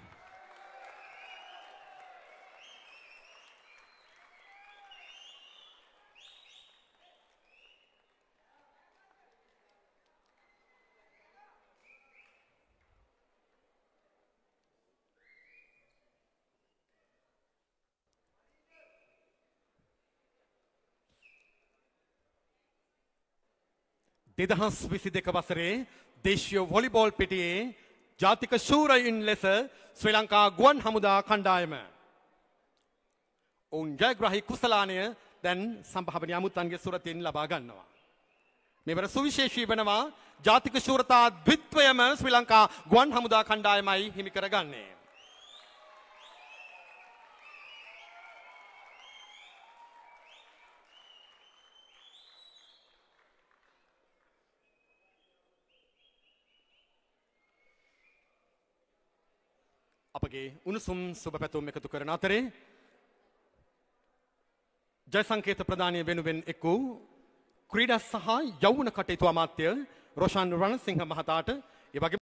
දෙදහස් 22 වසරේ දේශීය වොලිබෝල් පිටියේ ජාතික ශූරයින් ලෙස ශ්‍රී ලංකා ගුවන් හමුදා කණ්ඩායම. ඔවුන් ජයග්‍රාහී කුසලානය දැන් සම්භාවනීය අමුත්තන්ගේ සුරතින් ලබා ගන්නවා. මෙවර සුවිශේෂී වෙනවා ජාතික ශූරතා ද්විත්වයම ශ්‍රී ලංකා ගුවන් හමුදා කණ්ඩායමයි හිමි කරගන්නේ. අපගේ උණුසුම් සුබ පැතුම් එකතු කරන අතරේ ජය සංකේත ප්‍රදානය වෙනුවෙන් එක් වූ ක්‍රීඩා සහ යෞවන කටයුතු අමාත්‍ය රොෂාන් රණසිංහ මහතාට ඒ වගේම